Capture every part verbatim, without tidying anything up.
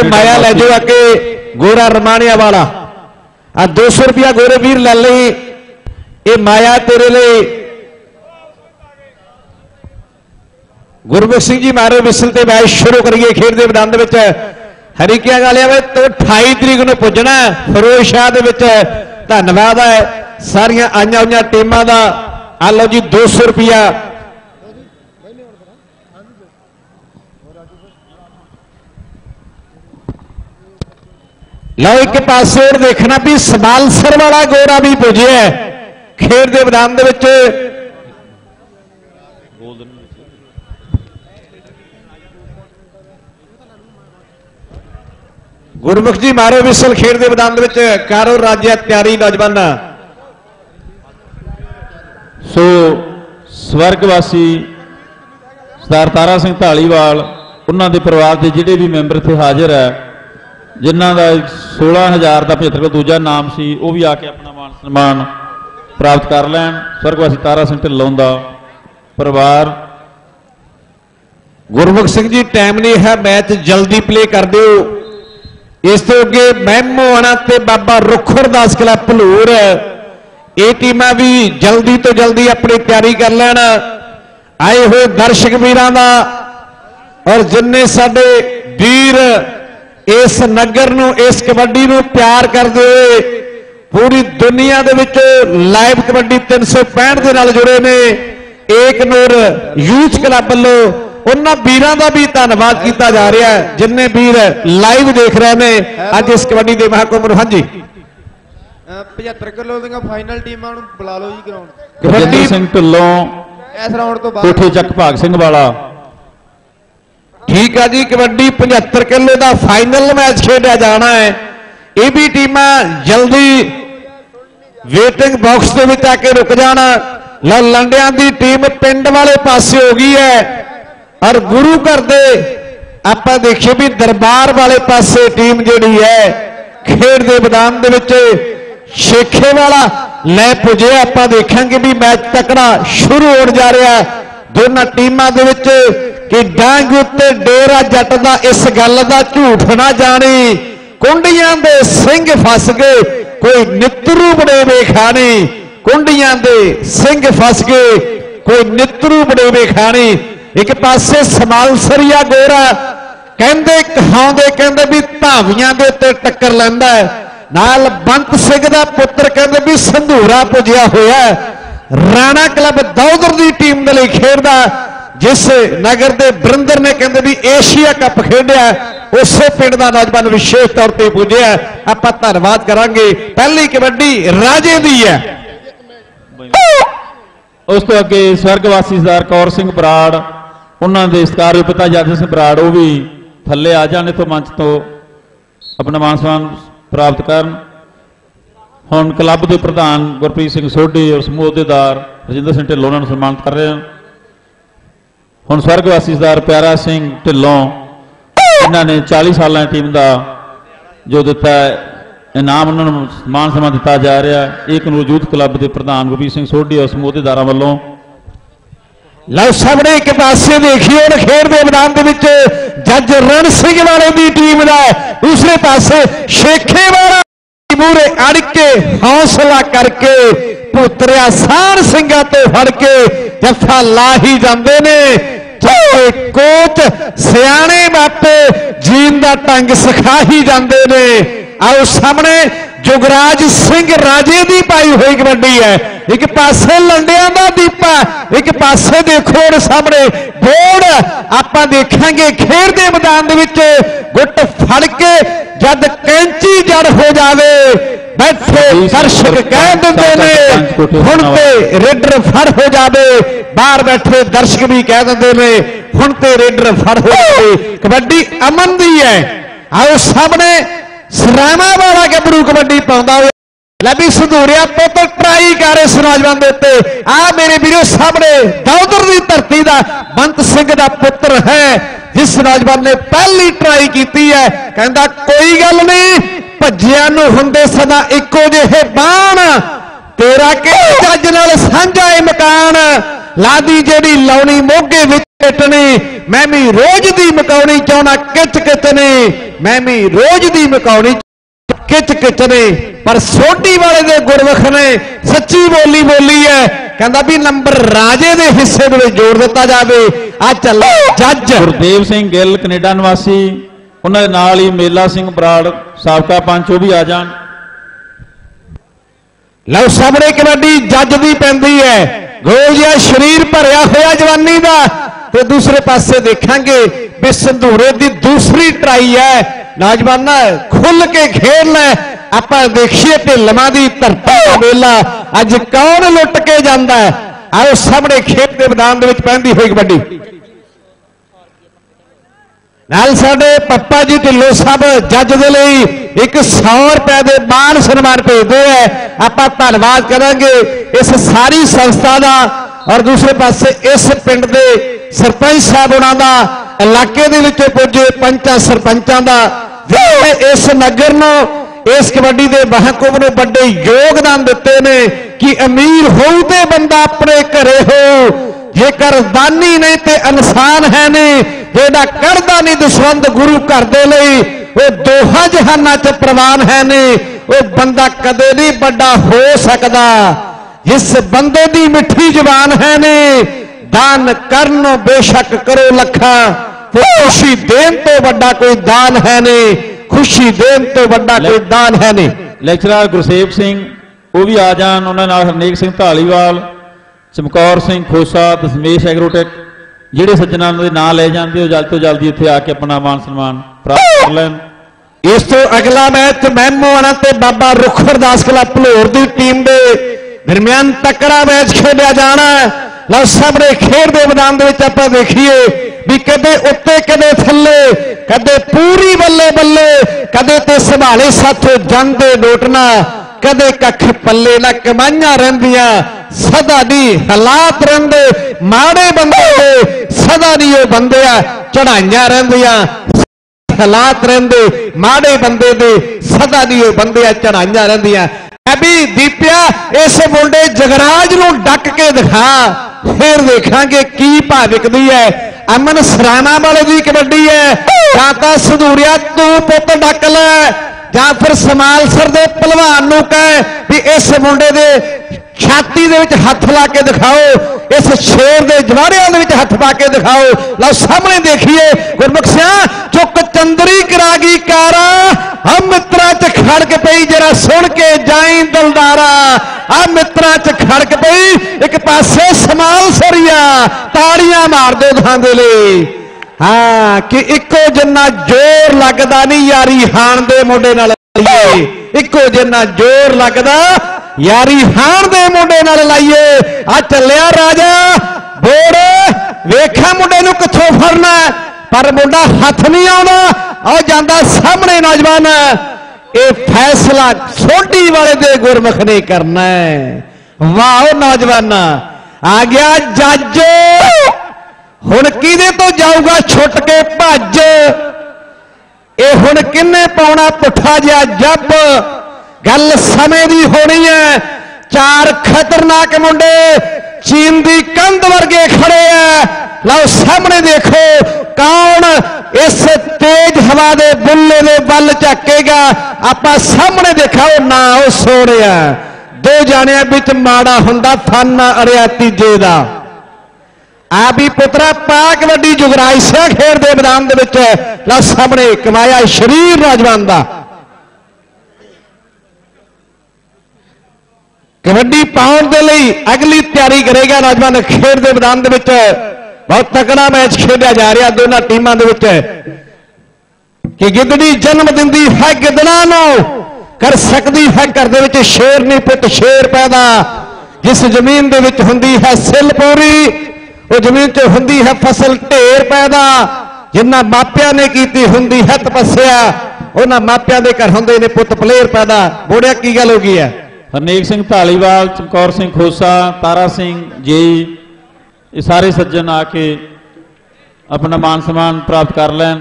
माया लै जाओ अगे गोरा रमाणिया वाला आ दो सौ रुपया गोरे वीर लै ली ये माया तेरे लिए। गुरमुख सिंह जी मारो विसल ते मैच शुरू करिए खेड दे मैदान दे विच हरीकिया वालियां वे तो अठाई तरीक नूं पुजना फिरोज शाह दे विच। धन्नवाद है सारियां आईयां होईयां टीमां दा। आ लो जी दो सौ रुपया लो एक पासे और देखना भी समालसर वाला गोरा भी पुजिया खेड दे मैदान दे विच। गुरमुख जी मारो विसल खेड दे मैदान दे विच कारो राज्य तैयारी नौजवान। सो स्वर्गवासी सरदार तारा सिंह ढालीवाल उन्होंने दे परिवार के जिहड़े भी मैंबर इत्थे हाजिर है जिन्हों का सोलह हज़ार का पचहत्तर का दूजा नाम सी वो भी आके अपना मान सम्मान प्राप्त कर लैन। स्वर्गवासी तारा सिंह ढिल्लों का परिवार। गुरमुख सिंह जी टाइम नहीं है मैच जल्दी प्ले कर दो। इस तो अगे मैमो आना ते बाबा रुखरदास किला भलूर ये टीमां भी जल्दी तो जल्दी अपनी तैयारी कर लैन। आए हुए दर्शक वीरां दा और जिन्ने साडे वीर इस नगर नूं इस कबड्डी नूं प्यार करदे होए पूरी दुनिया दे विच लाइव कबड्डी तीन सौ पैंठ दे नाल जुड़े ने एक नूर यूथ क्लब वालों उन्हां वीरां दा भी धन्नवाद किया जा रहा है जिन्ने वीर लाइव देख रहे हैं अज इस कबड्डी के महाकुंभ। हाँ जी पचहत्तर किलो दी फाइनल टीमां नूं बुला लो जी ग्राउंड। कबड्डी सिंह ढिल्लों इस राउंड तो बाद कोठे चक भाग सिंह वाला। ठीक है जी कबड्डी पचहत्तर किलो का फाइनल मैच खेड़ा जाना है। ये भी टीमां जल्दी वेटिंग बॉक्स के विच आके रुक जाना। लो लंडियां दी टीम पिंड वाले पासे हो गई है और गुरु घर दे आपां देखिए भी दरबार वाले पासे टीम जिहड़ी है खेड दे मैदान दे विच शेखे वाला लै पुजे। आपां देखांगे भी मैच तकड़ा शुरू हो जा रहा है दोनों टीमां दे विच कि डांग उत्ते डेरा जट दा इस गल दा झूठ ना जानी। कुंडियां दे सिंह फस गए कोई नितरू बड़ेवे खानी। कुंडियां दे सिंह फस गए कोई नितरू बड़ेवे खानी। एक पासे समालसरिया गोरा कहंदे कहाउंदे कहंदे भी धावियां दे उत्ते टक्कर लैंदा है नाल बंत सिंह दा पुत्र कहंदे भी संधूरा पुजिया होया राणा क्लब दौदर दी टीम दे लई खेडदा जिस नगर के बरिंदर ने कहते भी एशिया कप खेडिया उस पिंड का नौजवान विशेष तौर पर पुजया। आप धन्यवाद करांगे पहली कबड्डी राजे दी है। उस तो अगे स्वर्गवासी सरदार कौर सिंह बराड़ उन्होंने सत्कार पिता जादव सिंह बराड़ वो भी थले आ जाने तो मंच तो अपना मान सम्मान प्राप्त करन। हुण क्लब के प्रधान गुरप्रीत सिंह सोढी और समूह अहुदेदार रजिंदर सिंह ढिल्लों उन्होंने सम्मानित कर रहे हैं। हुण स्वर्गवासी सरदार प्यारा सिंह ढिल्लों इन्होंने चालीस साल टीम का जो दिता है इनाम उन्होंने मान सम्मान दिता जा रहा है। एक नूर यूथ क्लब के प्रधान गुरप्रीत सिंह सोढी और समूह अहुदेदारां वल्लों। लो सामने एक पासे देखिए खेड के मैदान के विच जज रण सिंह वाले की टीम का दूसरे पासे शेखे वाला मूरे अड़ के हौसला करके पुत्रिया सान सिंघां तो फड़ के जफा ला ही जाते ने। चाहे कोच सियाने मापे जीन का ढंग सिखा ही जाते ने। आओ सामने जुगराज सिंह राजे की पाई हुई कबड्डी है। एक पासे लंडियां का दीपा एक पासे देखो और सामने बोर्ड आप देखेंगे खेड के मैदान गुट फड़ के जब कैंची जड़ हो जाए बैठे दर्शक कह देंगे ने हुण ते रेडर फड़ हो जाए। बाहर बैठे दर्शक भी कह देंगे ने हुण ते रेडर फड़ हो जाए। कबड्डी अमन दी है। आओ सामने सरामा वाला गबरू कबड्डी पाउंदा लभी संधूरिया तो तो ट्राई कर इस नौजवान के उत्ते आ मेरे वीरों सामने दौदर की धरती का बंत सिंह का पुत्र है जिस नौजवान ने पहली ट्राई की है। कहता कोई गल नहीं भज्जिया नूं हुंदे सदा इको जिहे बाण तेरा कि जज नाल साझा है मकान लादी जेड़ी लाउनी मोगे ਕਿਟਣੀ ਮੈਂ ਵੀ ਰੋਜ਼ ਦੀ ਮਕਾਉਣੀ ਚਾਹੁੰਦਾ ਕਿਚ ਕਿਤਨੀ ਮੈਂ ਵੀ ਰੋਜ਼ ਦੀ ਮਕਾਉਣੀ ਕਿਚ ਕਿਤਨੀ ਪਰ ਸੋਢੀ ਵਾਲੇ ਦੇ ਗੁਰਮੁਖ ਨੇ ਸੱਚੀ ਬੋਲੀ ਬੋਲੀ ਹੈ ਕਹਿੰਦਾ ਵੀ ਨੰਬਰ ਰਾਜੇ ਦੇ ਹਿੱਸੇ ਦੇ ਵਿੱਚ ਜੋੜ ਦਿੱਤਾ ਜਾਵੇ। ਆ ਚੱਲੇ ਜੱਜ ਗੁਰਦੇਵ ਸਿੰਘ ਗਿੱਲ ਕੈਨੇਡਾ ਨਿਵਾਸੀ, ਉਹਨਾਂ ਦੇ ਨਾਲ ਹੀ ਮੇਲਾ ਸਿੰਘ ਬਰਾੜ ਸਾਬਕਾ ਪੰਚ, ਉਹ ਵੀ ਆ ਜਾਣ। ਲਓ ਸਾਹਮਣੇ ਕਬੱਡੀ ਜੱਜ ਦੀ ਪੈਂਦੀ ਹੈ, ਗੋਲ ਜਿਹਾ ਸਰੀਰ ਭਰਿਆ ਹੋਇਆ ਜਵਾਨੀ ਦਾ, ਤੇ ਦੂਸਰੇ ਪਾਸੇ ਦੇਖਾਂਗੇ ਵੀ ਸੰਧੂਰੇ ਦੀ ਦੂਸਰੀ ਟਰਾਈ ਹੈ। ਨੌਜਵਾਨਾ ਖੁੱਲ ਕੇ ਖੇਡ ਲੈ, ਆਪਾਂ ਦੇਖੀਏ ਢਿੱਲਵਾਂ ਦੀ ਧਰਤੀ ਦਾ ਮੇਲਾ ਅੱਜ ਕੌਣ ਲੁੱਟ ਕੇ ਜਾਂਦਾ ਹੈ। ਆਓ ਸਾਹਮਣੇ ਖੇਡ ਦੇ ਮੈਦਾਨ ਦੇ ਵਿੱਚ ਪੈਂਦੀ ਹੋਈ ਕਬੱਡੀ ਨਾਲ ਸਾਡੇ ਪੱਪਾ ਜੀ ਢਿੱਲੋਂ ਸਾਹਿਬ ਜੱਜ ਦੇ ਲਈ ਇੱਕ ਸੌ ਰੁਪਏ ਦੇ ਮਾਣ ਸਨਮਾਨ ਭੇਜਦੇ ਹੈ। ਆਪਾਂ ਧੰਨਵਾਦ ਕਰਾਂਗੇ ਇਸ ਸਾਰੀ ਸੰਸਥਾ ਦਾ ਔਰ ਦੂਸਰੇ ਪਾਸੇ ਇਸ ਪਿੰਡ ਦੇ ਸਰਪੰਚ ਸਾਹਿਬ ਉਹਨਾਂ ਦਾ, ਇਲਾਕੇ ਦੇ ਵਿੱਚੋਂ ਪੁੱਜੇ ਪੰਚਾਂ ਸਰਪੰਚਾਂ ਦਾ, ਇਸ ਨਗਰ ਨੂੰ ਇਸ ਕਬੱਡੀ ਦੇ ਮਹਾਂਕੁੰਭ ਨੂੰ ਵੱਡੇ ਯੋਗਦਾਨ ਦਿੱਤੇ ਨੇ ਕਿ ਅਮੀਰ ਹੋਊ ਤੇ ਬੰਦਾ ਆਪਣੇ ਘਰੇ ਹੋ, ਜੇਕਰ ਦਾਨੀ ਨਹੀਂ ਤੇ ਇਨਸਾਨ ਹੈ ਨਹੀਂ, ਜਿਹੜਾ ਕਰਦਾ ਨਹੀਂ ਦਸਵੰਧ ਗੁਰੂ ਘਰ ਦੇ ਲਈ ਉਹ ਦੋਹਾਂ ਜਹਾਨਾਂ 'ਚ ਪ੍ਰਵਾਨ ਹੈ ਨਹੀਂ, ਉਹ ਬੰਦਾ ਕਦੇ ਨਹੀਂ ਵੱਡਾ ਹੋ ਸਕਦਾ। ਜਿਸ ਬੰਦੇ ਦੀ ਮਿੱਠੀ ਜ਼ੁਬਾਨ ਹੈ ਨਹੀਂ, ਦਾਨ ਕਰਨ ਬੇਸ਼ੱਕ ਕਰੋ ਲੱਖਾਂ, ਖੁਸ਼ੀ ਦੇਣ ਤੋਂ ਵੱਡਾ ਕੋਈ ਦਾਨ ਹੈ ਨਹੀਂ, ਖੁਸ਼ੀ ਦੇਣ ਤੋਂ ਵੱਡਾ ਕੋਈ ਦਾਨ ਹੈ ਨਹੀਂ। ਲੈਕਚਰਰ ਗੁਰਸੇਵ ਸਿੰਘ ਉਹ ਵੀ ਆ ਜਾਣ, ਉਹਨਾਂ ਨਾਲ ਹਰਨੇਕ ਸਿੰਘ ਢਾਲੀਵਾਲ, ਚਮਕੌਰ ਸਿੰਘ ਖੋਸਾ, ਦਸ਼ਮੇਸ਼ ਐਗਰੋਟੈਕ, ਜਿਹੜੇ ਸੱਜਣਾਂ ਦੇ ਨਾਂ ਲੈ ਜਾਂਦੇ ਉਹ ਜਲਦ ਤੋਂ ਜਲਦੀ ਇੱਥੇ ਆ ਕੇ ਆਪਣਾ ਮਾਨ ਸਨਮਾਨ ਪ੍ਰਾਪਤ ਕਰ ਲੈਣ। ਇਸ ਤੋਂ ਅਗਲਾ ਮੈਚ ਮਹਿਮੋਆਣਾ ਤੇ ਬਾਬਾ ਰੁਖਰਦਾਸ ਕਲੱਬ ਭਲੌਰ ਦੀ ਟੀਮ ਦੇ ਦਰਮਿਆਨ ਤਕੜਾ ਮੈਚ ਖੇਡਿਆ ਜਾਣਾ। ਲਓ ਸਾਹਮਣੇ ਖੇਡ ਦੇ ਮੈਦਾਨ ਦੇ ਵਿੱਚ ਆਪਾਂ ਦੇਖੀਏ ਵੀ ਕਦੇ ਉੱਤੇ ਕਦੇ ਥੱਲੇ, ਕਦੇ ਪੂਰੀ ਬੱਲੇ ਬੱਲੇ, ਕਦੇ ਤੇ ਸੰਭਾਲੇ ਸਾਥ ਜਾਂਦੇ ਡੋਟਣਾ, ਕਦੇ ਕੱਖ ਪੱਲੇ ਨਾ ਕਮਾਈਆਂ ਰਹਿੰਦੀਆਂ, ਸਦਾ ਦੀ ਹਾਲਾਤ ਰਹਿੰਦੇ ਮਾੜੇ ਬੰਦੇ ਦੇ, ਸਦਾ ਦੀ ਉਹ ਬੰਦੇ ਆ ਚੜਾਈਆਂ ਰਹਿੰਦੀਆਂ, ਹਾਲਾਤ ਰਹਿੰਦੇ ਮਾੜੇ ਬੰਦੇ ਦੇ, ਸਦਾ ਦੀ ਉਹ ਬੰਦੇ ਆ ਚੜਾਈਆਂ ਰਹਿੰਦੀਆਂ। ਅਭੀ ਦੀਪਿਆ ਇਸ ਮੁੰਡੇ ਜਗਰਾਜ ਨੂੰ ਡੱਕ ਕੇ ਦਿਖਾ, ਫਿਰ ਦੇਖਾਂਗੇ ਕੀ ਭਾਅ ਵਿਕਦੀ ਹੈ। ਅਮਨ ਸਰਾਣਾ ਵਾਲੇ ਦੀ ਕਬੱਡੀ ਹੈ, ਜਾਂ ਤਾਂ ਸੰਧੂਰਿਆ ਤੂੰ ਪੁੱਤ ਡੱਕ ਲੈ, ਜਾਂ ਫਿਰ ਸਮਾਲਸਰ ਦੇ ਪਹਿਲਵਾਨ ਨੂੰ ਕਹੇ ਵੀ ਇਸ ਮੁੰਡੇ ਦੇ ਛਾਤੀ ਦੇ ਵਿੱਚ ਹੱਥ ਲਾ ਕੇ ਦਿਖਾਓ, ਇਸ ਸ਼ੇਰ ਦੇ ਜਵਾੜਿਆਂ ਦੇ ਵਿੱਚ ਹੱਥ ਪਾ ਕੇ ਦਿਖਾਓ। ਲਓ ਸਾਹਮਣੇ ਦੇਖੀਏ ਗੁਰਮੁਖ ਸਿਆ ਚੁੱਕ ਚੰਦਰੀ ਕਰਾ ਗਈ ਕਾਰਾ, ਆ ਮਿੱਤਰਾਂ 'ਚ ਖੜਕ ਪਈ ਜਰਾ ਸੁਣ ਕੇ ਜਾਈ ਦਲਦਾਰਾ, ਆ ਮਿੱਤਰਾਂ 'ਚ ਖੜਕ ਪਈ ਇੱਕ ਪਾਸੇ ਸਮਾਲਸਰੀਆ, ਤਾੜੀਆਂ ਮਾਰ ਦਿਓ ਦੋਹਾਂ ਦੇ ਲਈ। ਹਾਂ ਕਿ ਇੱਕੋ ਜਿੰਨਾ ਜ਼ੋਰ ਲੱਗਦਾ ਨਹੀਂ ਯਾਰੀ ਹਾਣ ਦੇ ਮੁੰਡੇ ਨਾਲ ਲਾਈਏ, ਇੱਕੋ ਜਿੰਨਾ ਜ਼ੋਰ ਲੱਗਦਾ ਯਾਰੀ ਹਾਣ ਦੇ ਮੁੰਡੇ ਨਾਲ ਲਾਈਏ। ਆ ਚੱਲਿਆ ਰਾਜਾ ਬੋੜ, ਵੇਖਿਆ ਮੁੰਡੇ ਨੂੰ ਕਿੱਥੋਂ ਫੜਨਾ, ਪਰ ਮੁੰਡਾ ਹੱਥ ਨਹੀਂ ਆਉਂਦਾ, ਆ ਜਾਂਦਾ ਸਾਹਮਣੇ ਨੌਜਵਾਨ। ਇਹ ਫੈਸਲਾ ਸੋਢੀ ਵਾਲੇ ਦੇ ਗੁਰਮੁਖ ਨੇ ਕਰਨਾ ਹੈ। ਵਾਹ ਨੌਜਵਾਨਾ, ਆ ਗਿਆ ਜੱਜ, ਹੁਣ ਕਿਹਦੇ ਤੋਂ ਜਾਊਗਾ ਛੁੱਟ ਕੇ ਭੱਜ, ਇਹ ਹੁਣ ਕਿੰਨੇ ਪਾਉਣਾ ਪੁੱਠਾ ਜਿਹਾ ਜੱਬ, ਗੱਲ ਸਮੇਂ ਦੀ ਹੋਣੀ ਹੈ। ਚਾਰ ਖਤਰਨਾਕ ਮੁੰਡੇ ਚੀਨ ਦੀ ਕੰਧ ਵਰਗੇ ਖੜੇ ਆ। ਲਓ ਸਾਹਮਣੇ ਦੇਖੋ ਕੌਣ ਇਸ ਤੇਜ਼ ਹਵਾ ਦੇ ਬੁੱਲੇ ਦੇ ਵੱਲ ਝਾਕੇਗਾ। ਆਪਾਂ ਸਾਹਮਣੇ ਦੇਖਾਓ ਨਾ ਉਹ ਸੋਹਣਿਆ, ਦੋ ਜਾਣਿਆਂ ਵਿੱਚ ਮਾੜਾ ਹੁੰਦਾ ਥਾਨਾ ਅੜਿਆ ਤੀਜੇ ਦਾ। ਆ ਵੀ ਪੁੱਤਰਾ ਪਾ ਕਬੱਡੀ ਜੁਗਰਾਜ ਸਿੰਘ ਖੇਡ ਦੇ ਮੈਦਾਨ ਦੇ ਵਿੱਚ। ਲਓ ਸਾਹਮਣੇ ਕਮਾਇਆ ਸ਼ਰੀਰ ਨੌਜਵਾਨ ਦਾ, ਕਬੱਡੀ ਪਾਉਣ ਦੇ ਲਈ ਅਗਲੀ ਤਿਆਰੀ ਕਰੇਗਾ ਨੌਜਵਾਨ। ਖੇਡ ਦੇ ਮੈਦਾਨ ਦੇ ਵਿੱਚ ਬਹੁਤ ਤਕੜਾ ਮੈਚ ਖੇਡਿਆ ਜਾ ਰਿਹਾ ਦੋਨਾਂ ਟੀਮਾਂ ਦੇ ਵਿੱਚ ਕਿ ਗਿੱਦੜੀ ਜਨਮ ਦਿੰਦੀ ਹੈ ਗਿੱਦੜਾਂ ਨੂੰ, ਕਰ ਸਕਦੀ ਹੈ ਘਰ ਦੇ ਵਿੱਚ ਸ਼ੇਰ ਨਹੀਂ ਪੁੱਤ ਸ਼ੇਰ ਪੈਦਾ। ਜਿਸ ਜ਼ਮੀਨ ਦੇ ਵਿੱਚ ਹੁੰਦੀ ਹੈ ਸਿੱਲ ਪੂਰੀ, ਉਹ ਜ਼ਮੀਨ 'ਚ ਹੁੰਦੀ ਹੈ ਫਸਲ ਢੇਰ ਪੈਦਾ। ਜਿਨ੍ਹਾਂ ਮਾਪਿਆਂ ਨੇ ਕੀਤੀ ਹੁੰਦੀ ਹੈ ਤਪੱਸਿਆ, ਉਹਨਾਂ ਮਾਪਿਆਂ ਦੇ ਘਰ ਹੁੰਦੇ ਨੇ ਪੁੱਤ ਪਲੇਰ ਪੈਦਾ। ਬੋੜਿਆ ਕੀ ਗੱਲ ਹੋ ਗਈ ਹੈ? ਹਰਨੇਕ ਸਿੰਘ ਢਾਲੀਵਾਲ, ਚਮਕੌਰ ਸਿੰਘ ਖੋਸਾ, ਤਾਰਾ ਸਿੰਘ ਜੀ, ਇਹ ਸਾਰੇ ਸੱਜਣ ਆ ਕੇ ਆਪਣਾ ਮਾਨ ਸਨਮਾਨ ਪ੍ਰਾਪਤ ਕਰ ਲੈਣ।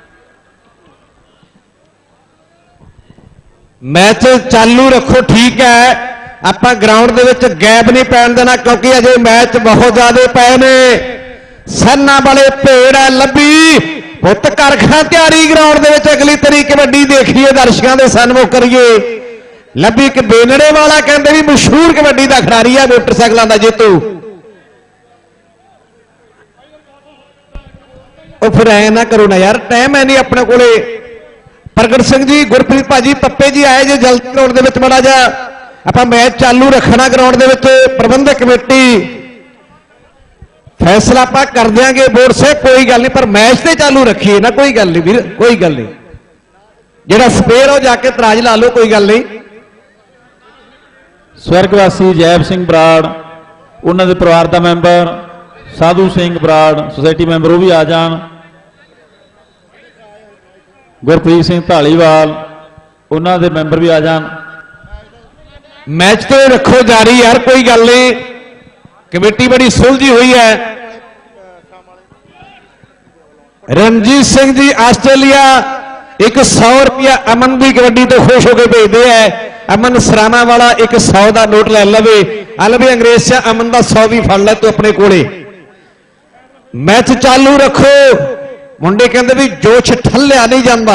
ਮੈਚ ਚਾਲੂ ਰੱਖੋ, ਠੀਕ ਹੈ। ਆਪਾਂ ਗਰਾਊਂਡ ਦੇ ਵਿੱਚ ਗੈਪ ਨਹੀਂ ਪੈਣ ਦੇਣਾ ਕਿਉਂਕਿ ਅਜੇ ਮੈਚ ਬਹੁਤ ਜ਼ਿਆਦਾ ਪਏ ਨੇ। सन्ना वाले भेड़ है लभी पुत करखा तैयारी ग्राउंड दे विच अगली तरी कबड्डी देखिए दर्शकों के सन्मुख करिए। लभी एक बेनड़े वाला कहते भी मशहूर कबड्डी का खिडारी है मोटरसाइकिलों का जेतू। फिर ऐ ना करो ना यार टाइम है नहीं अपने को। प्रगट सिंह जी गुरप्रीत भाजी पप्पे जी आए जो जल्दी ग्राउंड के बड़ा जा आप मैच चालू रखना ग्राउंड के प्रबंधक कमेटी फैसला आप कर देंगे बोर्ड से कोई गल नहीं पर मैच तो चालू रखिए ना कोई गल नहीं वीर कोई गल नहीं जेड़ा स्पेयर हो जाके तराज ला लो कोई गल नहीं। स्वर्गवासी जैब सिंह बराड़ उन्होंने परिवार का member Sadhu Singh Brar society member वो भी आ जान। गुरप्रीत सिंह धालीवाल उन्होंने मैंबर भी आ जान। मैच तो रखो जारी यार कोई गल नहीं कमेटी बड़ी सुलझी हुई है। रणजीत सिंह जी आस्ट्रेलिया एक सौ रुपया अमन की कबड्डी तो खुश होकर भेजते हैं। अमन सरामा वाला एक सौ का नोट लै लवे आ लवे अंग्रेज से अमन का सौ भी फड़ लै तू अपने कोले। मैच चालू रखो मुंडे कहते भी जोश ठल्लिया नहीं जाता।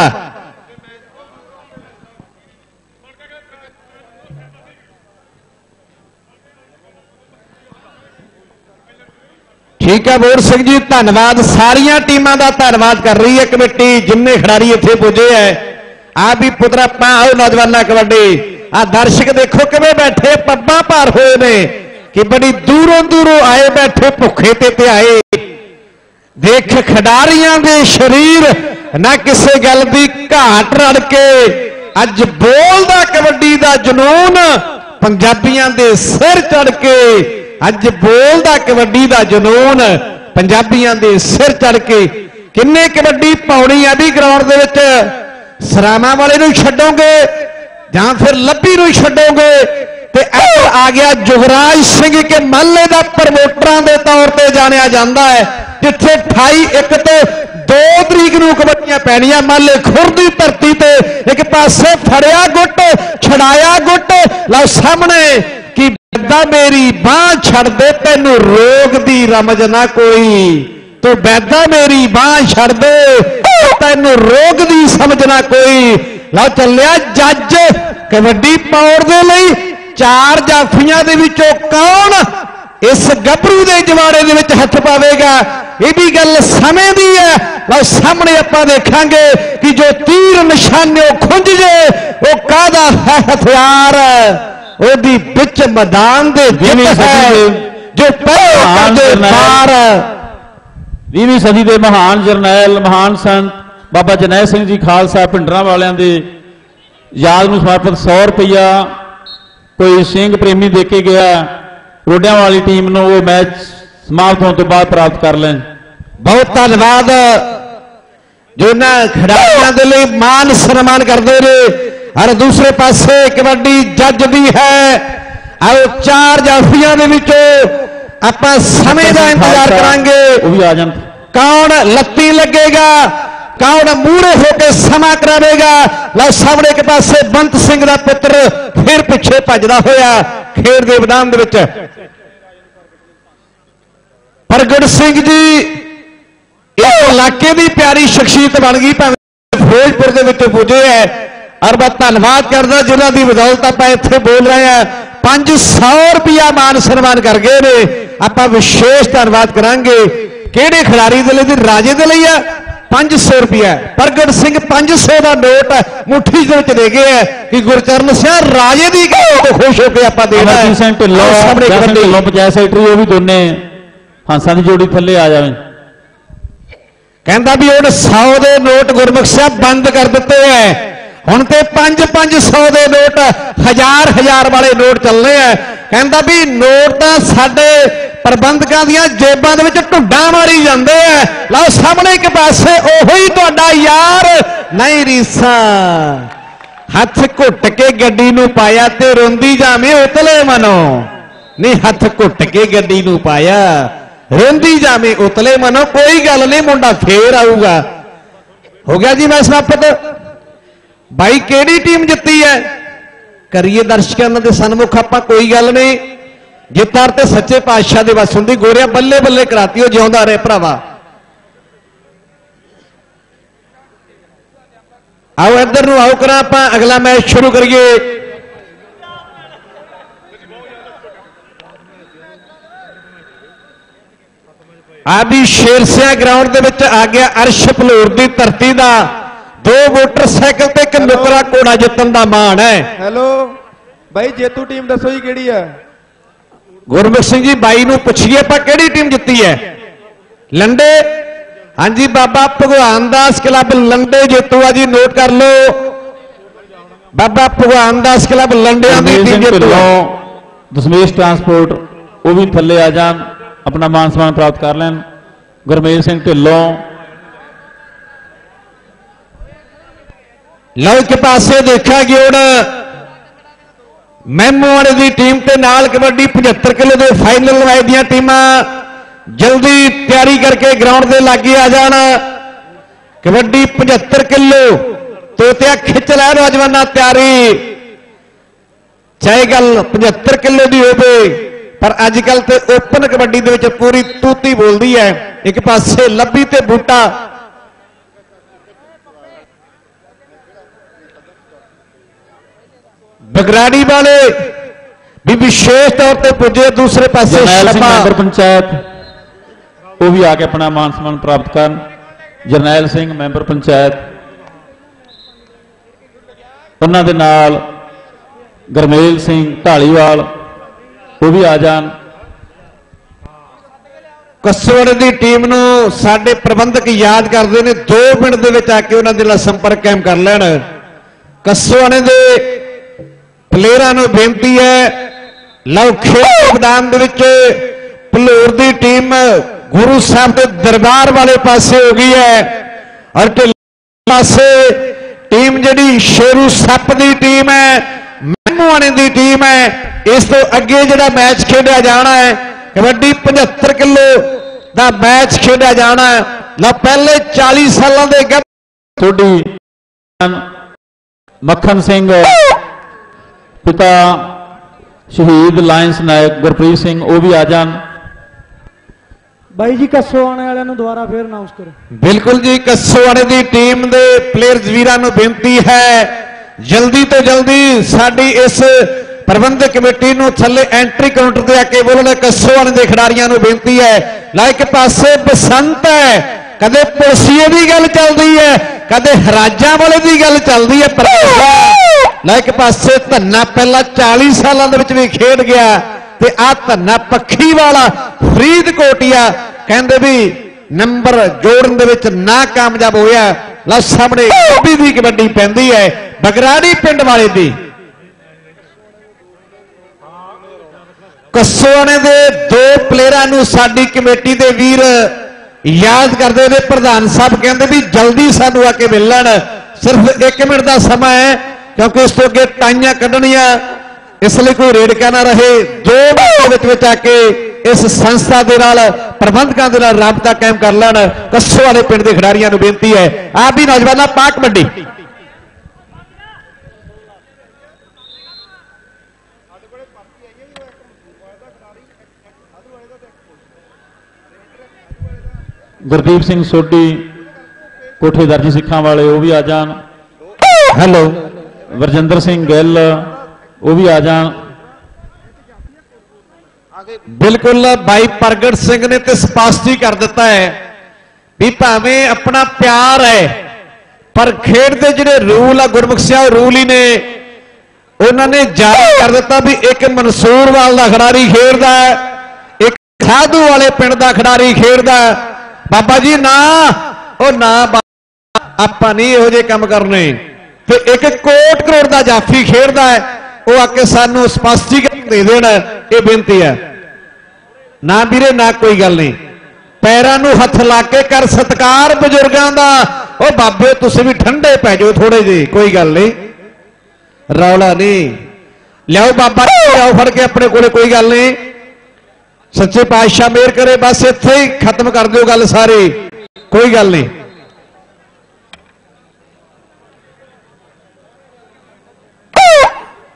ठीक है बोर सिंह जी धन्यवाद सारिया टीमों का धन्यवाद कर रही है कमेटी जिन्ने खिडारी इत्थे पुजे है। आप भी पुत्रा आओ नौजवाना कबड्डी आ दर्शक देखो किवें बैठे पब्बा भार होए ने कि बड़ी दूरों दूरों आए बैठे भुखे ते ते आए। देख खिडारियां दे शरीर ना किसी गल की घाट रड़ के अज बोलदा कबड्डी दा जुनून पंजाबियां दे सिर चढ़ के अज बोलदा कबड्डी दा जुनून पंजाबियां दे सिर चढ़ के। किन्ने कबड्डी पाउणी आ भी ग्राउंड दे विच सरामा वाले नूं छड्डोगे जां फिर लब्बी नूं छड्डोगे ते आ गया जुगराज सिंह के महल्ले का प्रमोटरां दे तौर पर जानिया जाता है जिथे अठाई एक तो दो तरीक नूं कबड्डियां पैणियां महल्ले खुर दी धरती ते एक पासे फड़िया गुट छड़ाया गुट लो सामने कि बैदा मेरी बांह छड़ दे तैनू रोग दी रमज ना कोई तो बैदा मेरी बांह छड़ दे तैनू रोग दी समझना कोई। लो चलिया जज कबड्डी पाउण दे लई चार जाफियां दे विचों कौन इस गभरू दे जवाड़े दे विच हथ पावेगा यह भी गल समय दी है। लो सामने आपां देखांगे कि जो तीर निशाने खुंज जे वो काहदा है हथियार ओदी बिच मैदान दे जित है जो पार बीवीं सदी के महान जरनैल महान संत बाबा जरनैल सिंह जी खालसा पिंडरां वालियां दे याद नूं समर्पित सौ रुपया कोई सिंह प्रेमी दे के गया रोडियां वाली टीम नूं वो मैच समाप्त होने तो बाद प्राप्त कर लें। बहुत धन्यवाद जो इन्हां खिडारियां दे लई मान सम्मान करते रहे। और दूसरे पासे कबड्डी जज दी है आओ चार जाफियां दे विचों आपां समय का इंतजार करांगे वो भी आ जान। कौन लत्ती लगेगा कौन मूहरे होकर समा करावेगा। लो सामने के पासे बंत सिंह का पुत्र फिर पिछे भजदा होया खेड दे मैदान दे विच। प्रगट सिंह जी इस इलाके की प्यारी शख्सियत बन गई भावें फिरोजपुर के विच पुजे है और मैं धन्यवाद करदा जिन्हां दी बदौलत आपां इत्थे बोल रहे हैं। पांच सौ रुपया मान सम्मान कर गए ने आपां विशेष धन्यवाद करांगे। किहड़े खिडारी दे लई राजे दे लई है पांच सौ रुपया प्रगट सिंह पांच सौ का नोट मुठ्ठी दे गए है कि गुरचरण सिंह राजे की खुश होकर आप देना पंचायत सैकटरी वो भी दोने हंसा की जोड़ी थले आ जाए कहता भी उन्हें सौ के नोट गुरमुख साहब बंद कर दिते हैं हुण ते पांच पांच सौ के नोट हजार हजार वाले नोट चलने हैं। कहता भी नोट तो साडे प्रबंधकों दियां जेबां दे विच ढुंडा मारी जाते हैं। लो सामने एक पासे ओही तुहाडा यार नहीं रीसा हथ घुट के गड्डी नूं पाया ते रोंदी जावे उतले मनो नहीं हथ घुट के गड्डी नूं पाया रोंदी जावे उतले मनो कोई गल नहीं मुंडा फेर आऊगा। हो गया जी मैं समाप्त। भाई केड़ी टीम जित्ती है करिए दर्शकों के सन्मुख आपां कोई गल नहीं ਜਿੱਤਾਰ ਤੇ ਸੱਚੇ ਪਾਤਸ਼ਾਹ ਦੇ ਵਸ ਹੁੰਦੀ। ਗੋਰਿਆ ਬੱਲੇ ਬੱਲੇ ਕਰਾਤੀ, ਉਹ ਜਿਉਂਦਾ ਰਹੇ ਭਰਾਵਾ। आओ इधर नूं आओ करा आपां अगला मैच शुरू करिए। आ भी शेरसिया ग्राउंड दे विच आ गया अर्श भलूर दी धरती दा दो मोटरसाइकिल ते एक नुकरा घोड़ा जितन दा मान है। हेलो भाई जेतू टीम दसो जी किहड़ी है? गुरमुख सिंह जी बाई नूं पुछिए आपां किहड़ी टीम जित्ती है। लंडे हाँ जी बाबा भगवान दास क्लब लंडे जेतू आ जी, नोट कर लो। बाबा भगवान दास क्लब लंडिया की टीम जेतू। दशमेश ट्रांसपोर्ट वो भी थले आ जान, अपना मान सम्मान प्राप्त कर लैन। गुरमेल सिंह ढिल्लों लो एक पासे देखा गियोड़ मैमो वाले की टीम के नाल कबड्डी पचहत्तर किलो के फाइनल लवाए दियां टीमां जल्दी तैयारी करके ग्राउंड के लागे आ जाना। कबड्डी पचहत्तर किलो तोतिया खिंच लै नौजवाना तैयारी, चाहे गल पचहत्तर किलो की हो पर अजकल तो ओपन कबड्डी दे विच पूरी तूती बोलती है। एक पासे लब्बी ते बूटा बगराड़ी वाले भी विशेष तौर पर पुजे, दूसरे पासे मैंबर पंचायत वो भी आके अपना मान सम्मान प्राप्त कर। जरनैल सिंह मैंबर पंचायत, उन्होंने दे नाल गुरमेल सिंह ढालीवाल वो भी आ जान। कसोड़ की टीम नूं साडे प्रबंधक याद करते हैं, दो मिनट दे विच आके उन्हां दे नाल संपर्क कायम कर लैण। कसोड़े दे प्लेयरां नूं बेनती है, लव खेल मैदान दे विच भलूर की टीम गुरु साहब के दरबार वाले पासे हो गई है और पासे टीम जिहड़ी शेरू सप की टीम है, मैमूआणे की टीम है। इस तो अगे जिहड़ा मैच खेडिया जाना है कबड्डी पचहत्तर किलो का मैच खेडिया जाना है। ला पहले चालीस सालों के थोड़ी मक्खन सिंह पिता शहीद लायंस नायक गुरप्रीत सिंह वो भी आ जान। भाई जी कसोआणे वाले दोबारा फिर अनाउंस करो। बिल्कुल जी, कसोआणे की टीम के प्लेयर्स वीरां नूं बेनती है जल्दी तो जल्दी साडी इस प्रबंधक कमेटी नूं थल्ले एंट्री काउंटर ते आके बोलना। कसोआणे के खिडारियां नूं बेनती है, ला एक पासे बसंत है, कदे पुलसीए की गल चलती है, कदे हराजा वाले की गल चलती है। पर ला एक पासे धन्ना पहला चालीस सालों भी खेड गया ते आ धन्ना पखी वाला फरीदकोटिया कहते भी नंबर जोड़न दे विच ना कामयाब होया। ला सामने कबड्डी दी कबड्डी पैंदी है बगराड़ी पिंड वाले दी। कसोआणे दे दो प्लेयरां नूं साडी कमेटी दे वीर याद करते हुए प्रधान साहब कहते भी जल्दी सानू आके मिल लैण। सिर्फ एक मिनट का समा है क्योंकि इस तो अगे टाइयां कढ़नियां, इसलिए कोई रेड़का ना रहे। दो मिनट आके इस संस्था के नाल प्रबंधकों के नाल राबता कायम कर लैण। कसोआणे पिंड के खिडारियों को बेनती है, आप भी नौजवानों पा कबड्डी। गुरदीप सिंह सोढी कोठे दर्जी सिखा वाले वो भी आ जान। हेलो वरजिंदर सिंह गिल वो भी आ जान। बिल्कुल भाई प्रगट सिंह ने तो स्पष्ट ही कर दिता है भी भावें अपना प्यार है पर खेड के जिहड़े रूल आ गुरमुख सिंह रूल ही ने उन्होंने जारी कर दिता भी एक मंसूरवाल का खिडारी खेडदा है, एक साधू वाले पिंड का खिडारी खेडदा है। बाबा जी ना ओ ना आपां नहीं इहो जिहे काम करने। ते एक कोट करोड़ का जाफी खेडदा है, वो आके सानू स्पष्टीकरण दे देना, ये बेनती है। ना वीरे ना कोई गल नहीं, पैरां नूं हथ ला के कर सत्कार बजुर्गों का। ओ बाबे तुसीं भी ठंडे पै जाओ थोड़े जी, कोई गल नहीं, रौला नहीं। लियाओ बाबा लियाओ फड़ के अपने कोले, कोई गल नहीं। सच्चे पातशाह मेहर करे, बस इत्थे ही खत्म कर दो गल सारी, कोई गल नहीं।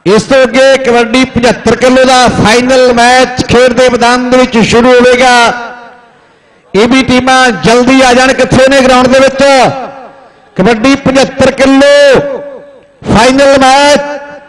इस तो अगे कबड्डी पचहत्तर किलो का फाइनल मैच खेड के मैदान में शुरू होगा। ये भी टीम जल्दी आ जान किथे ने ग्राउंड के विच। कबड्डी पचहत्तर किलो फाइनल मैच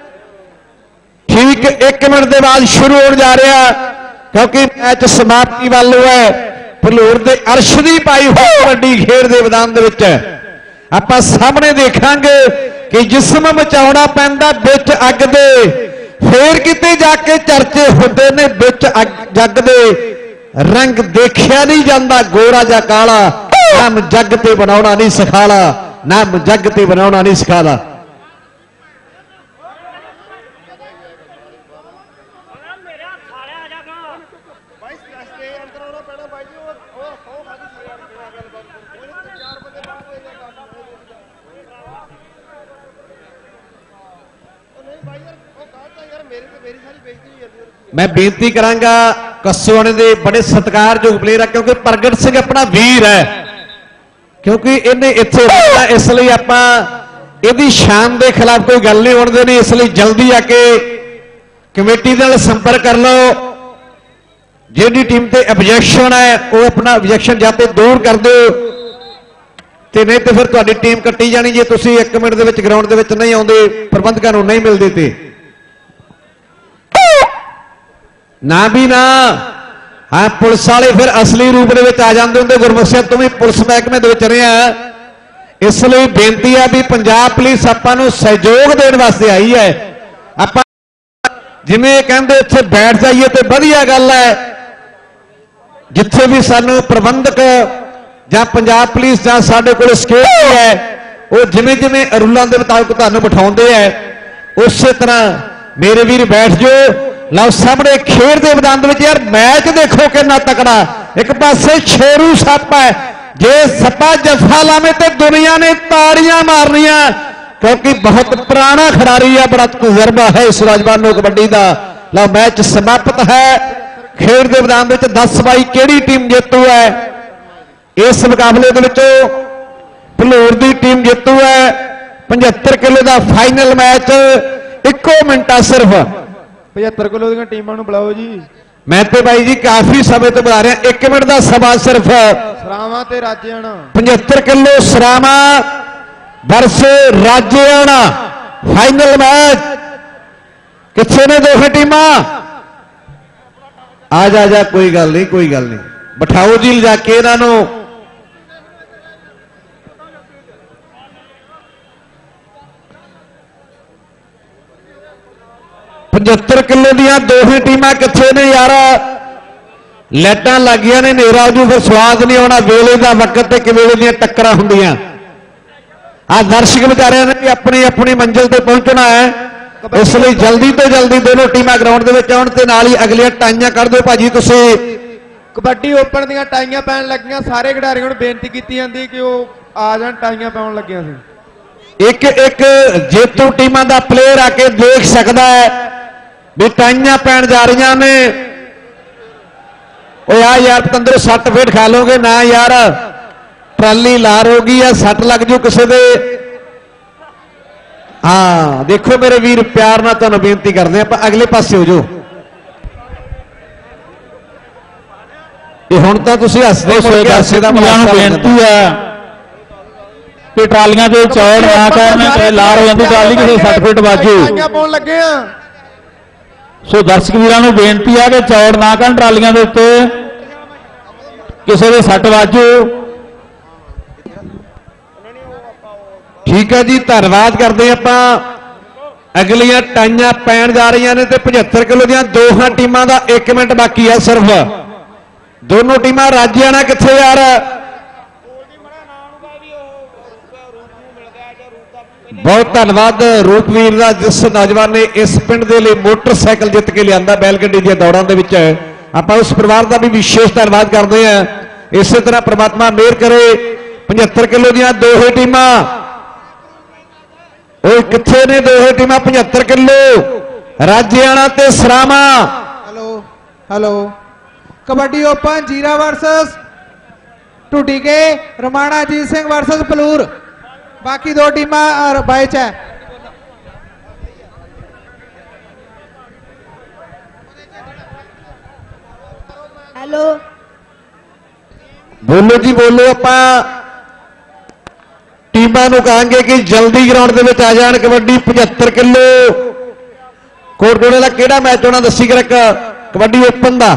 ठीक एक मिनट के बाद शुरू होने जा रहा, क्योंकि मैच समाप्ति वालों है। भलूर के अर्श की पाई हुई कबड्डी खेड के मैदान के विच आप सामने देखांगे कि जिस्म मचाउणा पैंदा बिच अग दे, फिर किते जाके चर्चे होंदे ने बिच जग दे। रंग देखिया नहीं जाता गोरा जा काला, नाम जग ते बनाउणा नहीं सिखाला, नाम जग ते बनाउणा नहीं सिखाला। मैं बेनती करांगा कसोआणे दे बड़े सत्कारयोग प्लेयर है, क्योंकि प्रगट सिंह अपना वीर है, क्योंकि इन्हें इत्थे रहना, इसलिए आपां इहदी शान के खिलाफ कोई गल नहीं होने देनी। इसलिए जल्दी आके कमेटी नाल संपर्क कर लो। जिहड़ी टीम ते ऑब्जेक्शन है वो अपना ऑब्जेक्शन या तो दूर कर दो, ते नहीं तो फिर तुहाडी टीम कट्टी जानी जे तुसीं एक मिनट दे विच ग्राउंड दे विच नहीं आउंदे, प्रबंधकां नूं नहीं मिलदे ते ना भी ना। हाँ पुलिस वाले फिर असली रूप में आ जाते होंगे। गुरमुख सिंह तू भी पुलिस महकमे रहा, इसलिए बेनती है भी पंजाब पुलिस आपां सहयोग देने वास्ते आई है। आप जिमें कहते उत्थे बैठ जाइए तो वधिया गल है। जिथे भी सानू प्रबंधक जां पंजाब पुलिस जां साडे कोल सिक्योरिटी है, वो जिमें जिमें रूलों के मुताबिक तुहानू बिठाउंदे है, उस तरह मेरे वीर बैठ जाओ। लो सामने खेड के मैदान में यार मैच देखो कितना तकड़ा। एक पासे शेरू सप है, जे सपा जफा लावे तो दुनिया ने ताड़ियां मारनिया, क्योंकि बहुत पुराना खिडारी है, बड़ा तजुर्बा है इस नौजवानों कबड्डी का। लो मैच समाप्त है। खेड के मैदान में दस बाई केड़ी टीम जेतू है इस मुकाबले के भलूर की टीम जेतू है। पचहत्तर किलो का फाइनल मैच इको मिनटा सिर्फ पचहत्तर किलो दी टीमां नूं बुलाओ जी। मैं तो भाई जी काफी समय तो बुला रहा, एक मिनट का समा सिर्फ। सरावां ते राजेआणा पचहत्तर kilo Sarava versus Rajeana final match. किथे ने दो टीमां? आ जा जा कोई गल नहीं, कोई गल नहीं, बिठाओ जी लिजा के इन्हां नूं। पचहत्तर किलो दियां दोहे टीमां किथे ने यार? लाइटां लग गई ने, नेरा जू फिर स्वाद नहीं आना। वेले का वक्त ते वेले दियां टक्करां हुंदियां। आ दर्शक बेचारियां ने भी अपनी अपनी मंजिल ते पहुंचना है, इसलिए जल्दी तो जल्दी दोनों टीमां ग्राउंड दे विच आउण ते नाल ही अगलियां टाइयां कढ दो भाजी। तुसीं कबड्डी ओपन दियां टाइयां पैण लगियां, सारे खिडारियों नूं बेनती कीती जांदी कि वो आ जाण, टाइयां पाउण लगियां सी। एक एक जेतू टीमां दा प्लेयर आके देख सकदा है भी टाइयां पैण जा रही ने। ओ यार यार पतंदर सੱਟ फेट खा लोगे ना यार, ट्राली लार होगी या सੱਟ लग जू किसी दे। हाँ देखो मेरे वीर प्यार ना तुहानूं बेनती करते हैं, आप अगले पासे हो जाओ। ये हुण तां तुसीं हੱसदे होए दर्शक दा बेनती है कि ट्रालियां दे चौड़ ना करन, ते लार हो जांदी ट्राली किसी सੱਟ फेट वाजू। टाइयां पाउण लगे आ, सो दर्शक वीरां नूं बेनती है कि चौड़ ना करन ट्रालियां दे उत्ते, किसी दे सੱਟ वाजू। ठीक है जी, धन्यवाद करते हैं आप। अगलियां टाइयां पैण जा रही ने, पचहत्तर किलो दियां दोहां टीमां दा एक मिनट बाकी है सिर्फ। दोनों टीमां राजियाना किथे यार? बहुत धन्यवाद रूपवीर का, जिस नौजवान ने इस पिंड के लिए मोटरसाइकिल जित के लिया बैलगड्डी दी दौड़ां दे विच। आपां उस परिवार का भी विशेष धन्यवाद करते हैं। इस तरह परमात्मा मेहर करे। पचहत्तर किलो दियां दोहे टीमां किथे ने? दोहे टीमां पचहत्तर किलो राजियाना ते Sarama. Hello hello kabaddi open Zira versus टूटी के रमाणा जीत सिंह वर्सेस भलूर। बाकी दो टीमां बाइच है। ਬੋਲੋ ਬੋਲੋ ਜੀ ਬੋਲੋ। ਆਪਾਂ ਟੀਮਾਂ ਨੂੰ ਕਹਾਂਗੇ ਕਿ ਜਲਦੀ ਗਰਾਊਂਡ ਦੇ ਵਿੱਚ ਆ ਜਾਣ। ਕਬੱਡੀ ਪਝੱਤਰ ਕਿਲੋ ਕੋਟਕੋਨੇ ਦਾ ਕਿਹੜਾ ਮੈਚ ਹੋਣਾ ਦੱਸੀ ਕਰ। ਕਬੱਡੀ ਓਪਨ ਦਾ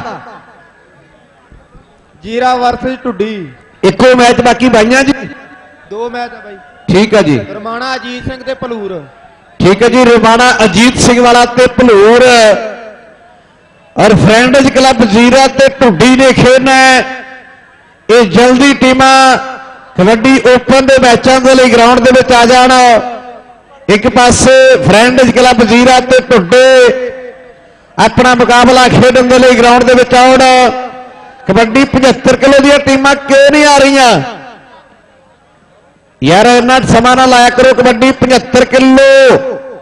ਜੀਰਾ ਵਰਸਸ ਢੁੱਡੀ। ਇੱਕੋ ਮੈਚ ਬਾਕੀ ਬਾਈਆਂ ਜੀ। ਦੋ ਮੈਚ ਆ ਬਾਈ। ਠੀਕ ਹੈ ਜੀ। ਰਮਾਣਾ ਅਜੀਤ ਸਿੰਘ ਤੇ ਭਲੂਰ। ਠੀਕ ਹੈ ਜੀ। ਰਮਾਣਾ ਅਜੀਤ ਸਿੰਘ ਵਾਲਾ ਤੇ ਭਲੂਰ ਔਰ ਫਰੈਂਡਜ਼ ਕਲੱਬ ਜੀਰਾ ਤੇ ਢੁੱਡੀ ਨੇ ਖੇਡਣਾ। ਇਹ ਜਲਦੀ ਟੀਮਾਂ ਕਬੱਡੀ ਓਪਨ ਦੇ ਮੈਚਾਂ ਦੇ ਲਈ ਗਰਾਊਂਡ ਦੇ ਵਿੱਚ ਆ ਜਾਣ। ਇੱਕ ਪਾਸੇ ਫਰੈਂਡਜ਼ ਕਲੱਬ ਜੀਰਾ ਤੇ ਢੁੱਡੇ ਆਪਣਾ ਮੁਕਾਬਲਾ ਖੇਡਣ ਦੇ ਲਈ ਗਰਾਊਂਡ ਦੇ ਵਿੱਚ ਆਉਣ। ਕਬੱਡੀ ਪਝੱਤਰ ਕਿਲੋ ਦੀਆਂ ਟੀਮਾਂ ਕਿਉਂ ਨਹੀਂ ਆ ਰਹੀਆਂ ਯਾਰ? ਇੰਨਾ ਸਮਾਂ ਨਾ ਲਾਇਆ ਕਰੋ। ਕਬੱਡੀ ਪਝੱਤਰ ਕਿਲੋ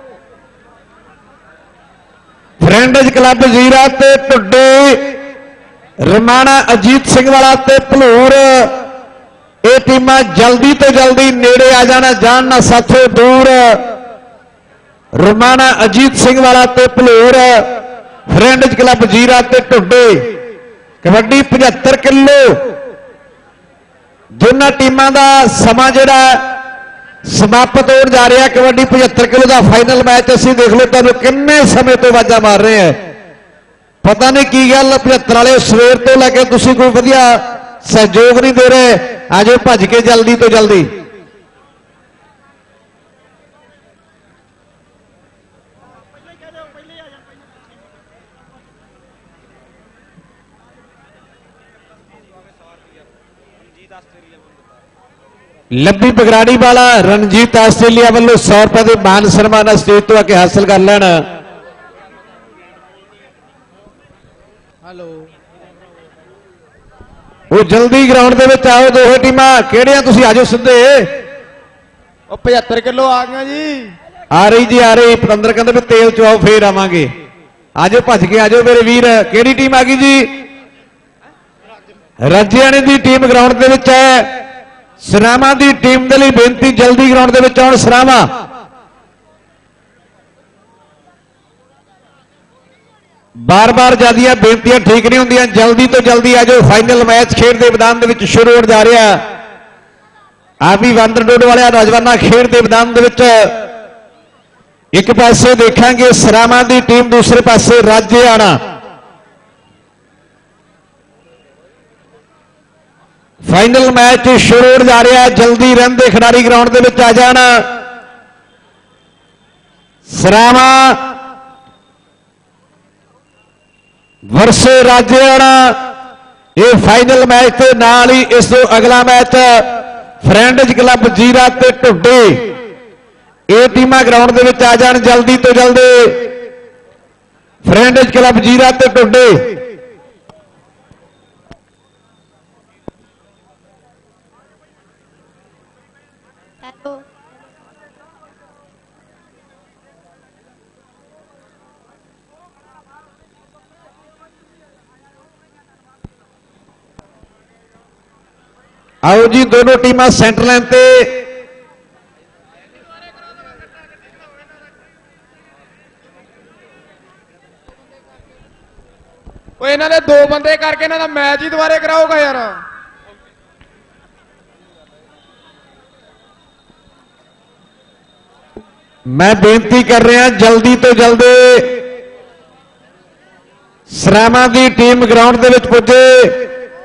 ਫਰੈਂਡਜ਼ ਕਲੱਬ ਜੀਰਾ ਤੇ ਢੁੱਡੇ, ਰਮਾਣਾ ਅਜੀਤ ਸਿੰਘ ਵਾਲਾ ਤੇ ਭਲੂਰ, ਇਹ ਟੀਮਾਂ ਜਲਦੀ ਤੋਂ ਜਲਦੀ ਨੇੜੇ ਆ ਜਾਣਾ। ਜਾਣ ਨਾ ਸਾਥੋਂ ਦੂਰ। ਰਮਾਣਾ ਅਜੀਤ ਸਿੰਘ ਵਾਲਾ ਤੇ ਭਲੂਰ, ਫਰੈਂਡਜ਼ ਕਲੱਬ ਜੀਰਾ ਤੇ ਢੁੱਡੇ। ਕਬੱਡੀ ਪਝੱਤਰ ਕਿਲੋ ਦੋਨਾਂ ਟੀਮਾਂ ਦਾ ਸਮਾਂ ਜਿਹੜਾ ਸਮਾਪਤ ਹੋਣ ਜਾ ਰਿਹਾ। ਕਬੱਡੀ ਪਝੱਤਰ ਕਿਲੋ ਦਾ ਫਾਈਨਲ ਮੈਚ ਅਸੀਂ ਦੇਖ ਲਓ ਤੁਹਾਨੂੰ ਕਿੰਨੇ ਸਮੇਂ ਤੋਂ ਆਵਾਜ਼ਾਂ ਮਾਰ ਰਹੇ ਹੈ। ਪਤਾ ਨਹੀਂ ਕੀ ਗੱਲ ਪਝੱਤਰ ਵਾਲੇ ਸਵੇਰ ਤੋਂ ਲੈ ਕੇ ਤੁਸੀਂ ਕੋਈ ਵਧੀਆ ਸਹਿਯੋਗ ਨਹੀਂ ਦੇ ਰਹੇ। ਆਜੋ ਭੱਜ ਕੇ ਜਲਦੀ ਤੋਂ ਜਲਦੀ। ਲੱਭੀ ਬਗਰਾੜੀ ਵਾਲਾ ਰਣਜੀਤ ਆਸਟ੍ਰੇਲੀਆ ਵੱਲੋਂ ਸੌ ਰੁਪਏ ਦੇ ਮਾਨ ਸਨਮਾਨ ਸਟੇਜ ਤੋਂ ਆ ਕੇ ਹਾਸਲ ਕਰ ਲੈਣ। ਹੈਲੋ ਉਹ ਜਲਦੀ ਗਰਾਊਂਡ ਦੇ ਵਿੱਚ ਆਓ। ਦੋਹੇ ਟੀਮਾਂ ਕਿਹੜੀਆਂ ਤੁਸੀਂ ਆਜੋ ਸਿੱਧੇ। ਉਹ ਪਝੱਤਰ ਕਿਲੋ ਆ ਗਈਆਂ ਜੀ। ਆ ਰਹੀ ਜੀ ਆ ਰਹੀ। ਪਤੰਦਰ ਕਹਿੰਦੇ ਵੀ ਤੇਲ ਚਵਾਓ ਫੇਰ ਆਵਾਂਗੇ। ਆਜੋ ਭੱਜ ਕੇ ਆਜੋ ਮੇਰੇ ਵੀਰ। ਕਿਹੜੀ ਟੀਮ ਆ ਗਈ ਜੀ? ਰਾਜਿਆਣੇ ਦੀ ਟੀਮ ਗਰਾਊਂਡ ਦੇ ਵਿੱਚ ਹੈ। ਸਰਾਵਾਂ ਦੀ ਟੀਮ ਦੇ ਲਈ ਬੇਨਤੀ ਜਲਦੀ ਗਰਾਊਂਡ ਦੇ ਵਿੱਚ ਆਉਣ। ਸਰਾਵਾਂ ਬਾਰ-ਬਾਰ ਜਿਆਦੀਆਂ ਬੇਨਤੀਆਂ ਠੀਕ ਨਹੀਂ ਹੁੰਦੀਆਂ। ਜਲਦੀ ਤੋਂ ਜਲਦੀ ਆ ਜਾਓ। ਫਾਈਨਲ ਮੈਚ ਖੇਡ ਦੇ ਮੈਦਾਨ ਦੇ ਵਿੱਚ ਸ਼ੁਰੂ ਹੋਣ ਜਾ ਰਿਹਾ। ਆਬੀ ਵਾਂਦਰ ਡੋਡ ਵਾਲਿਆਂ ਨੌਜਵਾਨਾਂ ਖੇਡ ਦੇ ਮੈਦਾਨ ਦੇ ਵਿੱਚ ਇੱਕ ਪਾਸੇ ਦੇਖਾਂਗੇ ਸਰਾਵਾਂ ਦੀ ਟੀਮ, ਦੂਸਰੇ ਪਾਸੇ ਰਾਜਿਆਣਾ। ਫਾਈਨਲ ਮੈਚ ਸ਼ੁਰੂ ਹੋਣ ਜਾ ਰਿਹਾ। ਜਲਦੀ ਰਹਿੰਦੇ ਖਿਡਾਰੀ ਗਰਾਊਂਡ ਦੇ ਵਿੱਚ ਆ ਜਾਣ। ਸਰਾਵਾਂ ਵਰਸੇ ਰਾਜਿਆਣਾ। ਇਹ ਫਾਈਨਲ ਮੈਚ ਤੇ ਨਾਲ ਹੀ ਇਸ ਤੋਂ ਅਗਲਾ ਮੈਚ ਫਰੈਂਡਜ਼ ਕਲੱਬ ਜੀਰਾ ਤੇ ਢੁੱਡੇ। ਇਹ ਟੀਮਾਂ ਗਰਾਊਂਡ ਦੇ ਵਿੱਚ ਆ ਜਾਣ ਜਲਦੀ ਤੋਂ ਜਲਦੀ। ਫਰੈਂਡਜ਼ ਕਲੱਬ ਜੀਰਾ ਤੇ ਢੁੱਡੇ। ਹੈਲੋ ਆਓ ਜੀ ਦੋਨੋਂ ਟੀਮਾਂ ਸੈਂਟਰ ਲਾਈਨ ਤੇ। ਉਹ ਇਹਨਾਂ ਦੇ ਦੋ ਬੰਦੇ ਕਰਕੇ ਇਹਨਾਂ ਦਾ ਮੈਚ ਹੀ ਦੁਬਾਰੇ ਕਰਾਊਗਾ ਯਾਰ। ਮੈਂ ਬੇਨਤੀ ਕਰ ਰਿਹਾ ਜਲਦੀ ਤੋਂ ਜਲਦੀ ਸਰਾਵਾਂ ਦੀ ਟੀਮ ਗਰਾਊਂਡ ਦੇ ਵਿੱਚ ਪੁੱਜੇ।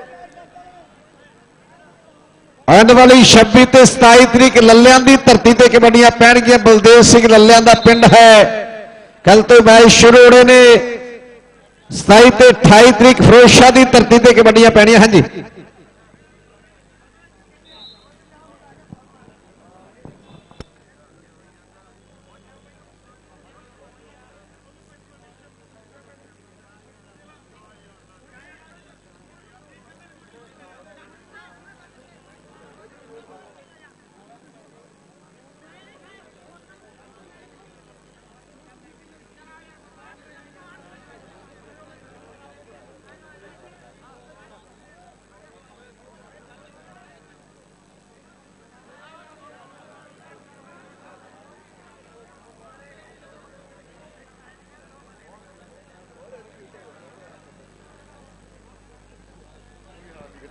ਆਉਣ ਵਾਲੀ ਛੱਬੀ ਤੇ ਸਤਾਈ ਤਰੀਕ ਲੱਲਿਆਂ ਦੀ ਧਰਤੀ ਤੇ ਕਬੱਡੀਆਂ ਪੈਣਗੀਆਂ। ਬਲਦੇਵ ਸਿੰਘ ਲੱਲਿਆਂ ਦਾ ਪਿੰਡ ਹੈ। ਕੱਲ ਤੋਂ ਮੈਚ ਸ਼ੁਰੂ ਹੋਣੇ ਨੇ। ਸਤਾਈ ਤੇ ਅਠਾਈ ਤਰੀਕ ਫਿਰੋਜ਼ਸ਼ਾਹ ਦੀ ਧਰਤੀ ਤੇ ਕਬੱਡੀਆਂ ਪੈਣੀਆਂ। ਹਾਂਜੀ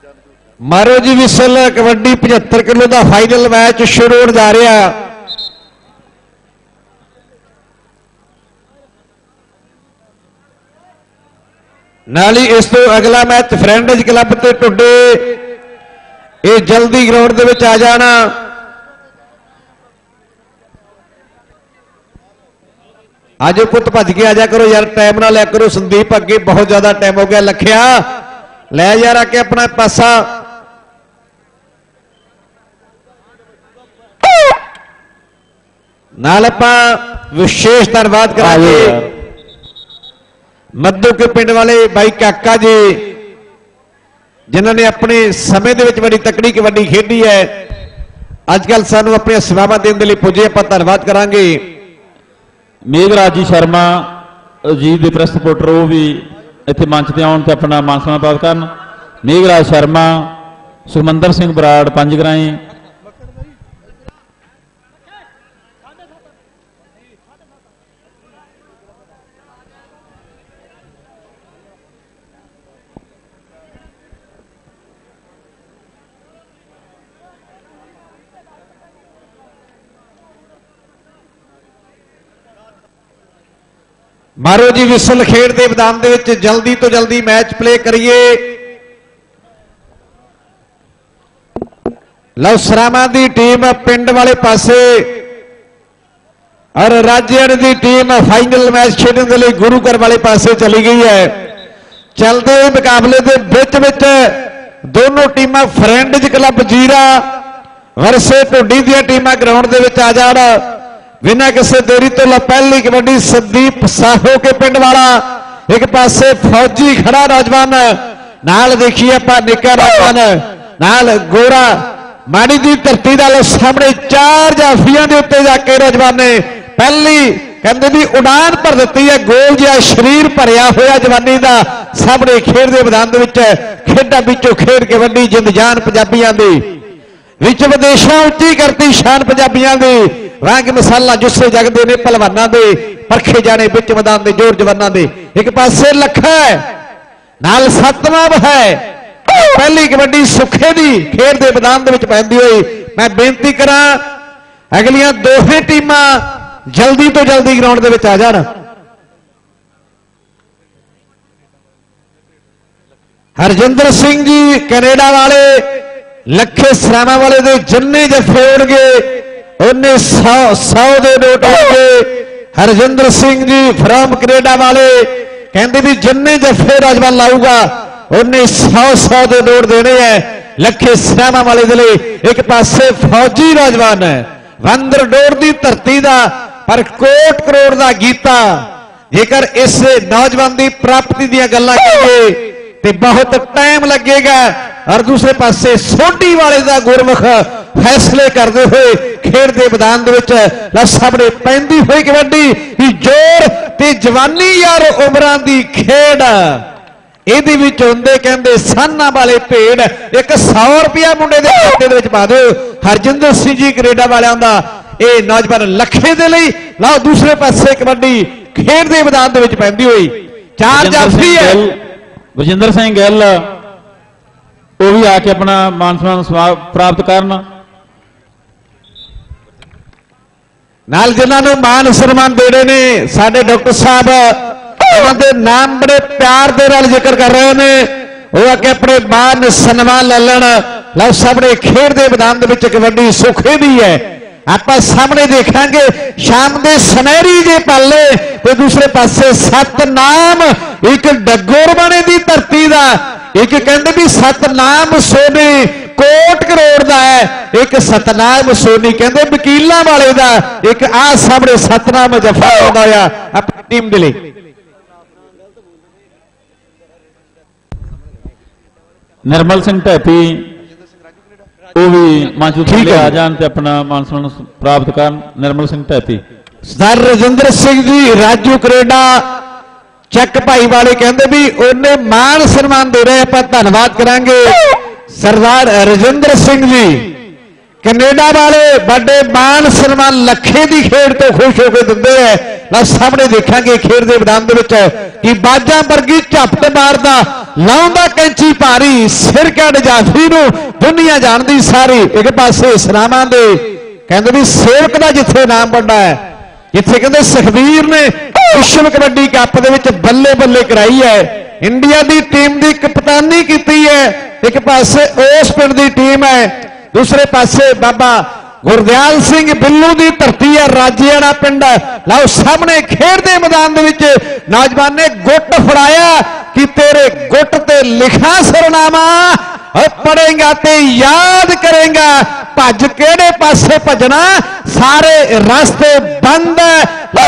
ਮਾਰੋ ਜੀ ਵਿਸਲ। ਕਬੱਡੀ पचहत्तर किलो का फाइनल मैच शुरू हो जा रहा। नाल ही इस तो अगला मैच फ्रेंडज क्लब ते टुडे, ये जल्दी ग्राउंड दे विच आ जाना। आज पुत भज के आ जा करो यार, टाइम ना लिया करो। संदीप अगे बहुत ज्यादा टाइम हो गया। लखिया लै यार आके अपना पासा। नाल आपां विशेष धन्यवाद करांगे मद्दू के पिंड वाले भाई काका जी, जिन्होंने अपने समय दे विच बड़ी तकड़ी कबड्डी खेडी है। अजकल सानू अपनी सेवावां देण दे लई पुजे, आपां धन्नवाद करांगे। मेघराज जी शर्मा जी दे प्रेस रिपोर्टर, वो भी इत्थे मंच ते आउण ते अपना मान सम्मान प्राप्त करन। मेघराज शर्मा, सुखमंदर सिंह बराड़ पंजगराई, मारो जी विसल। खेड के मैदान दे विच जल्दी तो जल्दी मैच प्ले करिए। लो सरामा की टीम पिंड वाले पासे और राजेड़ की टीम फाइनल मैच खेलने के लिए गुरुघर वाले पासे चली गई है। चलते मुकाबले के बिच बिच दोनों टीम फ्रेंडज क्लब जीरा वरसे ढुड्डी दी टीम ग्राउंड के विच आ जाण। बिना किसी देरी तो पहली कबड्डी संदीप साहो के पिंड वाला, एक पासे फौजी खड़ा नौजवान, नाल देखिए आप निका नौजवान, नाल गोरा माड़ी दी धरती का सामने चार जाफिया के उत्ते जाके नौजवान ने पहली कहते भी उड़ान भर दी है। गोल जिहा शरीर भरिया होया जवानी का सामने खेड के मैदान खेडा बिचों खेड कबड्डी जिंद जान पंजाबियों की विच विदेशों उच्ची करती शान पंजाबियों की। रंग मसाला जुस्से जगते ने पहलवानों के परखे जाने बिच मैदान के जोर जवानों के। एक पासे लखा है नाल सतनाम है। पहली कबड्डी सुखे की खेड के मैदान के पैंदी हुई मैं बेनती करा अगलियां दोहे टीमां जल्दी तो जल्दी ग्राउंड के आ जान। हरजिंदर सिंह जी कनेडा वाले, लखे सरामा वाले दे जिन्ने जफे उड़गे उन्हें सौ सौ दे नोट होंगे। हरजिंदर सिंह जी फ्रॉम कनेडा वाले कहते भी जिन्ने जफे नौजवान लाऊगा उन्हें सौ सौ दे नोट देने हैं। लखे सरामा वाले दे लिए एक पासे फौजी नौजवान है वंदर डोर की धरती का पर कोट करोड़ का गीता। जेकर इस नौजवान की प्राप्ति दी गल्लां करिए ते बहुत टाइम लगेगा। और दूसरे पासे सोडी वाले का गुरमुख फैसले करते हुए खेड के मैदान सामने पैंदी हुई कबड्डी जोर ते जवानी यार उमरां दी खेड। ਇਹਦੇ ਵਿੱਚ ਹੁੰਦੇ ਕਹਿੰਦੇ ਸਾਨਾ ਵਾਲੇ ਭੇਡ एक सौ रुपया मुंडे ਦੇ ਖਾਤੇ ਦੇ ਵਿੱਚ ਪਾ ਦਿਓ। ਹਰਜਿੰਦਰ ਸਿੰਘ ਜੀ ਕੈਨੇਡਾ ਵਾਲਿਆਂ ਦਾ ਇਹ ਨੌਜਵਾਨ ਲੱਖੇ ਦੇ ਲਈ ਲਾਓ। ਦੂਸਰੇ ਪਾਸੇ ਕਬੱਡੀ ਖੇਡ ਦੇ ਮੈਦਾਨ ਦੇ ਵਿੱਚ ਪੈਂਦੀ ਹੋਈ ਚਾਰ ਜਾਫੀ ਹੈ। ਵਜਿੰਦਰ ਸਿੰਘ ਗਿੱਲ ਉਹ ਵੀ ਆ ਕੇ ਆਪਣਾ ਮਾਨ ਸਨਮਾਨ ਪ੍ਰਾਪਤ ਕਰਨ। ਨਾਲ ਜਿਨ੍ਹਾਂ ਨੂੰ ਮਾਨ ਸਨਮਾਨ ਦੇਣੇ ਨੇ ਸਾਡੇ ਡਾਕਟਰ ਸਾਹਿਬ उन्होंने नाम बड़े प्यार के नाल जिक्र कर रहे हैं। वो अगे अपने मान सन्मान ले लेना। लो सामने खेड के मैदान के कबड्डी सुखे दी है। आप सामने देखेंगे शाम के सुनहरी जे पाले तो दूसरे पासे सतनाम एक डगोरवाने की धरती का एक कहते भी सतनाम सोनी कोट करोड़ का है। एक सतनाम सोनी कहते वकीलों वाले का एक आ सामने सतनाम जफा होया अपनी टीम के लिए। निर्मल सिंह ढैपी वो भी मंच थले आ जान ते अपना मान सम्मान प्राप्त करन। निर्मल सिंह ढैपी सर रजिंदर सिंह जी राजू कनेडा चक भाई वाले कहते भी उन्हें मान सम्मान दे रहे हैं। धन्यवाद करांगे सरदार रजिंदर सिंह जी कनेडा वाले बड़े मान सम्मान लखे की खेड तो खुश होकर दिंदे हैं। सामने देखांगे खेड दे मैदान दे विच कि बाजा वर्गी झपट मारदा लाउंदा कैंची भारी सिर कट जाफी नूं दुनिया जानदी सारी। एक पासे सलामां दे कहंदे भी सेवक दा जिथे नाम बड़ा है, जिथे कहंदे सुखबीर ने विश्व कबड्डी कप दे विच बल्ले बल्ले कराई है, इंडिया दी टीम दी कप्तानी कीती है। एक पासे उस पिंड दी टीम है, दूसरे पासे बाबा गुरदयाल सिंह बिल्लू की धरती है, राजेवाड़ा पिंड है। लाओ सामने खेड दे मैदान दे विच नौजवान ने गुट फड़ाया कि तेरे गुट ते लिखा सरनामा, और पढ़ेगा ते याद करेगा, भज केड़े पासे भजना, सारे रास्ते बंद है। लाओ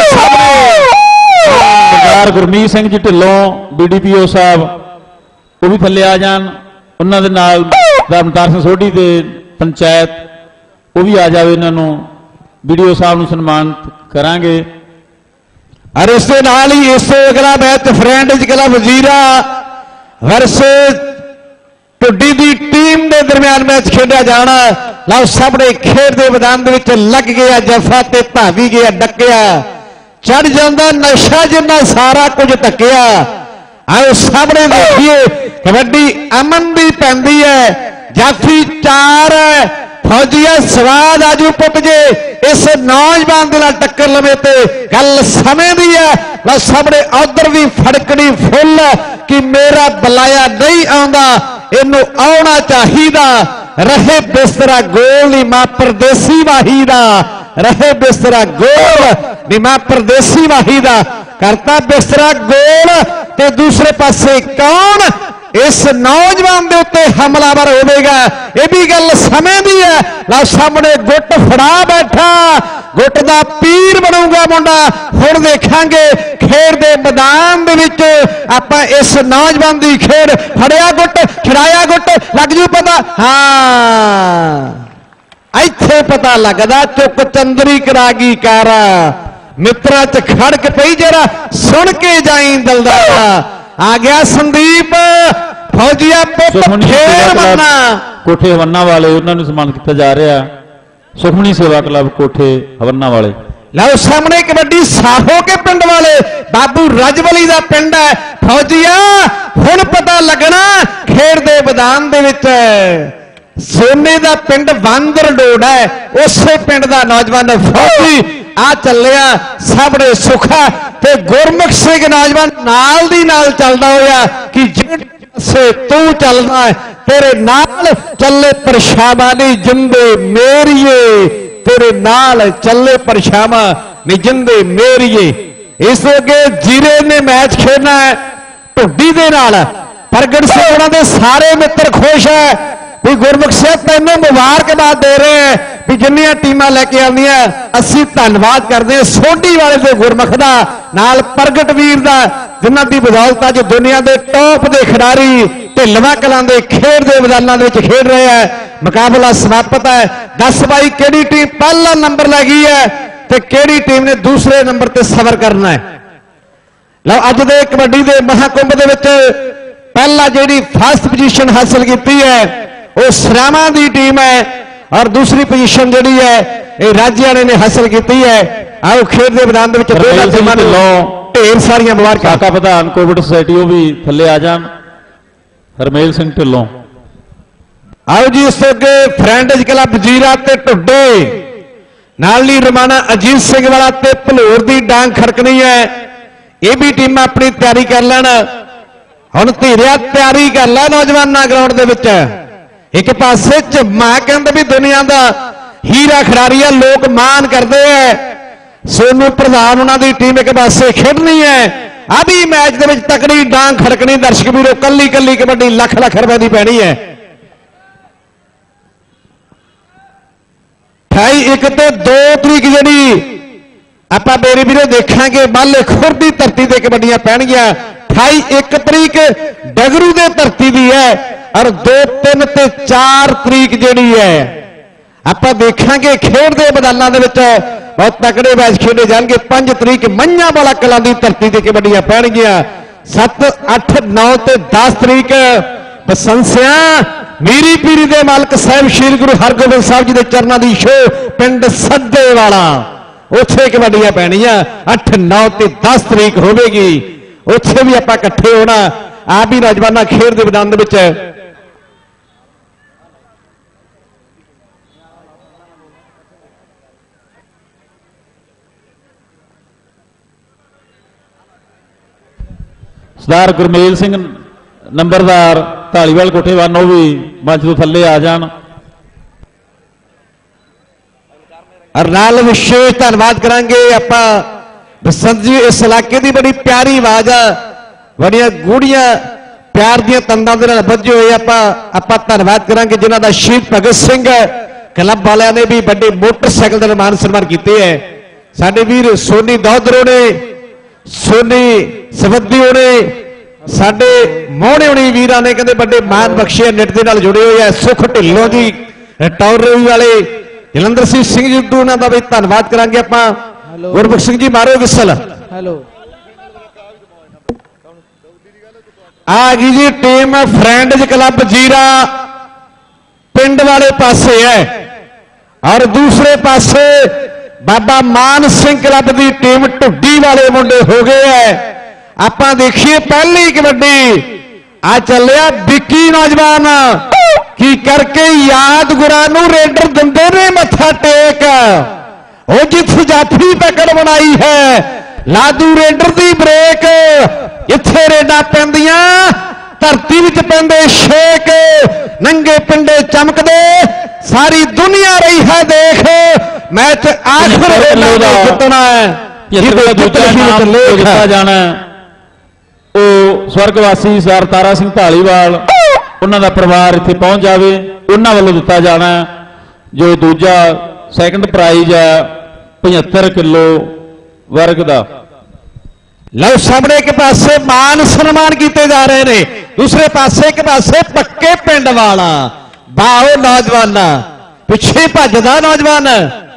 Sardar Gurmeet Singh ji Dhillon B D P O साहब वो भी थले आ जान, उन्होंने नाल धर्मतार सिंह सोढ़ी के पंचायत वो भी आ जाए, इन्हों वीडियो साहब नूं सन्मानित करांगे। और इस दे नाल ही इस अगला मैच फ्रेंड्स क्लब वजीरा वर्सेस ढुड्डी की टीम के दरमियान मैच खेड़ा जाना। लाओ सामने खेड के मैदान दे विच लग गया जफा ते भावी गया डकिया, चढ़ जाता नशा जिन्ना सारा कुछ तकिया। आओ सामने देखिए कबड्डी अमन भी पैंदी है, जाफी चार है, फौजिया स्वाद आजू पुट जे इस नौजवान के टक्कर लवे तो गल समय की है। बस सामने उधर भी फड़कनी फुल कि मेरा बलाया नहीं आता, इनू आना चाहिए, रहे बिस्तरा गोल नी मां परदेसी वाही दा, रहे बिस्तरा गोल नी मां परदेसी वाही दा, करता बिस्तरा गोल ते दूसरे पासे कौन इस नौजवान के उत्ते हमलावर होगा, यह भी गल समय की है। ला सामने गुट फड़ा बैठा, गुट का पीर बनूगा मुंडा। हुण देखांगे खेड के मैदान दे विच आपां इस नौजवान की खेड, फड़िया गुट छड़ाया गुट लग जू पता, हाँ इत्थे पता लगदा चुक चंदरी करागी कारा, मित्रा च खड़क पई जरा सुन के जाई दलदारा। आ गया संदीप फौजिया कोठे हवन्ना वाले, उन्होंने सम्मान किया जा रहा। सुखमनी सेवा क्लब कोठे हवन्ना वाले। लो सामने कबड्डी साहो के पिंड वाले बाबू रजवली का पिंड है। फौजिया हुण पता लगना खेड दे मैदान दे विच सोने का पिंड वांदर डोड है, उस पिंड का नौजवान फौजी आ चलिया सामने सुखा ते गुरमुख सिंह नौजवान नाल दी नाल चलदा होया कि जिहड़े पासे तू चलदा है तेरे नाल चले परछावां नी जिंदे मेरिए, तेरे नाल चले परछावां नी जिंदे मेरिए। इस अगे जीरे ने मैच खेलना है ढुड्डी दे नाल, प्रगट सिंह उन्हां दे सारे मित्र खुश है भी गुरमुख सिंह तेनों मुबारकबाद दे रहे हैं भी जिन्नियां टीमां लैके आउंदियां असीं धन्नवाद करते हैं सोढी वाले दे गुरमुख दा नाल प्रगट वीर दा, जिन्हां दी बदौलत अज दुनिया के टॉप के खिडारी ढिलवा कलां दे खेड दे मैदानां दे विच खेड रहे हैं। मुकाबला समाप्त है। दस बाई किहड़ी टीम पहला नंबर लै गई है ते किहड़ी टीम ने दूसरे नंबर ते सफर करना है। लो अज दे कबड्डी दे महाकुंभ दे विच पहला जिहड़ी फर्स्ट पोजीशन हासिल की है वो सरामा की टीम है, और दूसरी पोजीशन जिहड़ी है ये राज्याने ने हासिल की है। आओ खेड के मैदान दे विच दोनों टीमां नूं ढेर सारियां मुबारकां। साका प्रधान कोविड सोसाइटी वो भी थले आ जान, हरमेल सिंह ढिल्लों। आओ जी इस अगे फ्रेंड्स क्लब जीरा ते ढुड्डे नाल ही रमाना अजीत सिंह वाला ते भलोर की डांग खड़कनी है। ये भी टीम अपनी तैयारी कर लैन, हुण धीरिया तैयारी कर लै नौजवाना ग्राउंड दे विच। एक पासे झम्मा कहते भी दुनिया का हीरा खिडारी है, लोग मान करते हैं। सोनू प्रधान उन्होंने टीम एक पासे खेडनी है, अभी मैच के तकड़ी डांग खड़कनी। दर्शक वीरों कली कली कबड्डी लख लख रुपए की पैनी है। अठाई एक तो दो तरीक जी आप मेरे वीरों देखा माले खुर की धरती से कबड्डियां पैणगियां। अठाई एक तरीक डगरू के धरती की है, और दो तीन ते चार तरीक जी है आप देखा खेड के मैदानों के बहुत तकड़े मैच खेले जाएंगे। पांच तरीक मंझा वाला कलां की धरती से कबड्डियां पैणगियां। सत्त अठ नौ ते दस तरीक बसंसिया मीरी पीरी के मालक साहब श्री गुरु हरगोबिंद साहब जी के चरणों की शो पिंड सद्दे वाला। ਉੱਥੇ ਕਬੱਡੀਆਂ ਪੈਣੀਆਂ ਅੱਠ ਨੌ ਤੇ ਦਸ ਤਰੀਕ ਹੋਵੇਗੀ, ਉੱਥੇ ਵੀ ਆਪਾਂ ਇਕੱਠੇ ਹੋਣਾ। ਆਪ ਵੀ ਨੌਜਵਾਨਾਂ ਖੇਡ ਦੇ ਮੈਦਾਨ ਦੇ ਵਿੱਚ ਸਰਦਾਰ ਗੁਰਮੇਲ ਸਿੰਘ ਨੰਬਰਦਾਰ ਢਾਲੀਵਾਲ ਕੋਠੇਵਾਨ ਉਹ ਵੀ ਮੰਚ ਤੋਂ ਥੱਲੇ ਆ ਜਾਣ। ਔਰ ਨਾਲ ਵਿਸ਼ੇਸ਼ ਧੰਨਵਾਦ ਕਰਾਂਗੇ ਆਪਾਂ ਬਸੰਤ ਜੀ, ਇਸ ਇਲਾਕੇ ਦੀ ਬੜੀ ਪਿਆਰੀ ਆਵਾਜ਼ ਆ, ਬੜੀਆਂ ਗੂੜੀਆਂ ਪਿਆਰ ਦੀਆਂ ਤੰਦਾਂ ਦੇ ਨਾਲ ਬੱਝੇ ਹੋਏ ਆਪਾਂ ਆਪਾਂ ਧੰਨਵਾਦ ਕਰਾਂਗੇ ਜਿਨ੍ਹਾਂ ਦਾ ਸ਼ਹੀਦ ਭਗਤ ਸਿੰਘ ਕਲੱਬ ਵਾਲਿਆਂ ਨੇ ਵੀ ਵੱਡੇ ਮੋਟਰਸਾਈਕਲ ਦਾ ਮਾਨ ਸਨਮਾਨ ਕੀਤੇ ਹੈ। ਸਾਡੇ ਵੀਰ ਸੋਨੀ ਦੌਦਰੋ ਨੇ, ਸੋਨੀ ਸਵੱਦੀ ਹੋਣੇ, ਸਾਡੇ ਮੋਹਣੇ ਹੋਣੀ ਵੀਰਾਂ ਨੇ ਕਹਿੰਦੇ ਵੱਡੇ ਮਾਨ ਬਖਸ਼ੇ ਨੈਟ ਦੇ ਨਾਲ ਜੁੜੇ ਹੋਏ ਆ। ਸੁਖ ਢਿੱਲੋਂ ਜੀ ਟੌਰਈ ਵਾਲੇ, ਜਲੰਧਰ ਸਿੰਘ ਸਿੰਘ ਜੀ ਉਹਨਾਂ ਦਾ ਵੀ ਧੰਨਵਾਦ ਕਰਾਂਗੇ ਆਪਾਂ। ਗੁਰਬਖਸ਼ ਸਿੰਘ ਜੀ ਮਾਰੋ ਵਿਸਲ। ਹੈਲੋ ਆ ਗਈ ਜੀ ਟੀਮ ਫਰੈਂਡਜ਼ ਕਲੱਬ ਜੀਰਾ ਪਿੰਡ ਵਾਲੇ ਪਾਸੇ ਹੈ, ਔਰ ਦੂਸਰੇ ਪਾਸੇ ਬਾਬਾ ਮਾਨ ਸਿੰਘ ਕਲੱਬ ਦੀ ਟੀਮ ਢੁੱਡੀ ਵਾਲੇ ਮੁੰਡੇ ਹੋ ਗਏ ਹੈ। ਆਪਾਂ ਦੇਖੀਏ ਪਹਿਲੀ ਕਬੱਡੀ ਆ ਚੱਲਿਆ ਵਿੱਕੀ ਨੌਜਵਾਨ, ਕੀ ਕਰਕੇ ਯਾਦ ਗੁਰਾਂ ਨੂੰ ਰੇਡਰ ਦਿੰਦੇ ਨੇ ਮੱਥਾ ਟੇਕ, ਉਹ ਜਿੱਥ ਜਾਫੀ ਪਕੜ ਬਣਾਈ ਹੈ ਲਾਦੂ ਰੇਡਰ ਦੀ ਬ੍ਰੇਕ, ਇੱਥੇ ਰੇਡਾਂ ਪੈਂਦੀਆਂ ਧਰਤੀ ਵਿੱਚ ਪੈਂਦੇ ਛੇਕ, ਨੰਗੇ ਪਿੰਡੇ ਚਮਕਦੇ ਸਾਰੀ ਦੁਨੀਆ ਰਹੀ ਹੈ ਦੇਖ, ਮੈਚ ਆਖਰ ਵੇਲੇ ਦਾ ਜਿੱਤਣਾ ਹੈ, ਜਿਹਦੇ ਦੂਜਾ ਨਾਮ ਦਿੱਤਾ ਜਾਣਾ ਉਹ ਸਵਰਗਵਾਸੀ ਸਰ ਤਾਰਾ ਸਿੰਘ ਢਾਲੀਵਾਲ, ਉਹਨਾਂ ਦਾ ਪਰਿਵਾਰ ਇੱਥੇ ਪਹੁੰਚ ਜਾਵੇ, ਉਹਨਾਂ ਵੱਲੋਂ ਦਿੱਤਾ ਜਾਣਾ ਜੋ ਦੂਜਾ ਸੈਕੰਡ ਪ੍ਰਾਈਜ਼ ਹੈ ਪਝੱਤਰ ਕਿਲੋ ਵਰਗ ਦਾ। ਲਓ ਸਾਹਮਣੇ ਇੱਕ ਪਾਸੇ ਮਾਨ ਸਨਮਾਨ ਕੀਤੇ ਜਾ ਰਹੇ ਨੇ, ਦੂਸਰੇ ਪਾਸੇ ਇੱਕ ਪਾਸੇ ਪੱਕੇ ਪਿੰਡ ਵਾਲਾ ਬਾਹੋ ਨੌਜਵਾਨ, ਪਿੱਛੇ ਭੱਜਦਾ ਨੌਜਵਾਨ।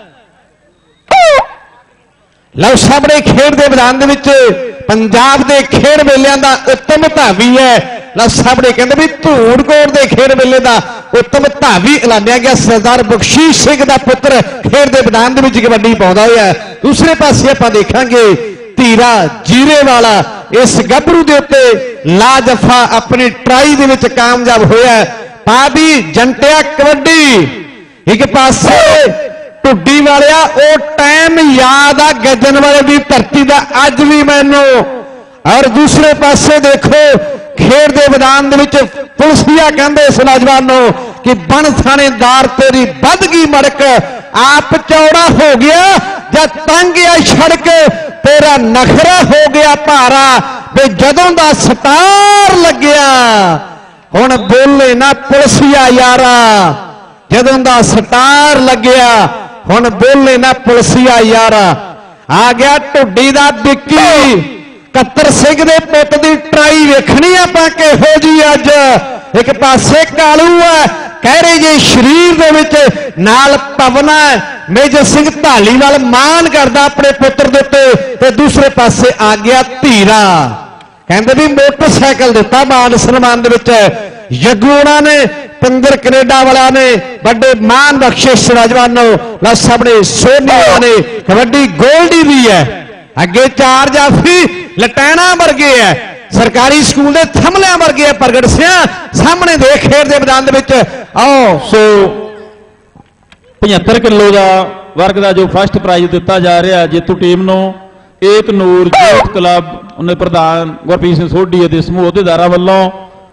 ਲਓ ਸਾਹਮਣੇ ਖੇਡ ਦੇ ਮੈਦਾਨ ਦੇ ਵਿੱਚ ਪੰਜਾਬ ਦੇ ਖੇਡ ਮੇਲਿਆਂ ਦਾ ਉੱਤਮ ਧਾਵੀ ਹੈ। ਲਓ ਸਾਹਮਣੇ ਕਹਿੰਦੇ ਵੀ ਧੂੜਕੋਟ ਦੇ ਖੇਡ ਮੇਲੇ ਦਾ ਉੱਤਮ ਧਾਵੀ ਐਲਾਨਿਆ ਗਿਆ, ਸਰਦਾਰ ਬਖਸ਼ੀਸ਼ ਸਿੰਘ ਦਾ ਪੁੱਤਰ ਖੇਡ ਦੇ ਮੈਦਾਨ ਦੇ ਵਿੱਚ ਕਬੱਡੀ ਪਾਉਂਦਾ ਹੋਇਆ। ਦੂਸਰੇ ਪਾਸੇ ਆਪਾਂ ਦੇਖਾਂਗੇ ਧੀਰਾ ਜੀਰੇ ਵਾਲਾ, ਇਸ ਗੱਭਰੂ ਦੇ ਉੱਤੇ ਲਾਜਫਾ ਆਪਣੀ ਟਰਾਈ ਦੇ ਵਿੱਚ ਕਾਮਯਾਬ ਹੋਇਆ। ਪਾਬੀ ਜੰਟਿਆ ਕਬੱਡੀ ਇੱਕ ਪਾਸੇ ਢੁੱਡੀ ਵਾਲਿਆ, ਉਹ ਟਾਈਮ ਯਾਦ ਆ ਗੱਜਣ ਵਾਲੇ ਦੀ ਧਰਤੀ ਦਾ ਅੱਜ ਵੀ ਮੈਨੂੰ। ਔਰ ਦੂਸਰੇ ਪਾਸੇ ਦੇਖੋ ਖੇਡ ਦੇ ਮੈਦਾਨ ਦੇ ਵਿੱਚ ਪੁਲਿਸੀਆ ਕਹਿੰਦੇ ਇਸ ਨੌਜਵਾਨ ਨੂੰ ਕਿ ਬਣ ਥਾਣੇਦਾਰ ਤੇਰੀ ਵੱਧ ਗਈ ਮੜਕ, ਆਪ ਚੌੜਾ ਹੋ ਗਿਆ ਜਾਂ ਤੰਗ ਆ ਸੜਕ, ਤੇਰਾ ਨਖਰਾ ਹੋ ਗਿਆ ਭਾਰਾ, ਵੇ ਜਦੋਂ ਦਾ ਸਟਾਰ ਲੱਗਿਆ ਹੁਣ ਬੋਲੇ ਨਾ ਪੁਲਿਸੀਆ ਯਾਰਾ, ਜਦੋਂ ਦਾ ਸਟਾਰ ਲੱਗਿਆ ਹੁਣ ਬੋਲੇ ਨਾ ਪੁਲਿਸੀਆ ਯਾਰਾ। ਆ ਗਿਆ ਢੁੱਡੀ ਦਾ ਵਿੱਕੀ, ਕੱਤਰ ਸਿੰਘ ਦੇ ਪੁੱਤ ਦੀ ਟਰਾਈ ਵੇਖਣੀ ਆਪਾਂ ਕਿਹੋ ਜੀ ਅੱਜ। ਇੱਕ ਪਾਸੇ ਕਾਲੂ ਹੈ ਕਹਿਰੇ ਜੇ ਸਰੀਰ ਦੇ ਵਿੱਚ, ਨਾਲ ਪਵਨਾ ਮੇਜਰ ਸਿੰਘ ਢਾਲੀਵਾਲ ਮਾਨ ਕਰਦਾ ਆਪਣੇ ਪੁੱਤਰ ਦੇ ਉੱਤੇ, ਤੇ ਦੂਸਰੇ ਪਾਸੇ ਆ ਗਿਆ ਧੀਰਾ, ਕਹਿੰਦੇ ਵੀ ਮੋਟਰਸਾਈਕਲ ਦਿੱਤਾ ਮਾਨ ਸਨਮਾਨ ਦੇ ਵਿੱਚ। ਜੱਗੂਣਾ ਨੇ ਪਿੰਦਰ ਕੈਨੇਡਾ ਵਾਲਿਆਂ ਨੇ ਵੱਡੇ ਮਾਨ ਬਖਸ਼ਿਸ਼ ਨੌਜਵਾਨ ਨੂੰ। ਲਓ ਸਾਹਮਣੇ ਸੋਨੀਆ ਨੇ ਕਬੱਡੀ ਗੋਲਡੀ ਵੀ ਹੈ, ਅੱਗੇ ਚਾਰ ਜਾਫੀ ਲਟੈਣਾ ਵਰਗੇ ਹੈ, ਸਰਕਾਰੀ ਸਕੂਲ ਦੇ ਥੰਮਲਿਆਂ ਵਰਗੇ ਹੈ ਪ੍ਰਗਟ ਸਿੰਘ। ਸਾਹਮਣੇ ਦੇ ਖੇਡ ਦੇ ਮੈਦਾਨ ਦੇ ਵਿੱਚ ਆਓ ਸੋ ਪਝੱਤਰ ਕਿਲੋ ਦਾ ਵਰਗ ਦਾ ਜੋ ਫਸਟ ਪ੍ਰਾਈਜ਼ ਦਿੱਤਾ ਜਾ ਰਿਹਾ ਜੇਤੂ ਟੀਮ ਨੂੰ ਏਕ ਨੂਰ ਜੋਤ ਕਲੱਬ ਉਹਨੇ ਪ੍ਰਧਾਨ ਗੁਰਪ੍ਰੀਤ ਸਿੰਘ ਸੋਢੀ ਅਤੇ ਸਮੂਹ ਅਹੁਦੇਦਾਰਾਂ ਵੱਲੋਂ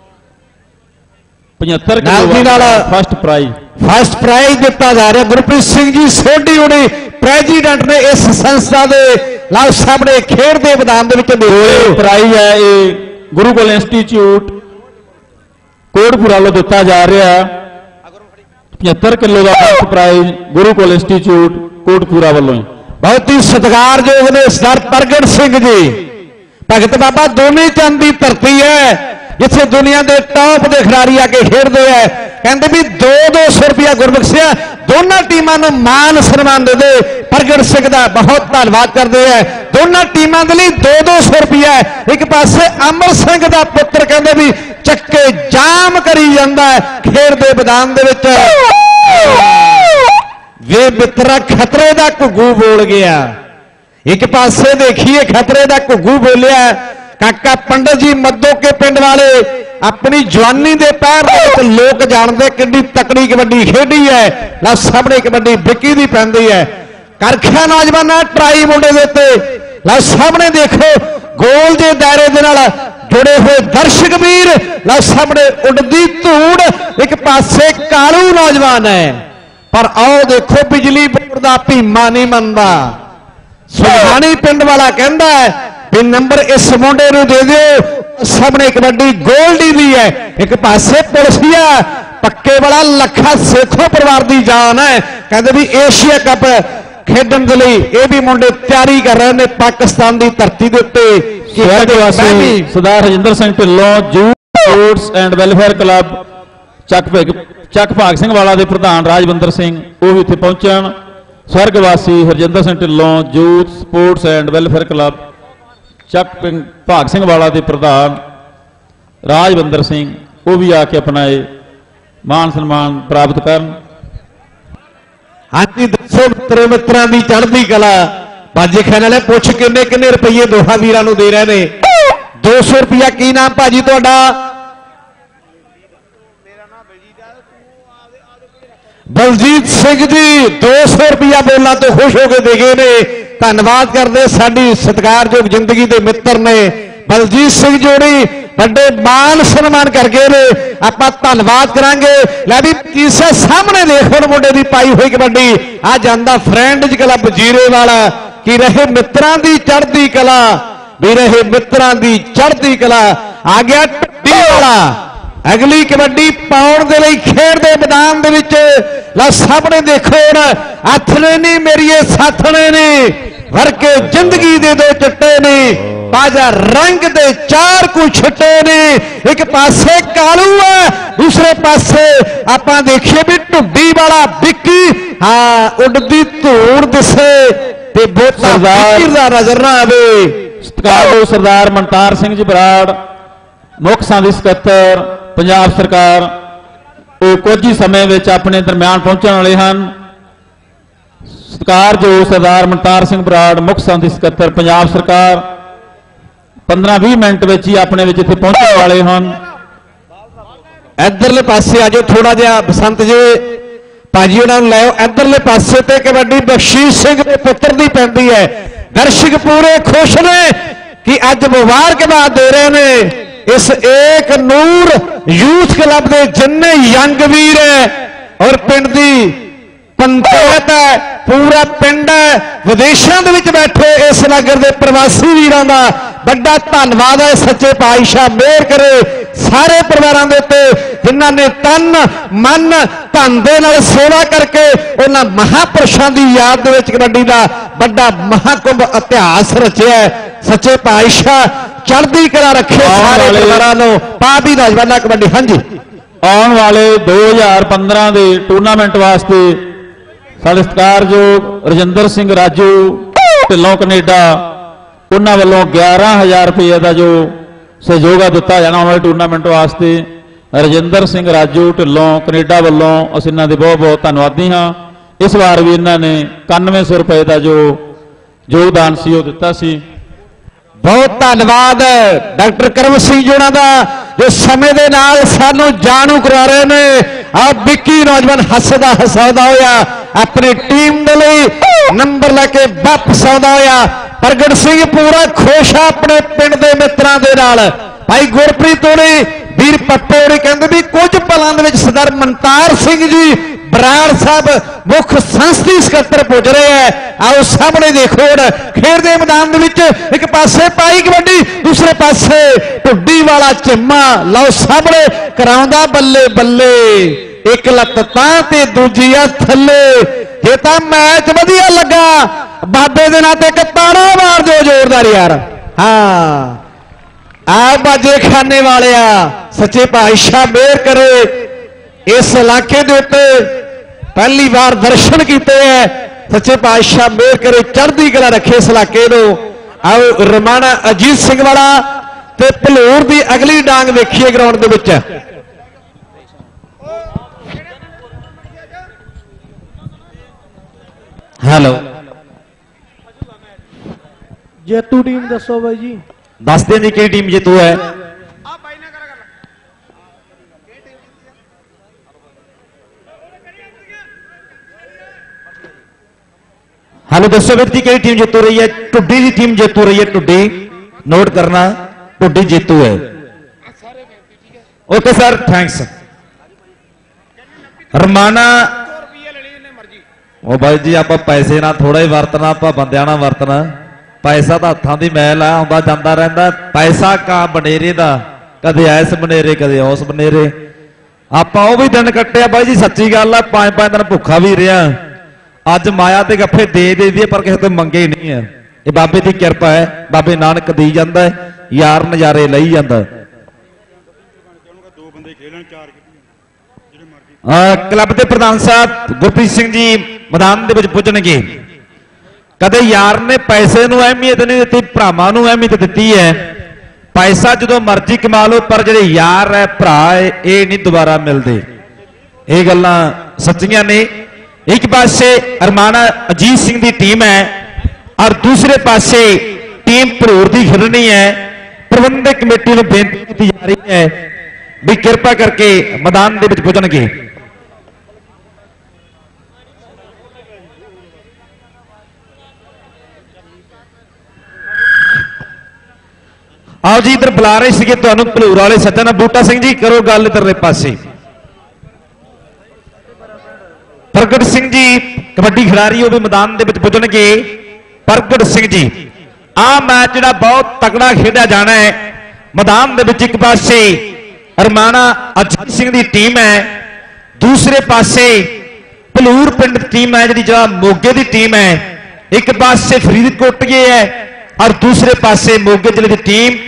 ਪਝੱਤਰ ਕਿਲੋ ਨਾਲ ਫਸਟ ਪ੍ਰਾਈਜ਼ ਫਸਟ ਪ੍ਰਾਈਜ਼ ਦਿੱਤਾ ਜਾ ਰਿਹਾ। ਗੁਰਪ੍ਰੀਤ ਸਿੰਘ ਜੀ ਸੋਢੀ ਹੁਣੇ ਪ੍ਰੈਜ਼ੀਡੈਂਟ ਨੇ ਇਸ ਸੰਸਥਾ ਦੇ। ਲਓ ਸਾਹਮਣੇ ਖੇਡ ਦੇ ਮੈਦਾਨ ਦੇ ਵਿੱਚ ਇਹ ਪ੍ਰਾਈਜ਼ ਹੈ ਇਹ ਗੁਰੂਕੁਲ ਇੰਸਟੀਚਿਊਟ ਕੋਟਪੁਰਾ ਵੱਲੋਂ ਦਿੱਤਾ ਜਾ ਰਿਹਾ। ਪਝੱਤਰ ਕਿਲੋ ਦਾ first prize Gurukul institute Kotpura ਵੱਲੋਂ। ਬਹੁਤ ਹੀ ਸਤਿਕਾਰਯੋਗ ਨੇ ਸਰਦਾਰ ਪ੍ਰਗਟ ਸਿੰਘ ਜੀ, ਭਗਤ ਬਾਬਾ ਦੋਨੇ ਚੰਦ ਦੀ ਧਰਤੀ ਹੈ ਜਿੱਥੇ ਦੁਨੀਆ ਦੇ ਟੌਪ ਦੇ ਖਿਡਾਰੀ ਆ ਕੇ ਖੇਡਦੇ ਆ। ਕਹਿੰਦੇ ਵੀ ਦੋ ਦੋ ਸੌ ਰੁਪਇਆ ਗੁਰਬਖਸ਼ਿਆ ਦੋਨਾਂ ਟੀਮਾਂ ਨੂੰ ਮਾਨ ਸਨਮਾਨ ਦੇ ਦੇ। ਪ੍ਰਗਟ ਸਿੰਘ ਦਾ ਬਹੁਤ ਧੰਨਵਾਦ ਕਰਦੇ ਆ, ਦੋਨਾਂ ਟੀਮਾਂ ਦੇ ਲਈ ਦੋ ਦੋ ਸੌ ਰੁਪਇਆ। ਇੱਕ ਪਾਸੇ ਅਮਰ ਸਿੰਘ ਦਾ ਪੁੱਤਰ ਕਹਿੰਦੇ ਵੀ ਚੱਕੇ ਜਾਮ ਕਰੀ ਜਾਂਦਾ ਖੇਡ ਦੇ ਮੈਦਾਨ ਦੇ ਵਿੱਚ। ਵੇ ਮਿੱਤਰਾ ਖਤਰੇ ਦਾ ਘੁੱਗੂ ਬੋਲ ਗਿਆ। ਇੱਕ ਪਾਸੇ ਦੇਖੀਏ ਖਤਰੇ ਦਾ ਘੁੱਗੂ ਬੋਲਿਆ ਕਾਕਾ ਪੰਡਤ ਜੀ ਮੱਦੋ ਕੇ ਪਿੰਡ ਵਾਲੇ ਆਪਣੀ ਜਵਾਨੀ ਦੇ ਪੈਰ ਦੇ ਵਿੱਚ ਲੋਕ ਜਾਣਦੇ ਕਿੰਨੀ ਤਕੜੀ ਕਬੱਡੀ ਖੇਡੀ ਹੈ। ਲਾ ਸਾਹਮਣੇ ਕਬੱਡੀ ਵਿੱਕੀ ਦੀ ਪੈਂਦੀ ਹੈ ਕਰਖਿਆ ਨੌਜਵਾਨਾਂ ਟਰਾਈ ਮੁੰਡੇ ਦੇ ਉੱਤੇ। ਲਾ ਸਾਹਮਣੇ ਦੇਖੋ ਗੋਲ ਦੇ ਦਾਇਰੇ ਦੇ ਨਾਲ ਜੁੜੇ ਹੋਏ ਦਰਸ਼ਕ ਵੀਰ। ਲਾ ਸਾਹਮਣੇ ਉੱਡਦੀ ਧੂੜ ਇੱਕ ਪਾਸੇ ਕਾਲੂ ਨੌਜਵਾਨ ਹੈ ਪਰ ਆਓ ਦੇਖੋ ਬਿਜਲੀ ਬੋਰਡ ਦਾ ਭੀਮਾ ਨਹੀਂ ਮੰਨਦਾ। ਸੁਹਾਣੀ ਪਿੰਡ ਵਾਲਾ ਕਹਿੰਦਾ ਵੀ ਨੰਬਰ ਇਸ ਮੁੰਡੇ ਨੂੰ ਦੇ ਦਿਓ। ਸਾਹਮਣੇ ਕਬੱਡੀ ਗੋਲਡੀ ਦੀ ਹੈ ਇੱਕ ਪਾਸੇ ਪੁਲਸੀਆ ਪੱਕੇ ਵਾਲਾ ਲੱਖਾ ਸੇਖੋ ਪਰਿਵਾਰ ਦੀ ਜਾਨ ਹੈ। ਕਹਿੰਦੇ ਵੀ ਏਸ਼ੀਆ ਕੱਪ ਖੇਡਣ ਦੇ ਲਈ ਇਹ ਵੀ ਮੁੰਡੇ ਤਿਆਰੀ ਕਰ ਰਹੇ ਨੇ ਪਾਕਿਸਤਾਨ ਦੀ ਧਰਤੀ ਦੇ ਉੱਤੇ। ਸਵਰਗਵਾਸੀ Sardar Rajinder Singh Dhillon youth sports and welfare club Chak Bhigg ਚੱਕ ਭਾਗ ਸਿੰਘ ਵਾਲਾ ਦੇ ਪ੍ਰਧਾਨ ਰਾਜਵਿੰਦਰ ਸਿੰਘ ਉਹ ਵੀ ਇੱਥੇ ਪਹੁੰਚਣ। ਸਵਰਗਵਾਸੀ Harjinder Singh Dhillon youth sports and welfare club Chak Bhag Singh ਵਾਲਾ ਦੇ ਪ੍ਰਧਾਨ ਰਾਜਵਿੰਦਰ ਸਿੰਘ ਉਹ ਵੀ ਆ ਕੇ ਆਪਣਾ ਇਹ ਮਾਨ ਸਨਮਾਨ ਪ੍ਰਾਪਤ ਕਰਨ। ਹਾਂਜੀ ਦੱਸੋ ਮਿੱਤਰੋ ਮਿੱਤਰਾਂ ਦੀ ਚੜ੍ਹਦੀ ਕਲਾ ਬਾਜੀ ਖਾਨ ਵਾਲੇ ਪੁੱਛ ਕਿੰਨੇ ਕਿੰਨੇ ਰੁਪਏ ਦੋਹਾਂ ਵੀਰਾਂ ਨੂੰ ਦੇ ਰਹੇ ਨੇ। ਦੋ ਸੌ ਰੁਪਇਆ ਕੀ ਨਾਮ ਭਾਜੀ ਤੁਹਾਡਾ? ਬਲਜੀਤ ਸਿੰਘ ਜੀ ਦੋ ਸੌ ਰੁਪਇਆ ਬੋਲਾਂ ਤੋਂ ਖੁਸ਼ ਹੋ ਕੇ ਦੇ ਗਏ ਨੇ। ਧੰਨਵਾਦ ਕਰਦੇ ਸਾਡੀ ਸਤਿਕਾਰਯੋਗ ਜ਼ਿੰਦਗੀ ਦੇ ਮਿੱਤਰ ਨੇ ਬਲਜੀਤ ਸਿੰਘ ਜੋੜੀ ਵੱਡੇ ਮਾਨ ਸਨਮਾਨ ਕਰ ਗਏ ਨੇ। ਆਪਾਂ ਧੰਨਵਾਦ ਕਰਾਂਗੇ। ਲੈ ਵੀ ਤੀਸਰੇ ਸਾਹਮਣੇ ਦੇਖੋ ਮੁੰਡੇ ਦੀ ਪਾਈ ਹੋਈ ਕਬੱਡੀ ਆ ਜਾਂਦਾ ਫਰੈਂਡਜ਼ ਕਲੱਬ ਜੀਰੇ ਵਾਲਾ ਕੀ ਰਹੇ ਮਿੱਤਰਾਂ ਦੀ ਚੜ੍ਹਦੀ ਕਲਾ ਵੀ ਰਹੇ ਮਿੱਤਰਾਂ ਦੀ ਚੜ੍ਹਦੀ ਕਲਾ। ਆ ਗਿਆ ਢੱਡੀ ਵਾਲਾ ਅਗਲੀ ਕਬੱਡੀ ਪਾਉਣ ਦੇ ਲਈ ਖੇਡ ਦੇ ਮੈਦਾਨ ਦੇ ਵਿੱਚ। ਲਾ ਸਾਹਮਣੇ ਦੇਖੋ ਹੁਣ ਆਥਣੇ ਨਹੀਂ ਮੇਰੀਏ ਸਾਥਣੇ ਨੇ ਵਰਕੇ ਜ਼ਿੰਦਗੀ ਦੇ ਦੋ ਚਿੱਟੇ ਨੇ ਬਾਜਾ ਰੰਗ ਦੇ ਚਾਰ ਕੁ ਛਿੱਟੇ ਨੇ। ਇੱਕ ਪਾਸੇ ਕਾਲੂ ਹੈ ਦੂਸਰੇ ਪਾਸੇ ਆਪਾਂ ਦੇਖੀਏ ਵੀ ਢੁੱਡੀ ਵਾਲਾ ਵਿੱਕੀ ਹਾਂ ਉੱਡਦੀ ਧੂੜ ਦਿਸੇ ਤੇ ਬੋਤਾ ਵੀਰ ਦਾ ਨਜ਼ਰ ਨਾ ਆਵੇ। ਸਤਿਕਾਰਯੋਗ ਸਰਦਾਰ ਮਨਤਾਰ ਸਿੰਘ ਜੀ ਬਰਾੜ ਮੁੱਖ ਸੰਘੀ ਸਕੱਤਰ ਪੰਜਾਬ ਸਰਕਾਰ ਉਹ ਕੁਝ ਹੀ ਸਮੇਂ ਵਿੱਚ ਆਪਣੇ ਦਰਮਿਆਨ ਪਹੁੰਚਣ ਵਾਲੇ ਹਨ। ਸਤਿਕਾਰਯੋਗ ਸਰਦਾਰ ਮਨਤਾਰ ਸਿੰਘ ਬਰਾੜ ਮੁੱਖ ਸੰਘੀ ਸਕੱਤਰ ਪੰਜਾਬ ਸਰਕਾਰ ਪੰਦਰਾਂ ਵੀਹ ਮਿੰਟ ਵਿੱਚ ਹੀ ਆਪਣੇ ਵਿੱਚ ਇੱਥੇ ਪਹੁੰਚਣ ਵਾਲੇ ਹਨ। ਇਧਰਲੇ ਪਾਸੇ ਆ ਜਾਓ ਥੋੜਾ ਜਿਹਾ ਬਸੰਤ ਜੀ ਭਾਜੀ ਉਹਨਾਂ ਨੂੰ ਲਿਆਓ ਇਧਰਲੇ ਪਾਸੇ ਤੇ ਕਬੱਡੀ ਬਖਸ਼ੀਸ਼ ਸਿੰਘ ਦੇ ਪੁੱਤਰ ਦੀ ਪੈਂਦੀ ਹੈ। ਦਰਸ਼ਕ ਪੂਰੇ ਖੁਸ਼ ਨੇ ਕਿ ਅੱਜ ਮੁਬਾਰਕਬਾਦ ਦੇ ਰਹੇ ਨੇ ਇਸ ਏਕ ਨੂਰ ਯੂਥ ਕਲੱਬ ਦੇ ਜਿੰਨੇ ਯੰਗ ਵੀਰ ਹੈ ਔਰ ਪਿੰਡ ਦੀ ਪੰਚਾਇਤ ਹੈ ਪੂਰਾ ਪਿੰਡ ਹੈ ਵਿਦੇਸ਼ਾਂ ਦੇ ਵਿੱਚ ਬੈਠੇ ਇਸ ਨਗਰ ਦੇ ਪ੍ਰਵਾਸੀ ਵੀਰਾਂ ਦਾ ਵੱਡਾ ਧੰਨਵਾਦ ਹੈ। ਸੱਚੇ ਪਾਤਸ਼ਾਹ ਮਿਹਰ ਕਰੇ ਸਾਰੇ ਪਰਿਵਾਰਾਂ ਦੇ ਉੱਤੇ ਜਿਨ੍ਹਾਂ ਨੇ ਤਨ ਮਨ ਧਨ ਦੇ ਨਾਲ ਸੇਵਾ ਕਰਕੇ ਉਹਨਾਂ ਮਹਾਂਪੁਰਸ਼ਾਂ ਦੀ ਯਾਦ ਦੇ ਵਿੱਚ ਕਬੱਡੀ ਦਾ ਵੱਡਾ ਮਹਾਕੁੰਭ ਇਤਿਹਾਸ ਰਚਿਆ। ਸੱਚੇ ਪਾਤਸ਼ਾਹ ਚੜ੍ਹਦੀ ਕਲਾ ਰੱਖੇ ਸਾਰੇ ਪਰਿਵਾਰਾਂ ਨੂੰ ਪਾਪੀ ਨੌਜਵਾਨਾਂ ਕਬੱਡੀ। ਹਾਂਜੀ ਆਉਣ ਵਾਲੇ ਦੋ ਹਜ਼ਾਰ ਪੰਦਰਾਂ ਦੇ ਟੂਰਨਾਮੈਂਟ ਵਾਸਤੇ ਸਾਡੇ ਸਤਿਕਾਰਯੋਗ ਰਜਿੰਦਰ ਸਿੰਘ ਰਾਜੂ ਢਿੱਲੋਂ ਕੈਨੇਡਾ ਉਹਨਾਂ ਵੱਲੋਂ ਗਿਆਰਾਂ ਹਜ਼ਾਰ ਰੁਪਏ ਦਾ ਜੋ ਸਹਿਯੋਗ ਦਿੱਤਾ ਜਾਣਾ ਆਉਣ ਵਾਲੇ ਟੂਰਨਾਮੈਂਟ ਵਾਸਤੇ। ਰਜਿੰਦਰ ਸਿੰਘ ਰਾਜੂ ਢਿੱਲੋਂ ਕੈਨੇਡਾ ਵੱਲੋਂ ਅਸੀਂ ਇਹਨਾਂ ਦੇ ਬਹੁਤ ਬਹੁਤ ਧੰਨਵਾਦੀ ਹਾਂ। ਇਸ ਵਾਰ ਵੀ ਇਹਨਾਂ ਨੇ ਇਕਾਨਵੇਂ ਸੌ ਰੁਪਏ ਦਾ ਜੋ ਯੋਗਦਾਨ ਸੀ ਉਹ ਦਿੱਤਾ ਸੀ। ਬਹੁਤ ਧੰਨਵਾਦ ਡਾਕਟਰ ਕਰਮ ਸਿੰਘ ਜੀ ਉਹਨਾਂ ਦਾ ਜੋ ਸਮੇਂ ਦੇ ਨਾਲ ਸਾਨੂੰ ਜਾਣੂ ਕਰਾ ਰਹੇ ਨੇ। ਆ ਵਿੱਕੀ ਨੌਜਵਾਨ ਹੱਸਦਾ ਹਸਾਉਂਦਾ ਹੋਇਆ ਆਪਣੀ ਟੀਮ ਦੇ ਲਈ ਨੰਬਰ ਲੈ ਕੇ ਵਾਪਸ ਆਉਂਦਾ ਹੋਇਆ। ਪ੍ਰਗਟ ਸਿੰਘ ਪੂਰਾ ਖੁਸ਼ ਆ ਆਪਣੇ ਪਿੰਡ ਦੇ ਮਿੱਤਰਾਂ ਦੇ ਨਾਲ। ਭਾਈ ਗੁਰਪ੍ਰੀਤ ਹੋਣੀ ਵੀਰ ਪੱਪੇ ਹੋਣੀ ਕਹਿੰਦੇ ਵੀ ਕੁਝ ਪਲਾਂ ਦੇ ਵਿੱਚ ਸਰਦਾਰ ਮਨਤਾਰ ਸਿੰਘ ਜੀ ਬਰਾੜ ਸਾਹਿਬ ਮੁੱਖ ਸੰਸਦੀ ਸਕੱਤਰ ਪੁੱਜ ਰਹੇ ਹੈ। ਆਓ ਸਾਹਮਣੇ ਦੇਖੋ ਹੁਣ ਖੇਡ ਦੇ ਮੈਦਾਨ ਦੇ ਵਿੱਚ ਇੱਕ ਪਾਸੇ ਪਾਈ ਕਬੱਡੀ ਦੂਸਰੇ ਪਾਸੇ ਢੁੱਡੀ ਵਾਲਾ ਝਿੰਮਾ। ਲਓ ਸਾਹਮਣੇ ਕਰਾਉਂਦਾ ਬੱਲੇ ਬੱਲੇ ਇੱਕ ਲੱਤ ਤਾਂ ਤੇ ਦੂਜੀ ਆ ਥੱਲੇ। ਜੇ ਤਾਂ ਮੈਚ ਵਧੀਆ ਲੱਗਾ ਬਾਬੇ ਦੇ ਨਾਂ ਤੇ ਇੱਕ ਤਾੜਾ ਮਾਰ ਦਿਓ ਜ਼ੋਰਦਾਰ ਯਾਰ। ਹਾਂ ਆ ਬਾਜੇ ਖਾਨੇ ਵਾਲਿਆ ਸੱਚੇ ਪਾਤਸ਼ਾਹ ਮਿਹਰ ਕਰੇ ਇਸ ਇਲਾਕੇ ਦੇ ਉੱਤੇ ਪਹਿਲੀ ਵਾਰ ਦਰਸ਼ਨ ਕੀਤੇ ਹੈ। ਸੱਚੇ ਪਾਤਸ਼ਾਹ ਮਿਹਰ ਕਰੇ ਚੜ੍ਹਦੀ ਕਲਾ ਰੱਖੇ ਇਸ ਇਲਾਕੇ ਨੂੰ। ਆਓ ਰਮਾਣਾ ਅਜੀਤ ਸਿੰਘ ਵਾਲਾ ਤੇ ਭਲੂਰ ਦੀ ਅਗਲੀ ਡਾਂਗ ਵੇਖੀਏ ਗਰਾਊਂਡ ਦੇ ਵਿੱਚ। ਹੈਲੋ ਜੇਤੂ ਟੀਮ ਦੱਸੋ ਬਾਈ ਜੀ। ਦੱਸਦੇ ਹਾਂ ਜੀ ਕਿਹੜੀ ਟੀਮ ਜੇਤੂ ਹੈ। हेलो दसो वीर जी किहड़ी टीम जीतू रही है। ढुड्डी की टीम जीतू रही है। ढुड्डी नोट करना, ढुड्डी जीतू है। Okay sir thanks. रमाना ओ भाई जी आप पैसे ना थोड़ा ही वरतना, आप बंदियां ना वरतना। पैसा तो हत्थां दी मैल आ, आउंदा जांदा रहिंदा। पैसा का बनेरे दा कदे ऐस बनेरे कदे उस बनेरे। आपां ओ भी दिन कट्टिया भाई जी, सच्ची गल आ। पांच पांच दिन भुखा भी रहा, अज माया ते गफ्फे दे दे दिए पर किसी तो मंगे ही नहीं है। ये बाबे की किरपा है, बाबे नानक दी जांदा है, यार नज़ारे लई जांदा। क्लब के प्रधान साहब गुरप्रीत सिंह जी मैदान दे विच पुजणगे। कदे यार ने पैसे नूं अहमियत नहीं दी, भरावां नूं अहमियत दी है। पैसा जो मर्जी कमा लो पर जिहड़े यार है भरा है ये नहीं दोबारा मिलते। ये गल्लां सच्चियां ने। एक पासे अरमाना अजीत सिंह की टीम है और दूसरे पासे टीम भरूर की खिलनी है। प्रबंधक कमेटी को बेनती की जा रही है भी कृपा करके मैदान के पुजणगे। आओ जी इधर बुला रहे थे तुहानू भलूर वाले सज्जन बूटा सिंह जी, करो गल इधरले पासे। प्रगट सिंह जी कबड्डी खिलाड़ी वो भी मैदान के पुजणगे। प्रगट सिंह जी आ मैच जो बहुत तगड़ा खेड़ा जाना है मैदान के। एक पासे अरमाना अजीत सिंह की टीम है, दूसरे पासे भलूर पिंड टीम है जी जो मोगे की टीम है। एक पासे फरीदकोट की है और दूसरे पासे मोगे जिले की टीम।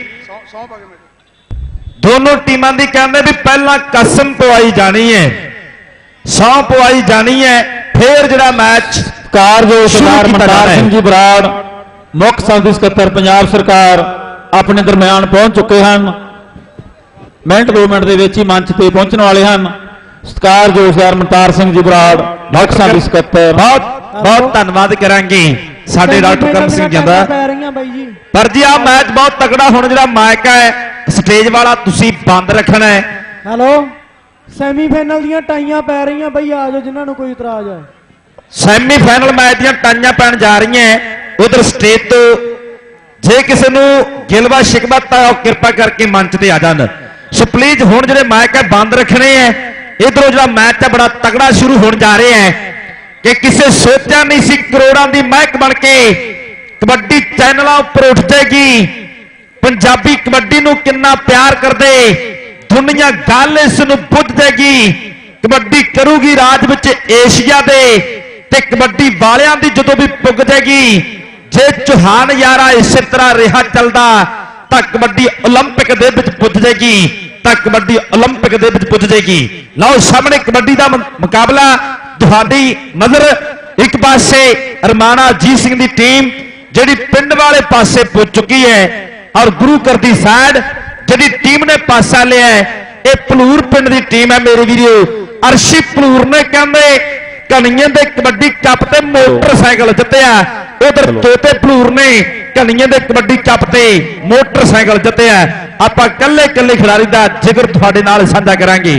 दोनों टीमों की कहते भी पहला कसम पवाई जानी है, सौ पवाई जानी है, फिर जरा मैच कार जो सरदार मनतार सिंह जी बराड़ मुख्य संघ सकत्तर पंजाब सरकार अपने दरम्यान पहुंच चुके हैं। मिनट दो मिनट के मंच पर पहुंचने वाले हैं। सत्कार जो सरदार मनतार सिंह जी बराड़ मुख्य संघ सकत्तर बहुत बहुत धन्यवाद करांगे साडे डॉक्टर करम सिंह जी दा। पर जी आ मैच बहुत तगड़ा होना। जरा माइक है स्टेज वाला तुसी बंद रखना है। हेलो सैमीफाइनल ਦੀਆਂ ਟਾਈਆਂ ਪੈ ਰਹੀਆਂ ਬਈ, ਆ ਜਾਓ ਜਿਨ੍ਹਾਂ ਨੂੰ ਕੋਈ ਇਤਰਾਜ਼ ਹੈ। ਸੈਮੀਫਾਈਨਲ ਮੈਚ ਦੀਆਂ ਟਾਈਆਂ ਪੈਣ ਜਾ ਰਹੀਆਂ ਉਧਰ ਸਟੇਜ ਤੋਂ। ਜੇ ਕਿਸੇ ਨੂੰ ਗਿਲਵਾ ਸ਼ਿਕਵਾ ਤਾਂ ਉਹ ਕਿਰਪਾ ਕਰਕੇ ਮੰਚ ਤੇ ਆ ਜਾਣ। ਸੋ ਪਲੀਜ਼ ਹੁਣ ਜਿਹੜੇ ਮਾਈਕ ਹੈ ਬੰਦ ਰੱਖਣੇ ਹੈ। ਇਧਰੋਂ ਜਿਹੜਾ ਮੈਚ ਹੈ ਬੜਾ ਤਗੜਾ ਸ਼ੁਰੂ ਹੋਣ ਜਾ ਰਿਹਾ ਹੈ ਕਿ ਕਿਸੇ ਸੋਚਿਆ ਨਹੀਂ ਸੀ ਕਰੋੜਾਂ ਦੀ ਮਹਿਕ ਬਣ ਕੇ ਕਬੱਡੀ ਚੈਨਲਾਂ ਉੱਪਰ ਉੱਠ ਜਾਏਗੀ। ਪੰਜਾਬੀ ਕਬੱਡੀ ਨੂੰ ਕਿੰਨਾ ਪਿਆਰ ਕਰਦੇ, ਦੁਨੀਆ ਗੱਲ ਇਸ ਨੂੰ ਬੁੱਝ ਜਾਏਗੀ। ਕਬੱਡੀ ਕਰੂਗੀ ਰਾਜ ਵਿੱਚ ਏਸ਼ੀਆ ਦੇ ਤੇ ਕਬੱਡੀ ਵਾਲਿਆਂ ਦੀ ਜਦੋਂ ਵੀ ਪੁੱਗ ਜਾਏਗੀ। ਜੇ ਚੌਹਾਨ ਯਾਰਾ ਇਸੇ ਤਰ੍ਹਾਂ ਰਿਹਾ ਚੱਲਦਾ ਤਾਂ ਕਬੱਡੀ 올림픽 ਦੇ ਵਿੱਚ ਪੁੱਜ ਜਾਏਗੀ, ਤਾਂ ਕਬੱਡੀ 올림픽 ਦੇ ਵਿੱਚ ਪੁੱਜ ਜਾਏਗੀ। ਲਓ ਸਾਹਮਣੇ ਕਬੱਡੀ ਦਾ ਮੁਕਾਬਲਾ ਤੁਹਾਡੀ ਨਜ਼ਰ। ਇੱਕ ਪਾਸੇ ਅਰਮਾਨਾ ਅਜੀਤ ਸਿੰਘ ਦੀ ਟੀਮ ਜਿਹੜੀ ਪਿੰਡ ਵਾਲੇ ਪਾਸੇ ਪੁੱਜ ਚੁੱਕੀ ਹੈ और गुरु कर दी साइड जी टीम ने पासा लिया है। ये भलूर पिंड की टीम है मेरे वीडियो। अर्शी भलूर ने कहते घणिये दे कबड्डी कप ते मोटरसाइकिल जितया। उधर तोते भलूर ने घणिये दे कबड्डी कप ते मोटरसाइकिल जितया। आप कल्ले कल्ले खिलाड़ी का जिगर तुहाडे नाल साझा करांगे।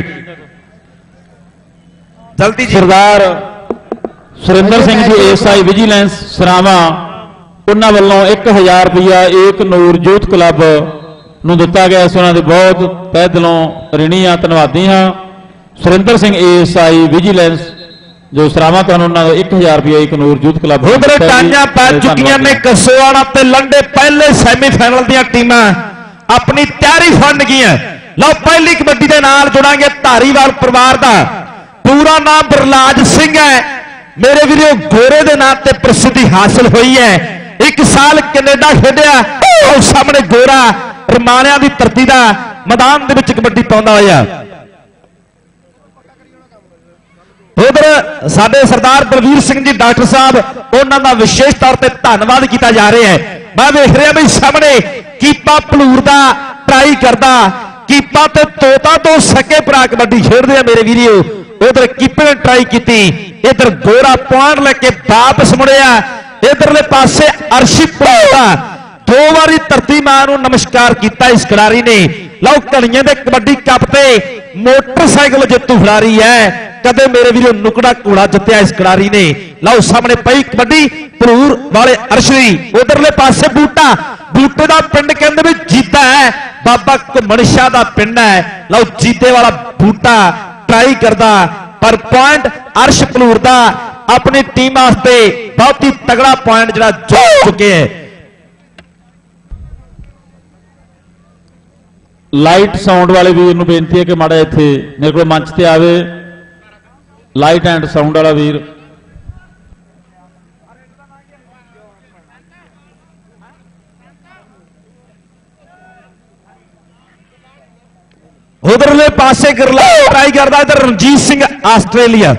जल्दी Sardar Surinder Singh ji S I vigilance Sarawa उन्होंने वालों एक हज़ार रुपया एक नूर यूथ क्लब नूं दिता गया। उन्होंने बहुत तह दिलों ऋणी हाँ, धन्यवादी हाँ। Surinder Singh S I vigilance जो सरावा तो उन्होंने एक हज़ार रुपया एक नूर यूथ क्लब टाइयां पै चुकियां ने। कसोआड़ा ते लंडे पहले सैमीफाइनल दी टीमां अपनी तैयारी फंड गई। लो पहली कबड्डी के नाल जुड़ांगे धारीवाल परिवार का पूरा नाम बरलाज सिंह है मेरे वीरों। गोरे के नाम से प्रसिद्धि हासिल हुई है। एक साल कनेडा खेडिया और सामने गोरा रमाणिया की धरती का मैदान के विच कबड्डी पाउंदा होया। उधर साडे सरदार बलवीर सिंह जी डॉक्टर साहब उन्हों का विशेष तौर पर धन्यवाद किया जा रहा है। मैं देख रहा भी सामने कीपा भलूर का ट्राई करता। कीपा तो तोता तो सके भरा कबड्डी खेडदे आ मेरे वीडियो। उधर कीपर ने ट्राई की, इधर गोरा पॉइंट लेके वापस मुड़िया, इधरले पासे अर्शित भरा दो बारी धरती मां नूं नमस्कार किया इस खिडारी ने। लो घड़ियां दे कबड्डी कप ते मोटरसाइकिल जितू खिडारी है, कदे मेरे वीरों नुकड़ा घोड़ा जितया इस खिडारी ने। लो सामने पई कबड्डी भरूर वाले अर्शरी, उधरले पासे बूटा, बूटे का पिंड कहते भी जीता है, बाबा घुमन शाह का पिंड है। लो जीते वाला बूटा ट्राई करता, पर पॉइंट अर्श भलूर का अपनी टीम वास्ते बहुत ही तगड़ा पॉइंट जरा जोड़ चुके हैं। लाइट साउंड वाले वीर नूं बेनती है कि माड़ा इत्थे मेरे को मंच ते आवे, लाइट एंड साउंड वाला वीर। उधरले पासे गिरला ट्राई करता, इधर रणजीत सिंह आस्ट्रेलिया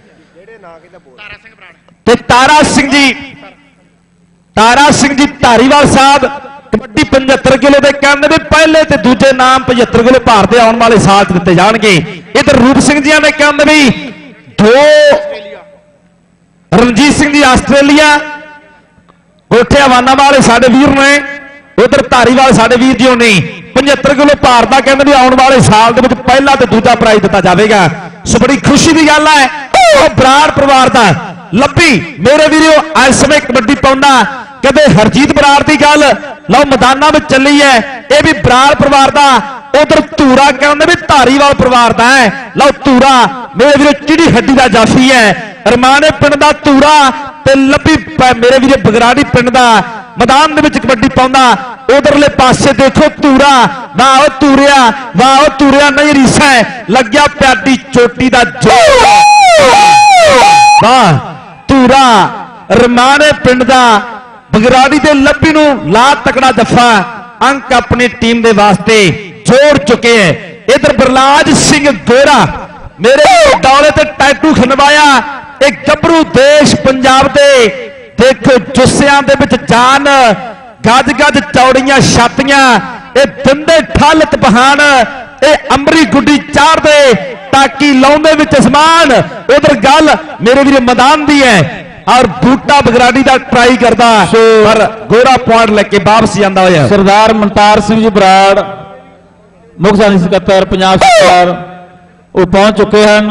ते तारा सिंह जी, तारा सिंह जी धारीवाल साहब कबड्डी पचहत्तर किलो के कहते भी पहले तो दूजे नाम पचहत्तर किलो भार के आने वाले साल दिते जाएंगे। इधर रूप सिंह जी ने कहते भी दो, रणजीत सिंह जी आस्ट्रेलिया कोठे हवाना वाले साडे वीर ने, उधर धारीवाल साडे वीर जी ने पचहत्तर किलो भार का कहते भी आने वाले साल के पहला तो दूजा प्राइज दिता जाएगा। सो बड़ी खुशी की गल है, बराड़ परिवार का लब्बी मेरे वीरों आज समय कबड्डी पाउंदा कदे हरजीत बराड़ की गल लो मैदाना में चली है, यह भी बराड़ परिवार का। उधर धूरा कहते भी धारीवाल परिवार का है। लो धूरा मेरे वीरों चिड़ी हड्डी का जाफी है, रमाने पिंड का धूरा ते लब्बी मेरे वीरों बगराड़ी पिंड का मैदान में कबड्डी पाउंदा। उधरले पासे देखो धूरा, वाह धूरिया, वाह धूरिया नहीं रीसा है, लग्या प्यादी चोटी का जोर, वाह धूरा रमाने पिंड का बगराड़ी के लब्बी नूं ला तकड़ा जफा अंक अपनी टीम के वास्ते जोड़ चुके हैं। इधर बरलाज सिंह गोरा मेरे दौरे ते टैटू खनवाया, एक गबरू देश पंजाब दे देखो जुस्सियां दे विच जान, गज गज चौड़ियां छातियां, ये दंदे ठल तपहान, ये अंबरी गुड्डी चार दे ताकि लाउंदे विच असमान। उधर गल मेरे वीर मैदान दी है और बूटा बगराड़ी का ट्राई करता पर गोरा पॉइंट लेके वापस जाता होया। सरदार मनतार सिंह जी बराड़ मुख शासन सकत्तर पंजाब सरकार वो पहुंच चुके हैं।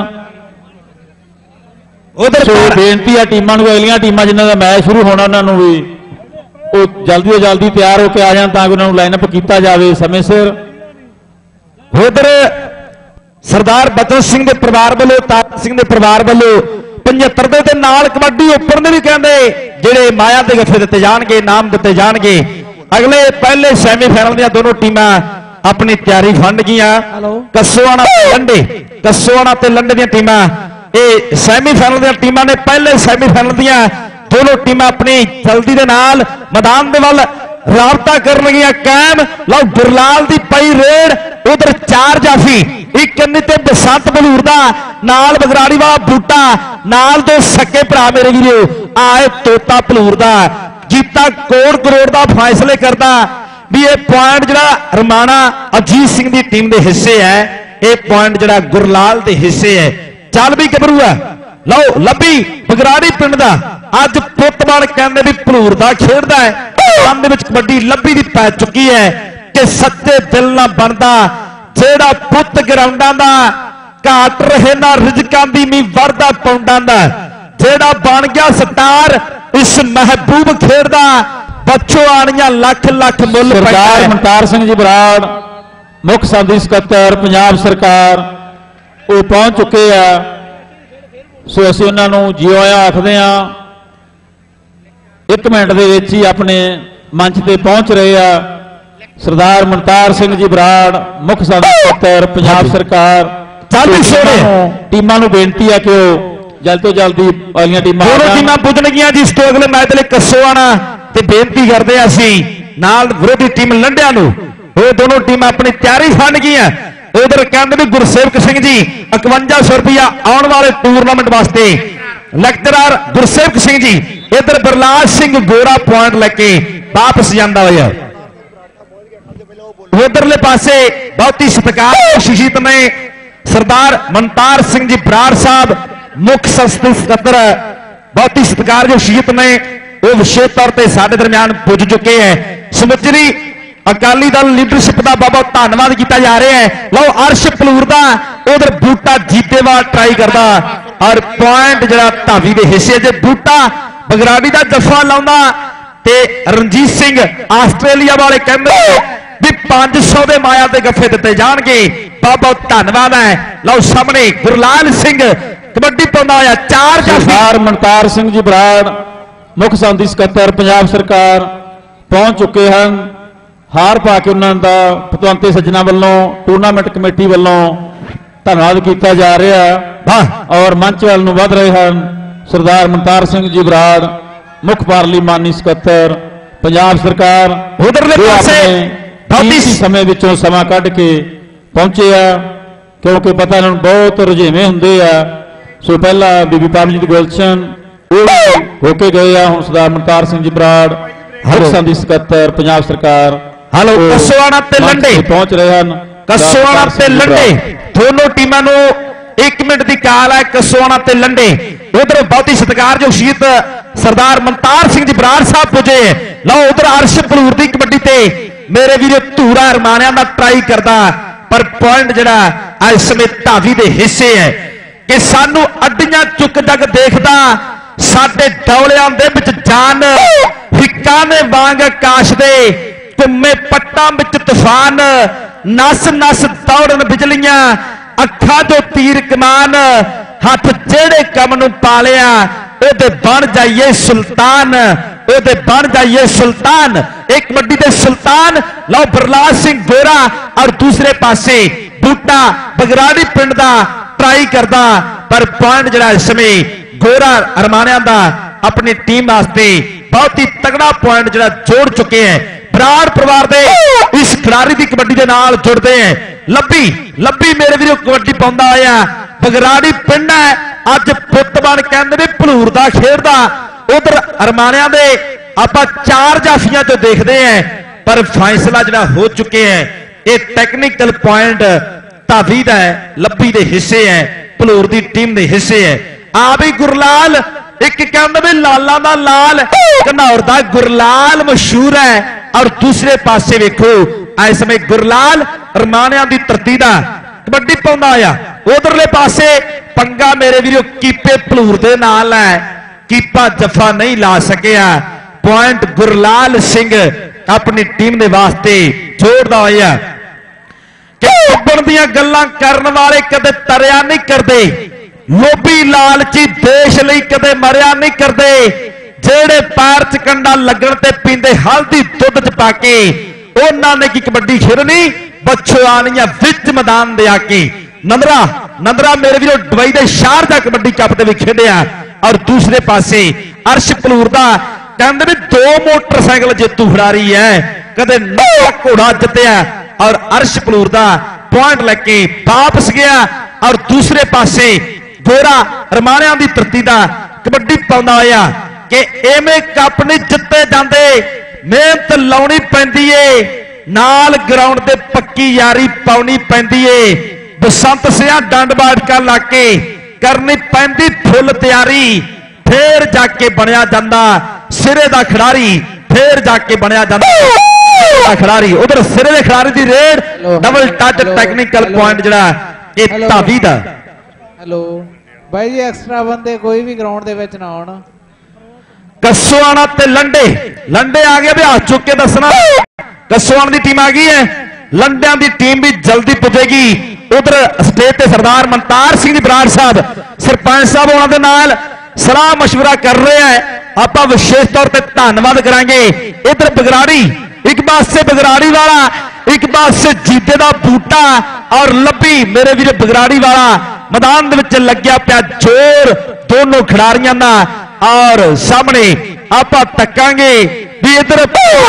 उधर बेनती है टीमां नूं, अगलियां टीमां जिन्हां दा मैच शुरू होना उन्होंने भी वो जल्दी तो जल्दी तैयार होकर आ जाए ताकि उन्होंने लाइनअप किया जाए समय सिर। उधर सरदार बचन सिंह के परिवार वालों, तारा सिंह के परिवार वालों पचहत्तर के नाल कबड्डी ओपन ने भी कहते जेडे माया के गफे दिते जाएंगे, नाम दिते जाएंगे। अगले पहले सैमीफाइनल दी दोनों टीमां अपनी तैयारी फंड गईयां। कसोआना ते लंडे, कसोआना ते लंडे दी टीमां ये सैमीफाइनल दी टीमां ने पहले सैमीफाइनल दी दोनों टीमां अपनी जल्दी दे नाल मैदान दे वल राबता कर लगियां कायम। लो गुरलाल दी पई रेड, उधर चार जाफी, एक कन्नी ते बसंत बलूर दा, नाल बगराड़ी वाला बूटा, नाल दो सके भरा मेरे वीरो आए तोता बलूर दा। जीता कोड़ करोड़ दा फैसले करता भी ये पॉइंट जरा रमाना अजीत सिंह दी टीम दे हिस्से है, ये पॉइंट जरा गुरलाल दे हिस्से है। चल भी गबरू है, लो लब्बी बगराड़ी पिंड दा अज पुतबाल कहते भी भलूर दा खेडदा है। मैदान दे विच कबड्डी लब्बी दी पै चुकी है कि सच्चे दिल ना बनदा जेड़ा पुत ग्राउंडां दा घाट रहे ना रिजकां दी नी वरदा पौंडां दा, जेड़ा बन गया स्टार इस महबूब खेडदा बच्चों आनियां लख लख मुल। सरदार मनतार सिंह जी बराड़ मुख शासन सकत्तर पंजाब सरकार वो पहुंच चुके हैं। सो असीं उन्हां नूं जियो आया आखदे हां। एक मिनट दे विच ही अपने मंच ते पहुंच रहे हैं सरदार मनतार सिंह जी बराड़ मुख शासन सकत्तर पंजाब सरकार। टीमां नूं बेनती है कि वो जल्द तो जल्दी अगलियां टीमां दोनों टीमां पुजणगियां जिस तो अगले मैच लई कसोआना ते बेनती करदे आ असीं नाल विरोधी टीम लंडियां नूं वो दोनों टीमां अपनी तैयारी फंड गईयां। उधर कहते भी गुरसेवक सिंह जी इकवंजा सौ रुपया आने वाले टूरनामेंट वास्ते, लेक्चरर गुरसेवक सिंह जी। इधर बरलाज सिंह गोरा पॉइंट लेके वापस जाता हुआ। उधरले पासे बहुत ही सत्कार शिक्षित ने सरदार मनतार सिंह जी बराड़ साहब मुख संसदीय सकत्तर बहुत ही सत्कारयोग शहीद ने वो विशेष तौर पर साडे दरम्यान पुज चुके हैं। समुचरी अकाली दल लीडरशिप का बहुत बहुत धन्यवाद किया जा रहा है। लो अर्श पलूर का उधर बूटा जीतेवाल ट्राई करता और पॉइंट जरा धावी के हिस्से जे बूटा बगराड़ी का जफा लाउंदा ते रणजीत सिंह आस्ट्रेलिया वाले कहते भी पांच सौ के माया के गफे दिते जाएंगे। बहुत बहुत धन्यवाद है। लो सामने गुरलाल सिंह कबड्डी पाउंदा होया चार सरदार मनतार सिंह जी बराड़ मुख संसदीय सकत्तर पंजाब सरकार पहुंच चुके हैं। हार पा के उन्होंने पतवंते सज्जना वालों टूर्नामेंट कमेटी वालों धन्यवाद किया जा रहा है और मंच वाल नूं वध रहे हैं सरदार मनतार सिंह जी बराड़ मुख पार्लीमानी सकत्तर पंजाब सरकार उधरले पासे कीमती समय विचों समा कढ़ के पहुंचे आ क्योंकि पता इन्हां नूं बहुत रुझेवें हुंदे आ। सो पहला बीबी परमजीत गुलशन होके गए आ हुण सरदार मनतार सिंह जी बराड़ मुख संसदीय सकत्तर पंजाब सरकार हेलो कसोआना ते लंडे पहुंच रहे हैं। कसोआना ते लंडे दोनों टीमां नूं एक मिनट की काल है। कसोआना ते लंडे उधर बहुत ही सत्कारयोग शहीद सरदार मनतार सिंह जी बराड़ साहब पुजे। लो उधर अर्श पलूर की कबड्डी ते मेरे वीर धूरा अरमानिया का ट्राई करता पर पॉइंट जरा इस समय धावी के हिस्से है कि सानू अड्डियां चुक जग देखदा साडे डौलियां दे विच जान हिक्कां ने वांग आकाश दे घुम्मे पट्टां विच तूफान नस नस दौड़न बिजलियां अखा जो तीर कमान हाथ जेड़े कम नूं पालिया ओदे बन जाइए सुल्तान ओदे बन जाइए सुल्तान। एक कबड्डी दे सुल्तान लो बरलाल सिंह गोरा और दूसरे पासे बूटा बगराड़ी पिंड दा ट्राई करदा पर पॉइंट जरा इस समय गोरा अरमानिया दा अपनी टीम वास्ते बहुत ही तगड़ा पॉइंट जरा जोड़ चुके हैं। बराड़ परिवार दे इस खिलाड़ी की कबड्डी के नाल जुड़ते हैं। लब्बी लब्बी मेरे वीरों कबड्डी पाउंदा होया बगराड़ी पिंड है अज पुत बन कहंदे भलूर दा खेडदा उधर अरमानिया दे आपां चार जाफियां तो देखते हैं पर फैसला जरा हो चुके हैं। ये टैक्नीकल पॉइंट धावी दा है लब्बी दे हिस्से है भलूर दी टीम दे हिस्से है। आ भी गुरलाल एक कहंदे लाला दा लाल घनौर दा गुरलाल मशहूर है और दूसरे पासे वेखो इस समय गुरलाल अरमानिया दी धरती दा कबड्डी पाउंदा होया। उधरले पासे पंगा मेरे वीरों कीपे भलूर दे नाल है कीपा जफा नहीं ला सकिया। पॉइंट गुरलाल सिंह अपनी टीम के वास्ते जोड़दा होया कि उबण दियां गल्लां करन वाले कदे तरिया नहीं करते लोभी लालची देश लई कदे मरिया नहीं करते जेड़े पैर च कंडा लगन ते पींदे हल्दी दुध च पाके उन्हां ने की कबड्डी खेडनी बच्चो आनियां विच मैदान दे आके नंदरा नंदरा मेरे वीरों दुबई दे शारजा कबड्डी कप दे भी खेडिया और दूसरे पासे अर्श पलूर दा कहंदे ने दो मोटरसाइकिल जेतू खिडारी है कदे नौवा घोड़ा जितया और अर्श पलूर दा पॉइंट लेके वापस गया और दूसरे पासे गोरा अरमानिया दी धरती दा कबड्डी पाउंदा होया कि एवें कप नहीं जिते जाते मेहनत लाउणी पैंदी है नाल ग्राउंड दे पक्की यारी पाउनी पैंदी है बसंत सिंह डंड बाटका लाके करनी पैंदी फुल तैयारी फिर जाके बनया जांदा सिरे दा खिडारी फिर जाके बनया जांदा खिडारी उधर सिरे दे खिडारी दी raid double touch technical point जड़ा ये धावी दा। हेलो भाई जी एक्स्ट्रा बंदे कोई भी ग्राउंड दे विच ना आउण। कसोआना ते लंडे लंडे आ गया भी हाथ चुक के दसना कसोआना दी टीम आ गई है लंडियां दी टीम भी जल्दी पुजेगी। उधर स्टेज ते सरदार मनतार सिंह जी बराड़ साहब सरपंच साहब उन्होंने नाल सलाह मशवरा कर रहे हैं आपां विशेष तौर पर धन्यवाद करांगे। इधर बगराड़ी एक पासे बगराड़ी वाला एक पासे जीते दा बूटा और लब्बी मेरे वीर बगराड़ी वाला मैदान दे विच लग्या पिया जोर दोनों खिडारियां दा और सामने आपां तकांगे भी इधर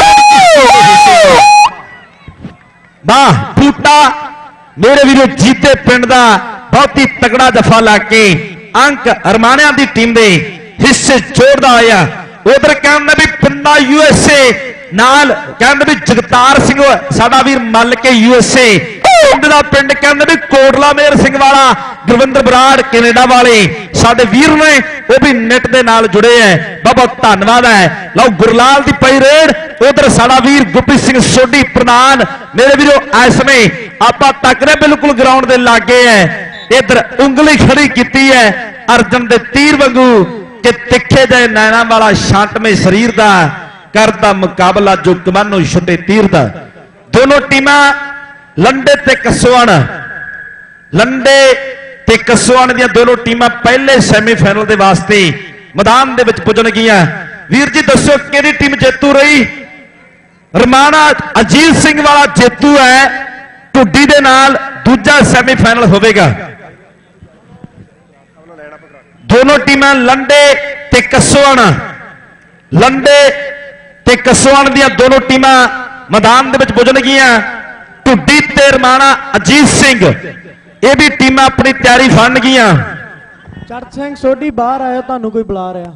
वाह बूटा मेरे वीरों जीते पिंड दा बहुत ही तगड़ा दफा लाके अंक अरमानिया दी टीम दे हिस्से जोड़दा होया। उधर कहंदे भी पिंडा यूएसए नाल कहंदे भी जगतार सिंह साडा वीर मल के यूएसए ਪਿੰਡ ਦਾ ਪਿੰਡ ਕਹਿੰਦੇ ਵੀ ਕੋਟਲਾ ਮੇਰ ਸਿੰਘ ਵਾਲਾ ਗੁਰਵਿੰਦਰ ਬਰਾੜ ਕੈਨੇਡਾ ਵਾਲੇ ਸਾਡੇ ਵੀਰ ਨੇ ਉਹ ਵੀ ਨੈਟ ਦੇ ਨਾਲ ਜੁੜੇ ਐ। ਬਹੁਤ ਬਹੁਤ ਧੰਨਵਾਦ ਹੈ। ਲਓ ਗੁਰਲਾਲ ਦੀ ਪਈ ਰੇਡ, ਉਧਰ ਸਾਡਾ ਵੀਰ ਗੁੱਪੀ ਸਿੰਘ ਸੋਢੀ ਪ੍ਰਧਾਨ। ਮੇਰੇ ਵੀਰੋ ਇਸ ਸਮੇਂ ਆਪਾਂ ਤੱਕ ਰਹੇ ਬਿਲਕੁਲ ਗਰਾਊਂਡ ਦੇ ਲਾਗੇ ਐ। ਇਧਰ ਉਂਗਲੀ ਖੜੀ ਕੀਤੀ ਹੈ ਅਰਜਨ ਦੇ ਤੀਰ ਵਾਂਗੂ ਕਿ ਤਿੱਖੇ ਜਿਹੇ ਨੈਣਾ ਵਾਲਾ ਸ਼ਾਂਤਮਈ ਸਰੀਰ ਦਾ ਕਰਦਾ ਮੁਕਾਬਲਾ ਜੋ ਕਮਾਨੋ ਛੁੱਟੇ ਤੀਰ ਦਾ। ਦੋਨੋਂ ਟੀਮਾਂ ਲੰਡੇ ਤੇ ਕਸਵਾਨ ਲੰਡੇ ਤੇ ਕਸਵਾਨ ਦੀਆਂ ਦੋਨੋਂ ਟੀਮਾਂ ਪਹਿਲੇ ਸੈਮੀਫਾਈਨਲ ਦੇ ਵਾਸਤੇ ਮੈਦਾਨ ਦੇ ਵਿੱਚ ਪੁੱਜਣਗੀਆਂ। ਵੀਰ ਜੀ ਦੱਸੋ ਕਿਹੜੀ ਟੀਮ ਜੇਤੂ ਰਹੀ? ਰਮਾਣਾ ਅਜੀਤ ਸਿੰਘ ਵਾਲਾ ਜੇਤੂ ਹੈ, ਢੁੱਡੀ ਦੇ ਨਾਲ ਦੂਜਾ ਸੈਮੀਫਾਈਨਲ ਹੋਵੇਗਾ। ਦੋਨੋਂ ਟੀਮਾਂ ਲੰਡੇ ਤੇ ਕਸਵਾਨ ਲੰਡੇ ਤੇ ਕਸਵਾਨ ਦੀਆਂ ਦੋਨੋਂ ਟੀਮਾਂ ਮੈਦਾਨ ਦੇ ਵਿੱਚ ਪੁੱਜਣਗੀਆਂ। ਢੁੱਡੀ ਤੇ ਰਮਾਣਾ ਅਜੀਤ ਸਿੰਘ ਇਹ ਵੀ ਟੀਮਾਂ ਆਪਣੀ ਤਿਆਰੀ ਫੜਨਗੀਆਂ। ਚਰਚ ਸਿੰਘ ਸੋਢੀ ਬਾਹਰ ਆਇਆ, ਤੁਹਾਨੂੰ ਕੋਈ ਬੁਲਾ ਰਿਹਾ।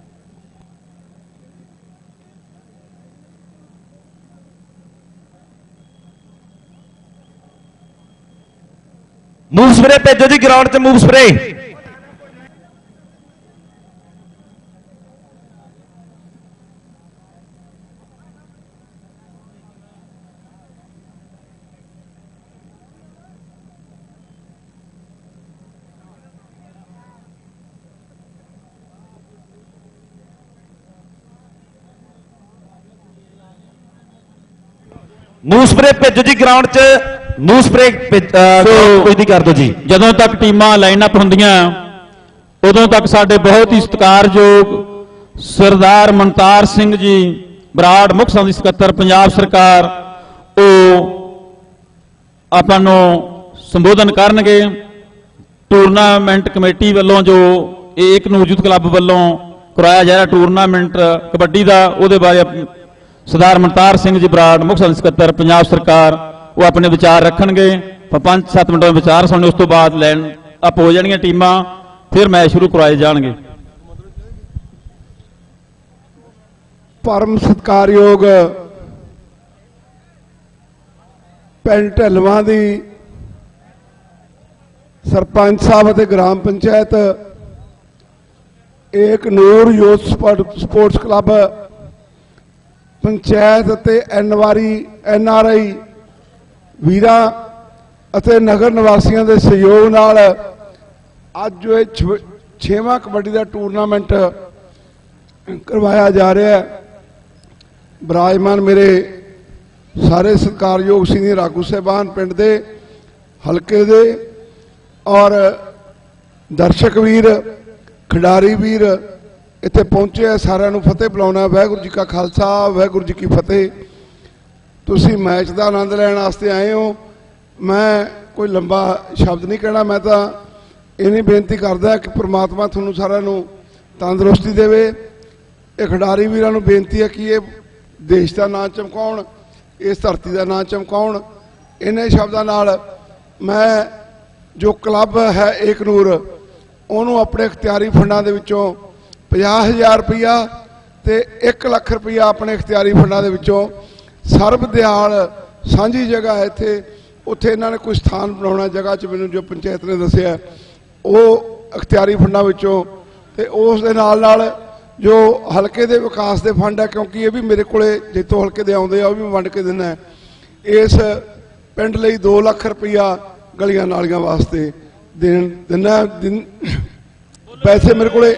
ਮੂਵ ਸਪਰੇ ਭੇਜੋ ਜੀ ਗਰਾਊਂਡ 'ਚ ਮੂਵ ਸਪਰੇ। ਮੂਵ ਸਪਰੇ ਭੇਜੋ ਜੀ ਗਰਾਊਂਡ 'ਚ ਮੂਵ ਸਪਰੇ ਕੋਈ ਦੀ ਕਰ ਦਿਓ ਜੀ। ਜਦੋਂ ਤੱਕ ਟੀਮਾਂ ਲਾਈਨ ਅਪ ਹੁੰਦੀਆਂ ਉਦੋਂ ਤੱਕ ਸਾਡੇ ਬਹੁਤ ਹੀ ਸਤਿਕਾਰਯੋਗ ਸਰਦਾਰ ਮਨਤਾਰ ਸਿੰਘ ਜੀ ਬਰਾੜ ਮੁੱਖ ਸੰਘ ਸਕੱਤਰ ਪੰਜਾਬ ਸਰਕਾਰ ਉਹ ਆਪਾਂ ਨੂੰ ਸੰਬੋਧਨ ਕਰਨਗੇ। ਟੂਰਨਾਮੈਂਟ ਕਮੇਟੀ ਵੱਲੋਂ ਜੋ ਇਹ ਇੱਕ ਨੂੰ ਯੂਥ ਕਲੱਬ ਵੱਲੋਂ ਕਰਵਾਇਆ ਜਾ ਰਿਹਾ ਟੂਰਨਾਮੈਂਟ ਕਬੱਡੀ ਦਾ, ਉਹਦੇ ਬਾਰੇ ਸਰਦਾਰ ਮਨਤਾਰ ਸਿੰਘ ਜੀ ਬਰਾੜ ਮੁੱਖ ਸੰਘ ਸਕੱਤਰ ਪੰਜਾਬ ਸਰਕਾਰ ਉਹ ਆਪਣੇ ਵਿਚਾਰ ਰੱਖਣਗੇ। ਪੰਜ ਸੱਤ ਮਿੰਟਾਂ ਦੇ ਵਿਚਾਰ ਸੁਣਨੇ, ਉਸ ਤੋਂ ਬਾਅਦ ਲਾਈਨ ਅਪ ਹੋ ਜਾਣਗੀਆਂ ਟੀਮਾਂ, ਫਿਰ ਮੈਚ ਸ਼ੁਰੂ ਕਰਵਾਏ ਜਾਣਗੇ। ਪਰਮ ਸਤਿਕਾਰਯੋਗ ਪਿੰਡ ਢਿੱਲਵਾਂ ਦੀ ਸਰਪੰਚ ਸਾਹਿਬ ਅਤੇ ਗ੍ਰਾਮ panchayat Ek Noor youth sports club panchayat ਅਤੇ ਐਨਵਾਰੀ ਐਨ ਆਰ ਆਈ ਵੀਰਾਂ ਅਤੇ ਨਗਰ ਨਿਵਾਸੀਆਂ ਦੇ ਸਹਿਯੋਗ ਨਾਲ ਅੱਜ ਜੋ ਇਹ ਛੇਵਾਂ ਕਬੱਡੀ ਦਾ ਟੂਰਨਾਮੈਂਟ ਕਰਵਾਇਆ ਜਾ ਰਿਹਾ ਹੈ। ਬਰਾਜਮਾਨ ਮੇਰੇ ਸਾਰੇ ਸਤਿਕਾਰਯੋਗ ਸੀਨੀਅਰ ਆਗੂ ਸਾਹਿਬਾਨ ਪਿੰਡ ਦੇ ਹਲਕੇ ਦੇ ਔਰ ਦਰਸ਼ਕ ਵੀਰ ਖਿਡਾਰੀ ਵੀਰ ਇੱਥੇ ਪਹੁੰਚੇ ਆ, ਸਾਰਿਆਂ ਨੂੰ ਫਤਿਹ ਬੁਲਾਉਣਾ। ਵਾਹਿਗੁਰੂ ਜੀ ਕਾ ਖਾਲਸਾ ਵਾਹਿਗੁਰੂ ਜੀ ਕੀ ਫਤਿਹ। ਤੁਸੀਂ ਮੈਚ ਦਾ ਆਨੰਦ ਲੈਣ ਵਾਸਤੇ ਆਏ ਹੋ। ਮੈਂ ਕੋਈ ਲੰਬਾ ਸ਼ਬਦ ਨਹੀਂ ਕਹਿਣਾ, ਮੈਂ ਤਾਂ ਇੰਨੀ ਬੇਨਤੀ ਕਰਦਾ ਕਿ ਪ੍ਰਮਾਤਮਾ ਤੁਹਾਨੂੰ ਸਾਰਿਆਂ ਨੂੰ ਤੰਦਰੁਸਤੀ ਦੇਵੇ। ਇਹ ਖਿਡਾਰੀ ਵੀਰਾਂ ਨੂੰ ਬੇਨਤੀ ਹੈ ਕਿ ਇਹ ਦੇਸ਼ ਦਾ ਨਾਂ ਚਮਕਾਉਣ, ਇਸ ਧਰਤੀ ਦਾ ਨਾਂ ਚਮਕਾਉਣ। ਇੰਨੇ ਸ਼ਬਦਾਂ ਨਾਲ ਮੈਂ ਜੋ ਕਲੱਬ ਹੈ ਏਕ ਨੂਰ ਉਹਨੂੰ ਆਪਣੇ ਇਖਤਿਆਰੀ ਫੰਡਾਂ ਦੇ ਵਿੱਚੋਂ ਪੰਜਾਹ ਹਜ਼ਾਰ ਰੁਪਈਆ ਤੇ ਇੱਕ ਲੱਖ ਰੁਪਈਆ ਆਪਣੇ ਇਖਤਿਆਰੀ ਫੰਡਾਂ ਦੇ ਵਿੱਚੋਂ ਸਰਬ ਦਿਆਲ ਸਾਂਝੀ ਜਗ੍ਹਾ ਹੈ ਇੱਥੇ, ਉੱਥੇ ਇਹਨਾਂ ਨੇ ਕੋਈ ਸਥਾਨ ਬਣਾਉਣਾ ਜਗ੍ਹਾ 'ਚ, ਮੈਨੂੰ ਜੋ ਪੰਚਾਇਤ ਨੇ ਦੱਸਿਆ ਉਹ ਇਖਤਿਆਰੀ ਫੰਡਾਂ ਵਿੱਚੋਂ, ਤੇ ਉਸ ਦੇ ਨਾਲ ਨਾਲ ਜੋ ਹਲਕੇ ਦੇ ਵਿਕਾਸ ਦੇ ਫੰਡ ਹੈ, ਕਿਉਂਕਿ ਇਹ ਵੀ ਮੇਰੇ ਕੋਲੇ ਜਿੱਥੋਂ ਹਲਕੇ ਦੇ ਆਉਂਦੇ ਆ ਉਹ ਵੀ ਵੰਡ ਕੇ ਦਿੰਦਾ। ਇਸ ਪਿੰਡ ਲਈ ਦੋ ਲੱਖ ਰੁਪਈਆ ਗਲੀਆਂ ਨਾਲੀਆਂ ਵਾਸਤੇ ਦੇਣ ਦਿੰਦਾ। ਪੈਸੇ ਮੇਰੇ ਕੋਲੇ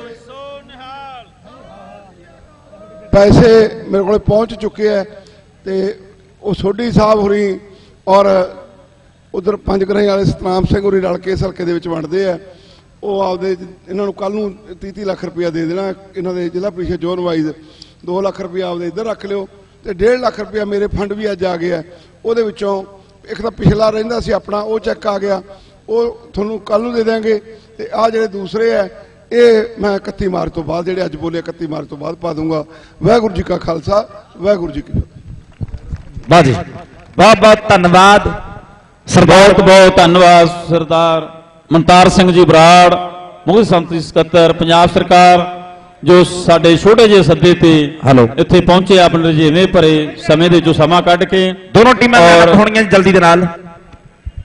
ਪੈਸੇ ਮੇਰੇ ਕੋਲੇ ਪਹੁੰਚ ਚੁੱਕੇ ਹੈ ਤੇ ਉਹ ਸੋਢੀ ਸਾਹਿਬ ਹੋਰੀ ਔਰ ਉਧਰ ਪੰਜ ਗਰਾਈ ਵਾਲੇ ਸਤਨਾਮ ਸਿੰਘ ਹੋਰੀ ਰਲ ਕੇ ਇਸ ਹਲਕੇ ਦੇ ਵਿੱਚ ਵੰਡਦੇ ਆ। ਉਹ ਆਪਦੇ ਇਹਨਾਂ ਨੂੰ ਕੱਲ ਨੂੰ ਤੀਹ ਤੀਹ ਲੱਖ ਰੁਪਇਆ ਦੇ ਦੇਣਾ। ਇਹਨਾਂ ਦੇ ਜ਼ਿਲ੍ਹਾ ਪ੍ਰੀਸ਼ਦ ਜ਼ੋਨ ਵਾਈਜ਼ ਦੋ ਲੱਖ ਰੁਪਇਆ ਆਪਦੇ ਇੱਧਰ ਰੱਖ ਲਿਓ ਤੇ ਡੇਢ ਲੱਖ ਰੁਪਇਆ ਮੇਰੇ ਫੰਡ ਵੀ ਅੱਜ ਆ ਗਿਆ। ਉਹਦੇ ਵਿੱਚੋਂ ਇੱਕ ਤਾਂ ਪਿਛਲਾ ਰਹਿੰਦਾ ਸੀ ਆਪਣਾ, ਉਹ ਚੈੱਕ ਆ ਗਿਆ, ਉਹ ਤੁਹਾਨੂੰ ਕੱਲ ਨੂੰ ਦੇ ਦੇਵਾਂਗੇ। ਤੇ ਆਹ ਜਿਹੜੇ ਦੂਸਰੇ ਹੈ ਇਹ ਮੈਂ ਇਕੱਤੀ ਮਾਰਚ ਤੋਂ ਬਾਅਦ, ਜਿਹੜੇ ਅੱਜ ਬੋਲੇ ਇਕੱਤੀ ਮਾਰਚ ਤੋਂ ਬਾਅਦ ਪਾ ਦੂੰਗਾ। ਵਾਹਿਗੁਰੂ ਜੀ ਕਾ ਖਾਲਸਾ ਵਾਹਿਗੁਰੂ ਜੀ ਕੀ ਫਤਿਹ। ਵਾਹ ਜੀ, ਬਹੁਤ ਬਹੁਤ ਧੰਨਵਾਦ ਸਰਦਾਰ, ਬਹੁਤ ਬਹੁਤ ਧੰਨਵਾਦ ਸਰਦਾਰ ਮਨਤਾਰ ਸਿੰਘ ਜੀ ਬਰਾੜ ਮੁੱਖ ਸੰਮਤੀ ਸਕੱਤਰ ਪੰਜਾਬ ਸਰਕਾਰ, ਜੋ ਸਾਡੇ ਛੋਟੇ ਜਿਹੇ ਸੱਦੇ ਤੇ ਹਲੋ ਇੱਥੇ ਪਹੁੰਚੇ ਆਪਣੇ ਰਜੇਵੇਂ ਭਰੇ ਸਮੇਂ ਦੇ ਜੋ ਸਮਾਂ ਕੱਢ ਕੇ। ਦੋਨੋਂ ਟੀਮਾਂ ਹੋਣਗੀਆਂ ਜਲਦੀ ਦੇ ਨਾਲ।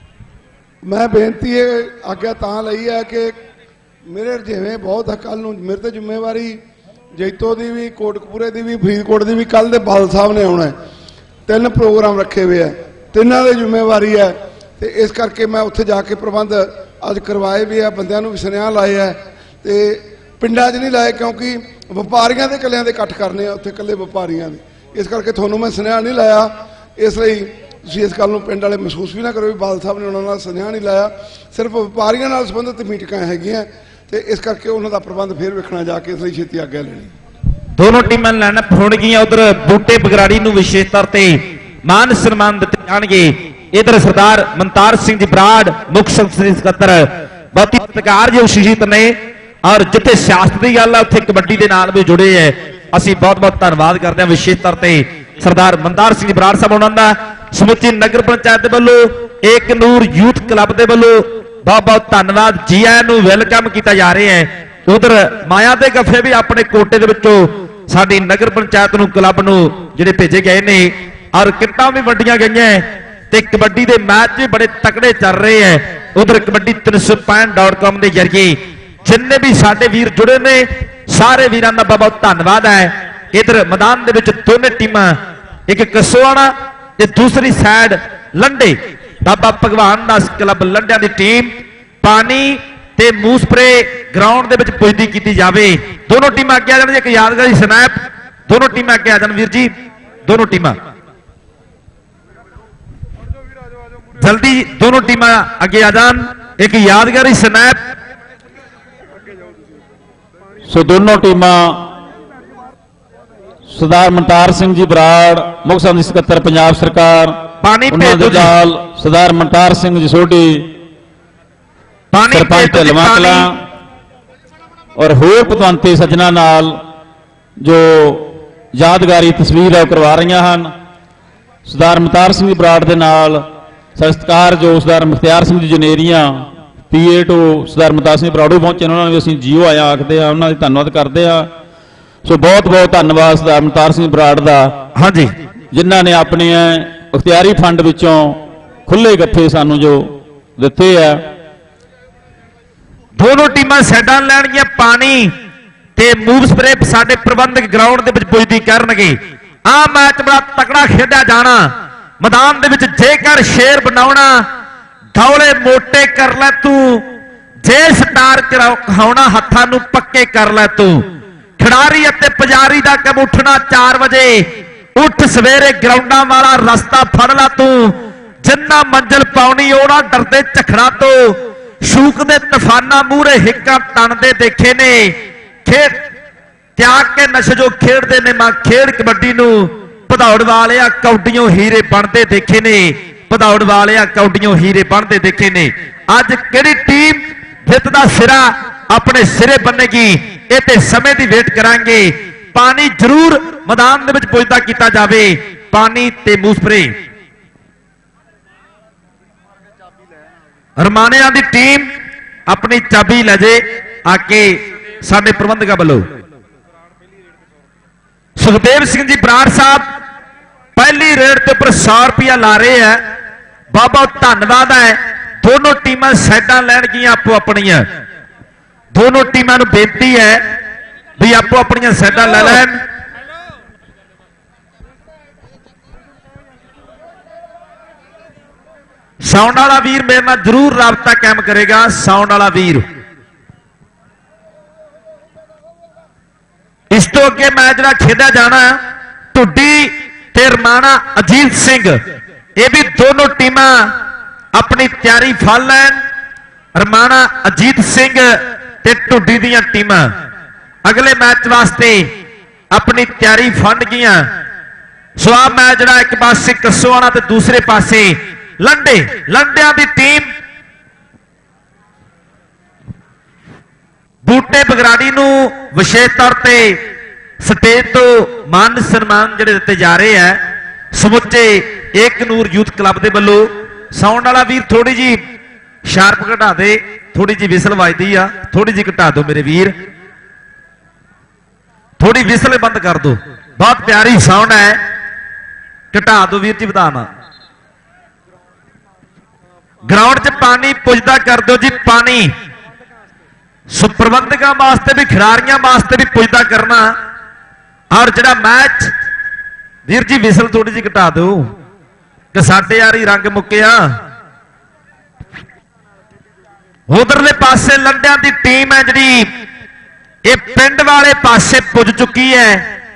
ਮੈਂ ਬੇਨਤੀ ਇਹ ਆਗਿਆ ਤਾਂ ਲਈ ਹੈ ਕਿ ਮੇਰੇ ਜਿਵੇਂ ਬਹੁਤ ਕੱਲ ਨੂੰ ਮੇਰੇ ਤੇ ਜ਼ਿੰਮੇਵਾਰੀ ਜੈਤੋ ਦੀ ਵੀ, ਕੋਟਕਪੂਰੇ ਦੀ ਵੀ, ਫਰੀਦਕੋਟ ਦੀ ਵੀ। ਕੱਲ ਦੇ ਬਾਦਲ ਸਾਹਿਬ ਨੇ ਆਉਣਾ, ਤਿੰਨ ਪ੍ਰੋਗਰਾਮ ਰੱਖੇ ਹੋਏ ਆ, ਤਿੰਨਾਂ ਦੀ ਜ਼ਿੰਮੇਵਾਰੀ ਹੈ ਤੇ ਇਸ ਕਰਕੇ ਮੈਂ ਉੱਥੇ ਜਾ ਕੇ ਪ੍ਰਬੰਧ ਅੱਜ ਕਰਵਾਏ ਵੀ ਆ, ਬੰਦਿਆਂ ਨੂੰ ਵੀ ਸੁਨੇਹਾ ਲਾਏ ਆ ਤੇ ਪਿੰਡਾਂ 'ਚ ਨਹੀਂ ਲਾਏ ਕਿਉਂਕਿ ਵਪਾਰੀਆਂ ਦੇ ਇਕੱਲਿਆਂ ਦੇ ਇਕੱਠ ਕਰਨੇ ਆ ਉੱਥੇ, ਇਕੱਲੇ ਵਪਾਰੀਆਂ ਦੇ। ਇਸ ਕਰਕੇ ਤੁਹਾਨੂੰ ਮੈਂ ਸੁਨੇਹਾ ਨਹੀਂ ਲਾਇਆ, ਇਸ ਲਈ ਤੁਸੀਂ ਇਸ ਗੱਲ ਨੂੰ ਪਿੰਡ ਵਾਲੇ ਮਹਿਸੂਸ ਵੀ ਨਾ ਕਰੋ ਵੀ ਬਾਦਲ ਸਾਹਿਬ ਨੇ ਉਹਨਾਂ ਨਾਲ ਸੁਨੇਹਾ ਨਹੀਂ ਲਾਇਆ। ਸਿਰਫ ਵਪਾਰੀਆਂ ਨਾਲ ਸੰਬੰਧਿਤ ਮੀਟਿੰਗਾਂ ਹੈਗੀਆਂ ਤੇ ਇਸ ਕਰਕੇ ਉਹਨਾਂ ਦਾ ਪ੍ਰਬੰਧ ਫਿਰ ਵੇਖਣਾ ਜਾ ਕੇ, ਇਸ ਲਈ ਛੇਤੀ ਆਗਿਆ ਲੈਣੀ। ਦੋਨੋਂ ਟੀਮਾਂ ਲਾਈਨਅਪ ਹੋਣਗੀਆਂ। ਉਧਰ ਬੂਟੇ ਬਗਰਾੜੀ ਨੂੰ ਵਿਸ਼ੇਸ਼ ਤੌਰ ਤੇ ਮਾਨ ਸਨਮਾਨ ਦਿੱਤੇ ਜਾਣਗੇ। ਇਧਰ ਸਰਦਾਰ ਮਨਤਾਰ ਸਿੰਘ ਜੀ ਬਰਾੜ ਮੁੱਖ ਸੰਸਦੀ ਸਕੱਤਰ ਬਹੁਤ ਹੀ ਸਤਿਕਾਰਯੋਗ ਸ਼ਖਸੀਅਤ ਨੇ ਔਰ ਜਿੱਥੇ ਸਿਆਸਤ ਦੀ ਗੱਲ ਹੈ ਉੱਥੇ ਕਬੱਡੀ ਦੇ ਨਾਲ ਵੀ ਜੁੜੇ ਹੈ। ਅਸੀਂ ਬਹੁਤ ਬਹੁਤ ਧੰਨਵਾਦ ਕਰਦੇ ਹਾਂ ਵਿਸ਼ੇਸ਼ ਤੌਰ ਤੇ ਸਰਦਾਰ ਮਨਤਾਰ ਸਿੰਘ ਜੀ ਬਰਾੜ ਸਾਹਿਬ ਉਹਨਾਂ ਦਾ, ਸਮੁੱਚੀ ਨਗਰ ਪੰਚਾਇਤ ਦੇ ਵੱਲੋਂ, ਏਕ ਨੂਰ ਯੂਥ ਕਲੱਬ ਦੇ ਵੱਲੋਂ ਬਹੁਤ ਬਹੁਤ ਧੰਨਵਾਦ। ਜੀ ਆਇਆਂ ਨੂੰ ਵੈਲਕਮ ਕੀਤਾ ਜਾ ਰਿਹਾ ਹੈ। ਉਧਰ ਮਾਇਆ ਦੇ ਗੱਫੇ ਵੀ ਆਪਣੇ ਕੋਟੇ ਦੇ ਵਿੱਚੋਂ ਸਾਡੀ ਨਗਰ ਪੰਚਾਇਤ ਨੂੰ, ਕਲੱਬ ਨੂੰ ਜਿਹੜੇ ਭੇਜੇ ਗਏ ਨੇ ਔਰ ਕਿੱਟਾਂ ਵੀ ਵੰਡੀਆਂ ਗਈਆਂ ਤੇ ਕਬੱਡੀ ਦੇ ਮੈਚ ਵੀ ਬੜੇ ਤਕੜੇ ਚੱਲ ਰਹੇ ਹੈ। ਉਧਰ ਕਬੱਡੀ ਤਿੰਨ ਸੌ ਪੈਂਹਠ ਡਾਟ ਕਾਮ ਦੇ ਜਰੀਏ ਜਿੰਨੇ ਵੀ ਸਾਡੇ ਵੀਰ ਜੁੜੇ ਨੇ ਸਾਰੇ ਵੀਰਾਂ ਦਾ ਬਹੁਤ ਬਹੁਤ ਧੰਨਵਾਦ ਹੈ। ਇਧਰ ਮੈਦਾਨ ਦੇ ਵਿੱਚ ਦੋਨੇ ਟੀਮਾਂ, ਇੱਕ ਕਸੋਆਣਾ ਤੇ ਦੂਸਰੀ ਸਾਈਡ ਲੰਡੇ, ਬਾਬਾ ਭਗਵਾਨ ਦਾਸ ਕਲੱਬ ਲੰਡਿਆਂ ਦੀ ਟੀਮ ਪਾਣੀ ਤੇ ਮੂਸਪਰੇ ਗਰਾਊਂਡ ਦੇ ਵਿੱਚ ਪੁੱਜਦੀ ਕੀਤੀ ਜਾਵੇ। ਦੋਨੋਂ ਟੀਮਾਂ ਅੱਗੇ ਆ ਜਾਣ। ਇੱਕ ਯਾਦਗਾਰੀ ਸਨੈਪ, ਦੋਨੋਂ ਟੀਮਾਂ ਅੱਗੇ ਆ ਜਾਣ ਵੀਰ ਜੀ, ਦੋਨੋਂ ਟੀਮਾਂ ਜਲਦੀ, ਦੋਨੋਂ ਟੀਮਾਂ ਅੱਗੇ ਆ ਜਾਣ। ਇੱਕ ਯਾਦਗਾਰੀ ਸਨੈਪ। ਸੋ ਦੋਨੋਂ ਟੀਮਾਂ ਸਰਦਾਰ ਮਨਤਾਰ ਸਿੰਘ ਜੀ ਬਰਾੜ ਮੁੱਖ ਸੰਸਦੀ ਸਕੱਤਰ ਪੰਜਾਬ ਸਰਕਾਰ, ਪਾਣੀ ਉਹਨਾਂ ਭੇਜ ਦੇ ਦਿਓ ਜੀ। ਨਾਲ ਸਰਦਾਰ ਮਨਤਾਰ ਸਿੰਘ ਜੀ ਸੋਢੀ ਪਾਣੀ ਸਰਪੰਚ ਭੇਜ ਦਿਓ ਜੀ, ਢਿਲਵਾਂ ਪਾਣੀ। ਕਲਾਂ ਔਰ ਹੋਰ ਪਤਵੰਤੇ ਸੱਜਣਾ ਨਾਲ ਜੋ ਯਾਦਗਾਰੀ ਤਸਵੀਰ ਹੈ ਉਹ ਕਰਵਾ ਰਹੀਆਂ ਹਨ। ਸਰਦਾਰ ਮਨਤਾਰ ਸਿੰਘ ਜੀ ਬਰਾੜ ਦੇ ਨਾਲ ਸਤਿਕਾਰਯੋਗ ਸਰਦਾਰ ਮੁਖਤਿਆਰ ਸਿੰਘ ਜੀ ਜਨੇਰੀਆਂ ਪੀਏ ਟੂ ਸਰਦਾਰ ਮਨਤਾਰ ਸਿੰਘ ਬਰਾੜੂ ਪਹੁੰਚੇ, ਉਹਨਾਂ ਨੂੰ ਵੀ ਅਸੀਂ ਜੀਓ ਆਇਆ ਆਖਦੇ ਆ, ਉਹਨਾਂ ਦਾ ਧੰਨਵਾਦ ਕਰਦੇ ਆ। ਸੋ ਬਹੁਤ ਬਹੁਤ ਧੰਨਵਾਦ ਸਰਦਾਰ ਮਨਤਾਰ ਸਿੰਘ ਬਰਾੜ ਦਾ, ਹਾਂਜੀ, ਜਿਨ੍ਹਾਂ ਨੇ ਆਪਣੇ ਇਖਤਿਆਰੀ ਫੰਡ ਵਿੱਚੋਂ ਖੁੱਲੇ ਗੱਫੇ ਸਾਨੂੰ ਜੋ ਦਿੱਤੇ ਆ। ਦੋਨੋਂ ਟੀਮਾਂ ਸਾਈਡਾਂ ਲੈਣਗੀਆਂ। ਪਾਣੀ ਤੇ ਮੂਵ ਸਪਰੇ ਸਾਡੇ ਪ੍ਰਬੰਧਕ ਗਰਾਊਂਡ ਦੇ ਵਿੱਚ ਪੁੱਜਦੀ ਕਰਨਗੇ। ਆਹ ਮੈਚ ਬੜਾ ਤਕੜਾ ਖੇਡਿਆ ਜਾਣਾ। ਮੈਦਾਨ ਦੇ ਵਿੱਚ ਜੇਕਰ ਸ਼ੇਰ ਬਣਾਉਣਾ, ਧੌਲੇ ਮੋਟੇ ਕਰ ਲੈ ਤੂੰ, ਜੇ ਸਟਾਰ ਕਹਾਉਣਾ ਹੱਥਾਂ ਨੂੰ ਪੱਕੇ ਕਰ ਲੈ ਤੂੰ। ਖਿਡਾਰੀ ਅਤੇ ਪੁਜਾਰੀ ਦਾ ਕੰਮ ਉੱਠਣਾ ਚਾਰ ਵਜੇ, ਉੱਠ ਸਵੇਰੇ ਗਰਾਊਂਡਾਂ ਵਾਲਾ ਰਸਤਾ ਫੜ ਲੈ ਤੂੰ। ਜਿੰਨਾ ਮੰਜ਼ਿਲ ਪਾਉਣੀ ਉਹਨਾਂ ਡਰਦੇ ਝਖੜਾ ਤੋਂ, ਸ਼ੂਕ ਦੇ ਤੂਫਾਨਾਂ ਮੂਹਰੇ ਹਿੱਕਾਂ ਤਣਦੇ ਦੇਖੇ ਨੇ। ਖੇਡ ਤਿਆਗ ਕੇ ਨਸ਼ੇ ਜੋ ਖੇਡਦੇ ਨੇ ਮਾਂ ਖੇਡ ਕਬੱਡੀ ਨੂੰ, ਭਦੌੜ ਵਾਲਿਆ ਕੌਡੀਆਂ ਹੀਰੇ ਬਣਦੇ ਦੇਖੇ ਨੇ। ਭਦੌੜ ਵਾਲਿਆ ਕੌਡੀਆਂ ਹੀਰੇ ਬਣਦੇ ਦੇਖੇ ਨੇ। ਅੱਜ ਕਿਹੜੀ ਟੀਮ ਜਿੱਤ ਦਾ ਸਿਰਾ ਆਪਣੇ ਸਿਰੇ ਬੰਨੇਗੀ, ਇਹ ਤੇ ਸਮੇਂ ਦੀ ਵੇਟ ਕਰਾਂਗੇ। ਪਾਣੀ ਜ਼ਰੂਰ ਮੈਦਾਨ ਦੇ ਵਿੱਚ ਪੁੱਜਦਾ ਕੀਤਾ ਜਾਵੇ। ਪਾਣੀ ਤੇ ਮੂਸਪਰੇ ਰਮਾਣਿਆਂ ਦੀ ਟੀਮ ਆਪਣੀ ਚਾਬੀ ਲੈ ਜੇ ਆ ਕੇ ਸਾਡੇ ਪ੍ਰਬੰਧਕਾਂ ਵੱਲੋਂ। ਸੁਖਦੇਵ ਸਿੰਘ ਜੀ ਬਰਾੜ ਸਾਹਿਬ ਪਹਿਲੀ ਰੇਡ ਤੇ ਉੱਪਰ ਸੌ ਰੁਪਇਆ ਲਾ ਰਹੇ ਆ। ਬਹੁਤ ਬਹੁਤ ਧੰਨਵਾਦ ਹੈ। ਦੋਨੋਂ ਟੀਮਾਂ ਸਾਈਡਾਂ ਲੈਣਗੀਆਂ ਆਪੋ ਆਪਣੀਆਂ। ਦੋਨੋਂ ਟੀਮਾਂ ਨੂੰ ਬੇਨਤੀ ਹੈ ਵੀ ਆਪੋ ਆਪਣੀਆਂ ਸਾਈਡਾਂ ਲੈ ਲੈਣ। ਸਾਊਂਡ ਵਾਲਾ ਵੀਰ ਮੇਰੇ ਨਾਲ ਜ਼ਰੂਰ ਰਾਬਤਾ ਕਾਇਮ ਕਰੇਗਾ। ਸਾਊਂਡ ਵਾਲਾ ਵੀਰ, ਇਸ ਤੋਂ ਅੱਗੇ ਮੈਚ ਜਿਹੜਾ ਖੇਡਿਆ ਜਾਣਾ ਢੁੱਡੀ ਤੇ ਰਮਾਣਾ ਅਜੀਤ ਸਿੰਘ, ਇਹ ਵੀ ਦੋਨੋਂ ਟੀਮਾਂ ਆਪਣੀ ਤਿਆਰੀ ਫੜ ਲੈਣ। ਰਮਾਣਾ ਅਜੀਤ ਸਿੰਘ ਤੇ ਢੁੱਡੀ ਦੀਆਂ ਟੀਮਾਂ ਅਗਲੇ ਮੈਚ ਵਾਸਤੇ ਆਪਣੀ ਤਿਆਰੀ ਫੰਡ ਗਈਆਂ। ਸੋ ਆ ਮੈਚ ਜਿਹੜਾ ਇੱਕ ਪਾਸੇ ਕਸੋਆਣਾ ਤੇ ਦੂਸਰੇ ਪਾਸੇ ਲੰਡੇ, ਲੰਡਿਆਂ ਦੀ ਟੀਮ ਬੂਟੇ ਬਗਰਾੜੀ ਨੂੰ ਵਿਸ਼ੇਸ਼ ਤੌਰ ਤੇ ਸਟੇਜ ਤੋਂ ਮਾਨ ਸਨਮਾਨ ਜਿਹੜੇ ਦਿੱਤੇ ਜਾ ਰਹੇ ਆ ਸਮੁੱਚੇ ਏਕ ਨੂਰ ਯੂਥ ਕਲੱਬ ਦੇ ਵੱਲੋਂ। ਸਾਊਂਡ ਵਾਲਾ ਵੀਰ ਥੋੜੀ ਜੀ ਸ਼ਾਰਪ ਘਟਾ ਦੇ, ਥੋੜੀ ਜੀ ਵਿਸਲ ਵੱਜਦੀ ਆ, ਥੋੜੀ ਜੀ ਘਟਾ ਦਿਓ ਮੇਰੇ ਵੀਰ, ਥੋੜੀ ਵਿਸਲ ਬੰਦ ਕਰ ਦਿਓ। ਬਹੁਤ ਪਿਆਰੀ ਸਾਊਂਡ ਹੈ, ਘਟਾ ਦਿਓ ਵੀਰ ਜੀ, ਵਧਾਣਾ ग्राउंड च पानी पुजदा कर दो जी, पानी सो प्रबंधकों वास्ते भी खिडारियों वास्ते भी पुजदा करना। और जिहड़ा मैच वीर जी विसल थोड़ी जी घटा दो कि साडे यार ही रंग मुक्या। उधरले पासे लंडियां दी टीम है जिहड़ी ये पिंड वाले पासे पुज चुकी है।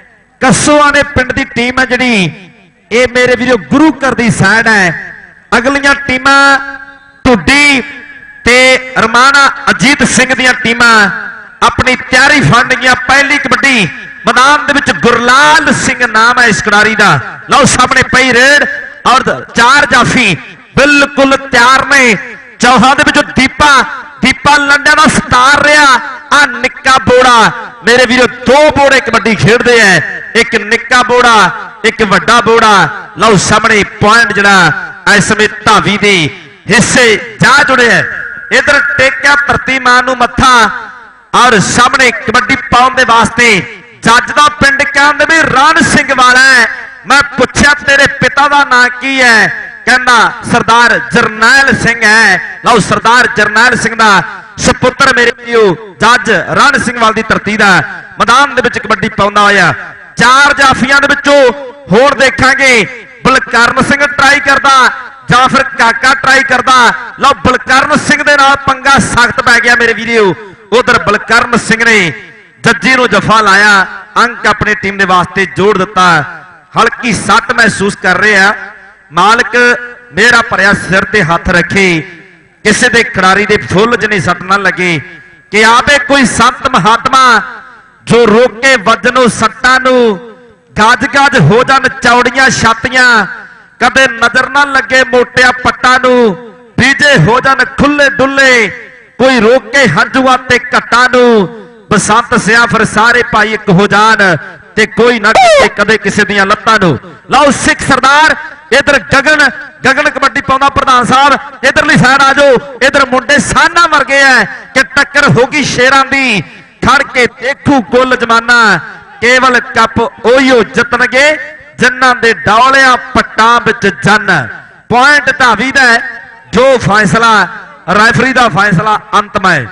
कसोआ ने पिंड दी टीम है जिहड़ी ये मेरे वीरो गुरु घर दी साइड है। अगलियां टीमां ढुड्डी ते रमाना अजीत सिंह दियां टीमां अपनी तैयारी फंड गईयां। पहली कबड्डी मैदान दे विच गुरलाल सिंह नाम है इस खिडारी दा। लो सामने पई रेड और चार जाफी बिल्कुल तैयार ने। चौहां दे विचों दीपा दीपा लंडियां दा सतार रहा। आ निक्का बोड़ा मेरे वीरो दो बोड़े कबड्डी खेडदे है, एक निक्का बोड़ा एक वड्डा बोड़ा। लो सामने पॉइंट जड़ा इस समय धावी दे हिस्से जा जुड़े है। इधर टेक्या धरती मां नूं मत्था और सामने कबड्डी पाउण दे वास्ते जज दा पिंड कहंदे भी रण सिंह वाला है। मैं पुछया तेरे पिता दा नाम की है, कहना सरदार जरनैल सिंह है। लो सरदार जरनैल सिंह दा सपुत्र मेरे वीरो जज रण सिंह वाल दी धरती दा मैदान दे विच कबड्डी पाउंदा होया। चार जाफियां दे विचों होर देखांगे बलकਰਨ सिंह ट्राई करदा ਜਾਂ फिर काका ट्राई करदा। लो बलकਰਨ सिंह दे नाल पंगा सख्त पै गया मेरे वीरो। उधर बलकਰਨ सिंह ने जज्जी नूं जफा लाया, अंक अपनी टीम दे वास्ते जोड़ दिता। हल्की सट महसूस कर रहे हैं, मालिक मेरा भरिया सिर ते हाथ रखे, किसी दे खिडारी दे फुल जिनी सट ना लगे कि आवे कोई संत महात्मा जो रोके वजनों सट्टां नूं। गज गज हो जान चौड़ियां छातियां, कदे नजर ना लगे मोटिया पट्टा नूं। बीजे हो जान खुले डुले, कोई रोके हंजुआ ते घट्टा नूं। बसंत सिया फिर सारे भाई एक हो जान ते कोई ना कदे किसी दियां लत्तां नूं। लो सिख सरदार इधर गगन गगन कबड्डी पाउंदा प्रधान साहब, इधरली साइड आ जाओ। इधर मुंडे साना वर्गे है कि टक्कर होगी शेरां दी। खड़ के देखू कुल जमाना, केवल कप ओहियो जितणगे जिन्हां दे डौलियां पट्टां विच जन। पॉइंट धावी दा जो फैसला रैफरी दा फैसला अंतमय।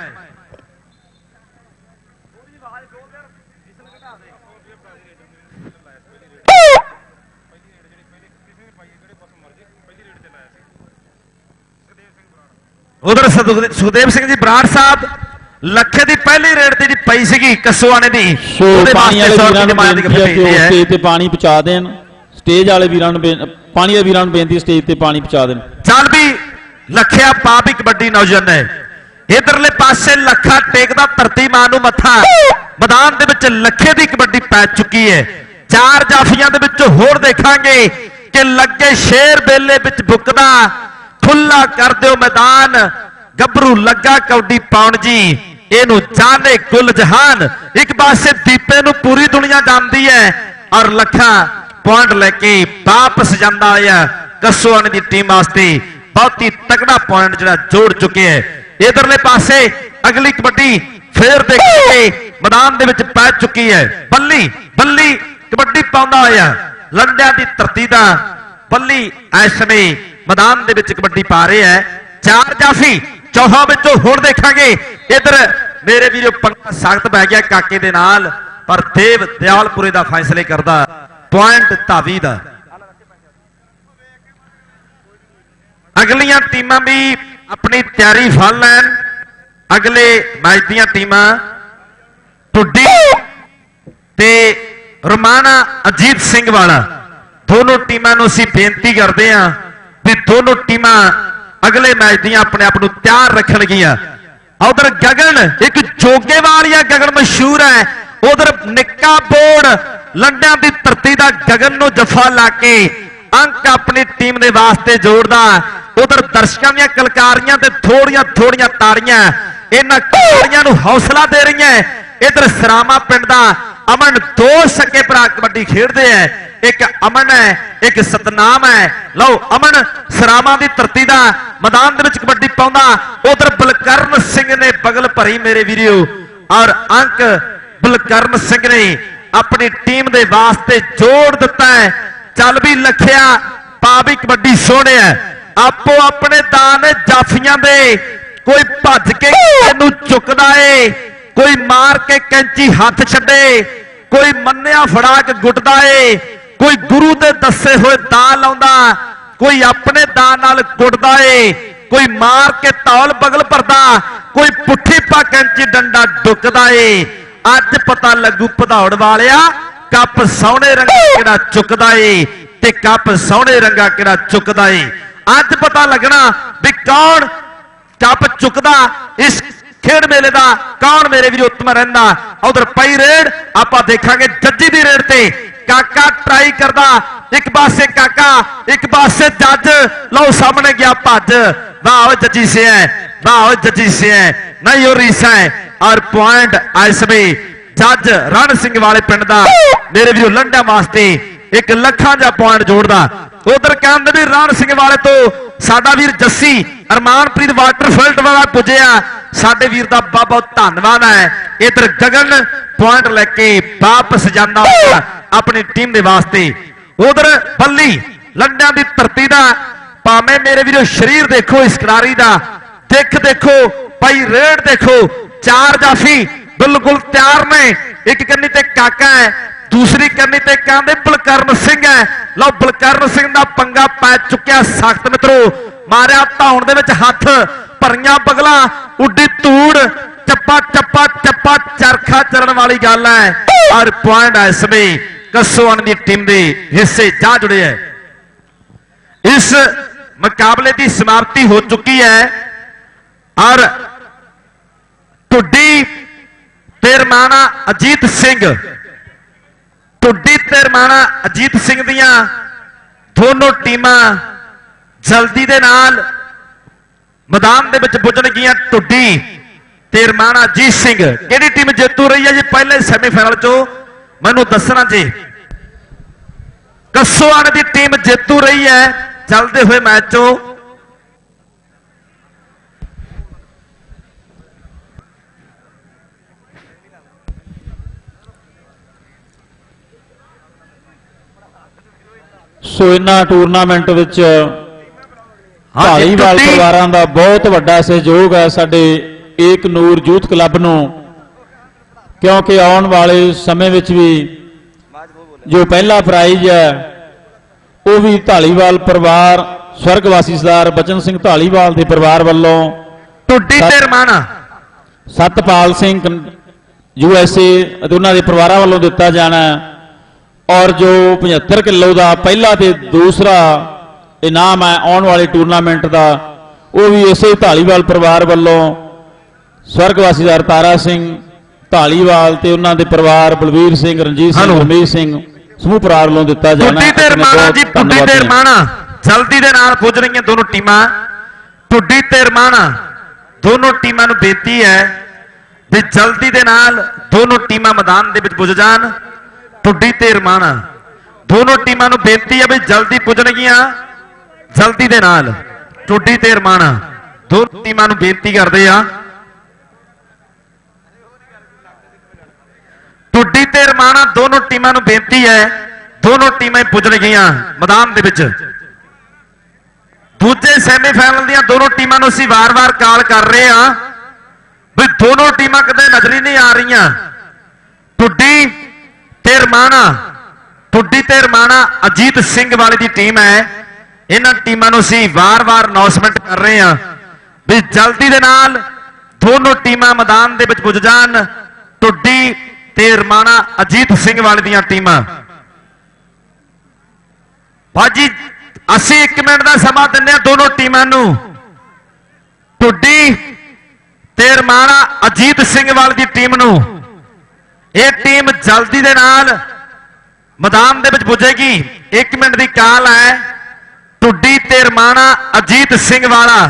उधर सुखदेव सिंह जी बराड़ साहब लखे की पहली रेड ते जी पई सीगी कसुआने दी। पानी वाले वीरां नूं बेनती है कि वो स्टेज ते पानी पहुंचा देन। स्टेज वाले वीरां नूं पानी वाले वीरां नूं बेनती स्टेज ते पानी पहुंचा देन। चल भी लखिया पा भी कबड्डी नौजवान है। इधरले पासे लखा टेकदा धरती मां नूं मत्था। मैदान दे विच लखे दी कबड्डी पै चुकी है। चार जाफियां दे विच होर देखांगे कि लगे शेर बेले विच बुकदा। खुला कर दो मैदान, गबरू लगा कौडी पाउण जी, इनू जाने कुल जहान। एक पासे दीपे नू पूरी दुनिया जानती है और लखा पॉइंट लेके वापस जांदा है कसुआने दी टीम वास्ते। बहुत ही तगड़ा पॉइंट जिहड़ा जोड़ चुके हैं। इधरले पासे अगली कबड्डी फिर देखेंगे मैदान दे विच पै चुकी है। बल्ली बल्ली कबड्डी पाउंदा होया लंडियां दी धरती दा बल्ली इस समय मैदान दे विच कबड्डी पा रहे हैं। चार जाफी चौहां विचों हुण देखांगे। इधर मेरे वीरो पंगा सख्त पै गया काके दे नाल, पर देव दयालपुरे दा फैसले करदा पॉइंट धावी दा। अगलियां टीमां भी अपनी तैयारी फल लैन। अगले मैच दीयां टीमां टुड्डी ते रमाना अजीत सिंह वाला, दोनों टीमां नूं असीं बेनती करदे हां भी दोनों टीमां अगले मैच दियां अपने आप को तैयार रखणगियां। उधर गगन एक जोगे वालिया गगन मशहूर है। उधर निक्का बोर्ड लंडियां दी धरती दा गगन नूं जफा लाके अंक अपनी टीम दे वास्ते जोड़दा। उधर दर्शकों दी कलकारियां ते थोड़ियां थोड़ियां ताड़ियां इन्हां खिडारियां नूं हौसला दे रही हैं। इधर सरामा पिंड दा अमन दो सके भरा कबड्डी खेडदे हैं। एक अमन है एक सतनाम है। लो अमन सरामा दी धरती दा मैदान दे विच कबड्डी पाउंदा। उधर बलकਰਨ सिंह ने बगल भरी मेरे वीरो और अंक बलकਰਨ सिंह ने अपनी टीम दे वास्ते जोड़ दिता है। चल भी लखिया पा भी कबड्डी सोहणे है। ਆਪੋ ਆਪਣੇ ਦਾਨ ਨੇ ਜਾਫੀਆਂ ਦੇ। ਕੋਈ ਭੱਜ ਕੇ ਇਹਨੂੰ ਚੁੱਕਦਾ ਏ, ਕੋਈ ਮਾਰ ਕੇ ਕੈਂਚੀ ਹੱਥ ਛੱਡੇ, ਕੋਈ ਮੰਨਿਆ ਫੜਾ ਕੇ ਗੁੱਟਦਾ ਏ, ਕੋਈ ਗੁਰੂ ਦੇ ਦੱਸੇ ਹੋਏ ਦਾਅ ਲਾਉਂਦਾ, ਕੋਈ ਆਪਣੇ ਦਾਅ ਨਾਲ ਗੁੱਟਦਾ ਏ, ਕੋਈ ਮਾਰ ਕੇ ਤੌਲ ਬਗਲ ਭਰਦਾ, ਕੋਈ ਪੁੱਠੀ ਪਾ ਕੈਂਚੀ ਡੰਡਾ ਡੁੱਕਦਾ ਏ। ਅੱਜ ਪਤਾ ਲੱਗੂ ਭਦੌੜ ਵਾਲਿਆ ਕੱਪ ਸੋਹਣੇ ਰੰਗਾ ਕਿਹੜਾ ਚੁੱਕਦਾ ਏ ਤੇ ਕੱਪ ਸੋਹਣੇ ਰੰਗਾ ਕਿਹੜਾ ਚੁੱਕਦਾ ਏ। ਅੱਜ ਪਤਾ ਲੱਗਣਾ ਵੀ ਕੌਣ ਕੱਪ ਚੁੱਕਦਾ ਇਸ ਖੇਡ ਮੇਲੇ ਦਾ, ਕੌਣ ਮੇਰੇ ਵੀਰ ਉੱਤਮ ਰਹਿੰਦਾ। ਉਧਰ ਪਈ ਰੇਡ ਆਪਾਂ ਦੇਖਾਂਗੇ ਜੱਜੀ ਦੀ ਰੇਡ ਤੇ ਕਾਕਾ ਟਰਾਈ ਕਰਦਾ, ਇੱਕ ਪਾਸੇ ਕਾਕਾ ਇੱਕ ਪਾਸੇ ਜੱਜ। ਲਓ ਸਾਹਮਣੇ ਗਿਆ ਭੱਜ, ਵਾਹ जजी से है, वाह जजी से है, नहीं हो रीसा है। और पॉइंट आइसमे जज रण सिंह वाले पिंड का मेरे भी लंडा वास्ते एक लखा जा पॉइंट जोड़दा। उधर कहते भी रण सिंह वाले तो साडा वीर जस्सी अरमानप्रीत वाटरफील्ड वाला पुजया, साडे वीर का बहुत बहुत धन्यवाद है। इधर गगन पॉइंट लेके वापस जाना अपनी टीम के वास्ते। उधर बल्ली लंडा की धरती का भावे मेरे वीरो शरीर देखो इस खिलाड़ी का, दिख देखो भाई रेड देखो, चार जाफी बिल्कुल तैयार ने। एक कन्नी ते काका है, दूसरी कन्नी ते कहते बलकरण सिंह है। लो बलकरण सिंह का पंगा पै चुकिया सख्त मित्रों, मारिया धाउण दे विच हथ, भरियां बगला, उड्डी धूड़, चप्पा चप्पा चप्पा चरखा चरण वाली गल है। और पॉइंट है इसमें कसोवन की टीम के हिस्से जा जुड़े है। इस मुकाबले की समाप्ति हो चुकी है और टुड्डी तेरमाना अजीत सिंह, टुड्डी तेरमाना अजीत सिंह दियां दोनों टीमां जल्दी दे नाल मैदान दे विच पुजणगियां। टुड्डी तेरमाना अजीत सिंह किहड़ी टीम जेतू रही है जी पहले सैमीफाइनल चो मैनूं दसना जी। कसोआन की टीम जेतू रही है चलते हुए मैच चो। सो इन्हां टूरनामेंट विच ढालीवाल परिवारां दा बहुत वड्डा सहयोग है साडे एक नूर यूथ क्लब नूं, क्योंकि आउण वाले समय विच भी जो पहला प्राइज है वो भी ढालीवाल परिवार स्वर्गवासी सरदार बचन सिंह ढालीवाल के परिवार वालों टुड्डी तेरमाना Satpal Singh U S A उन्होंने परिवार वालों दिता जाना। और जो पचहत्तर किलो का पहला तो दूसरा इनाम है आने वाले टूरनामेंट का वो भी इसे ढालीवाल परिवार वालों स्वर्गवासी सरदार तारा सिंह ढालीवाल ते उन्होंने परिवार बलवीर सिंह, रणजीत सिंह, रमेश सिंह समूह परिवार वालों दिता जाना। टुड्डी तेरमाना जी, टुड्डी तेरमाना जल्दी दे नाल पुज रही दोनों टीमां। टुड्डी तेरमाना दोनों टीमां नूं बेनती है भी जल्दी दे नाल दोनों टीमां मैदान दे विच पुज जान। टुड्डी तेरमाना दोनों टीमां नूं बेनती है भी जल्दी पुजणगियां जल्दी दे नाल। टुड्डी तेरमाना दोनों टीमां नूं बेनती करदे आ। टुड्डी तेरमाना दोनों टीमां नूं बेनती है दोनों टीमां पुजणगियां मैदान दे विच। दूजे सैमीफाइनल दियां दोनों टीमां नूं असीं वार-वार काल कर रहे हां भी दोनों टीमां कदे नजरी नहीं आ रही। टुड्डी तेरमाना टुड्डी तेरमाना अजीत सिंह वाली दी टीम है। इन्हां टीमां नूं असीं वार-वार अनाउंसमेंट कर रहे हां भी जल्दी दे नाल दोनों टीमां मैदान दे विच पुज जान। टुड्डी तेरमाना अजीत सिंह वाली दियां टीमां भाजी असी एक मिनट का समा दिंदे दोनों टीमां नूं। टुड्डी तेरमाना अजीत सिंह वाली दी टीम नूं यह टीम जल्दी दे नाल मैदान दे विच पुजेगी। एक मिनट की काल है। टुड्डी तेरमाना अजीत सिंह वाला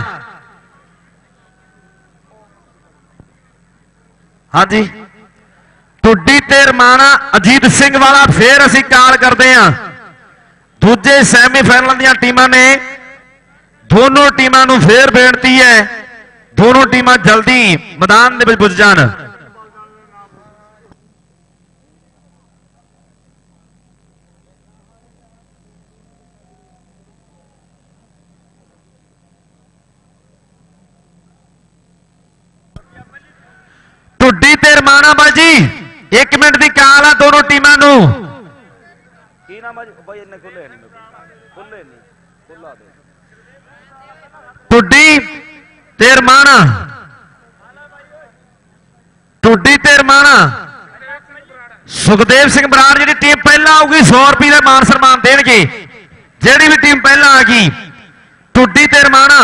हाँ जी टुड्डी तेरमाना अजीत सिंह वाला फिर असी काल करते हैं। दूजे सैमीफाइनल दी टीमां ने दोनों टीमां नूं फिर बेनती है दोनों टीमां जल्दी मैदान दे विच पुज जान। ਟੁੱਡੀ ਤੇ ਰਮਾਣਾ ਬਾਜੀ ਇੱਕ ਮਿੰਟ ਦੀ ਕਾਲ ਆ ਦੋਨੋਂ ਟੀਮਾਂ ਨੂੰ। ਕੀ ਨਾਮ ਹੈ ਬਾਈ? ਇੰਨੇ ਖੁੱਲੇ ਨਹੀਂ ਖੁੱਲੇ ਨਹੀਂ ਖੁੱਲਾ ਦੇ। ਟੁੱਡੀ ਤੇ ਰਮਾਣਾ, ਟੁੱਡੀ ਤੇ ਰਮਾਣਾ। ਸੁਖਦੇਵ ਸਿੰਘ ਬਰਾੜ ਜਿਹੜੀ ਟੀਮ ਪਹਿਲਾਂ ਆਊਗੀ ਸੌ ਰੁਪਏ ਦਾ ਮਾਨ ਸਨਮਾਨ ਦੇਣਗੇ। ਜਿਹੜੀ ਵੀ ਟੀਮ ਪਹਿਲਾਂ ਆ ਗਈ ਟੁੱਡੀ ਤੇ ਰਮਾਣਾ।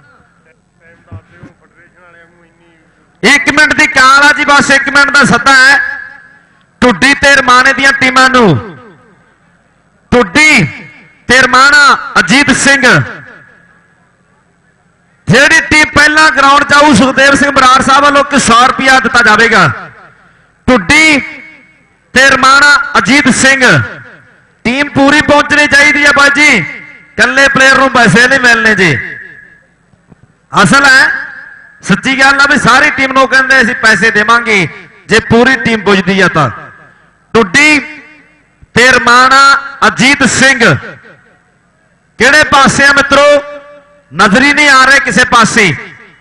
ਇੱਕ ਮਿੰਟ ਦੀ ਕਾਲ ਆ ਜੀ, ਬਸ ਇੱਕ ਮਿੰਟ ਦਾ ਸੱਦਾ ਹੈ ਟੁੱਡੀ ਤੇ ਰਮਾਣੇ ਦੀਆਂ ਟੀਮਾਂ ਨੂੰ। ਟੁੱਡੀ ਤੇ ਰਮਾਣਾ ਅਜੀਤ ਸਿੰਘ, ਜਿਹੜੀ ਟੀਮ ਪਹਿਲਾਂ ਗਰਾਊਂਡ 'ਚ ਆਊ ਸੁਖਦੇਵ ਸਿੰਘ ਬਰਾੜ ਸਾਹਿਬ ਵੱਲੋਂ ਕਿ ਸੌ ਰੁਪਇਆ ਦਿੱਤਾ ਜਾਵੇਗਾ। ਟੁੱਡੀ ਤੇ ਰਮਾਣਾ ਅਜੀਤ ਸਿੰਘ ਟੀਮ ਪੂਰੀ ਪਹੁੰਚਣੀ ਚਾਹੀਦੀ ਹੈ ਬਾਜੀ, ਕੱਲੇ ਪਲੇਅਰ ਨੂੰ ਪੈਸੇ ਨਹੀਂ ਮਿਲਣੇ ਜੀ। ਅਸਲ ਹੈ ਸੱਚੀ ਗੱਲ ਆ ਵੀ ਸਾਰੀ ਟੀਮ ਨੂੰ ਕਹਿੰਦੇ ਅਸੀਂ ਪੈਸੇ ਦੇਵਾਂਗੇ ਜੇ ਪੂਰੀ ਟੀਮ ਪੁੱਜਦੀ ਆ ਤਾਂ। ਟੁੱਡੀ ਤੇ ਰਮਾਣਾ ਅਜੀਤ ਸਿੰਘ ਕਿਹੜੇ ਪਾਸੇ ਆ ਮਿੱਤਰੋ? ਨਜ਼ਰ ਹੀ ਨਹੀਂ ਆ ਰਹੇ ਕਿਸੇ ਪਾਸੇ।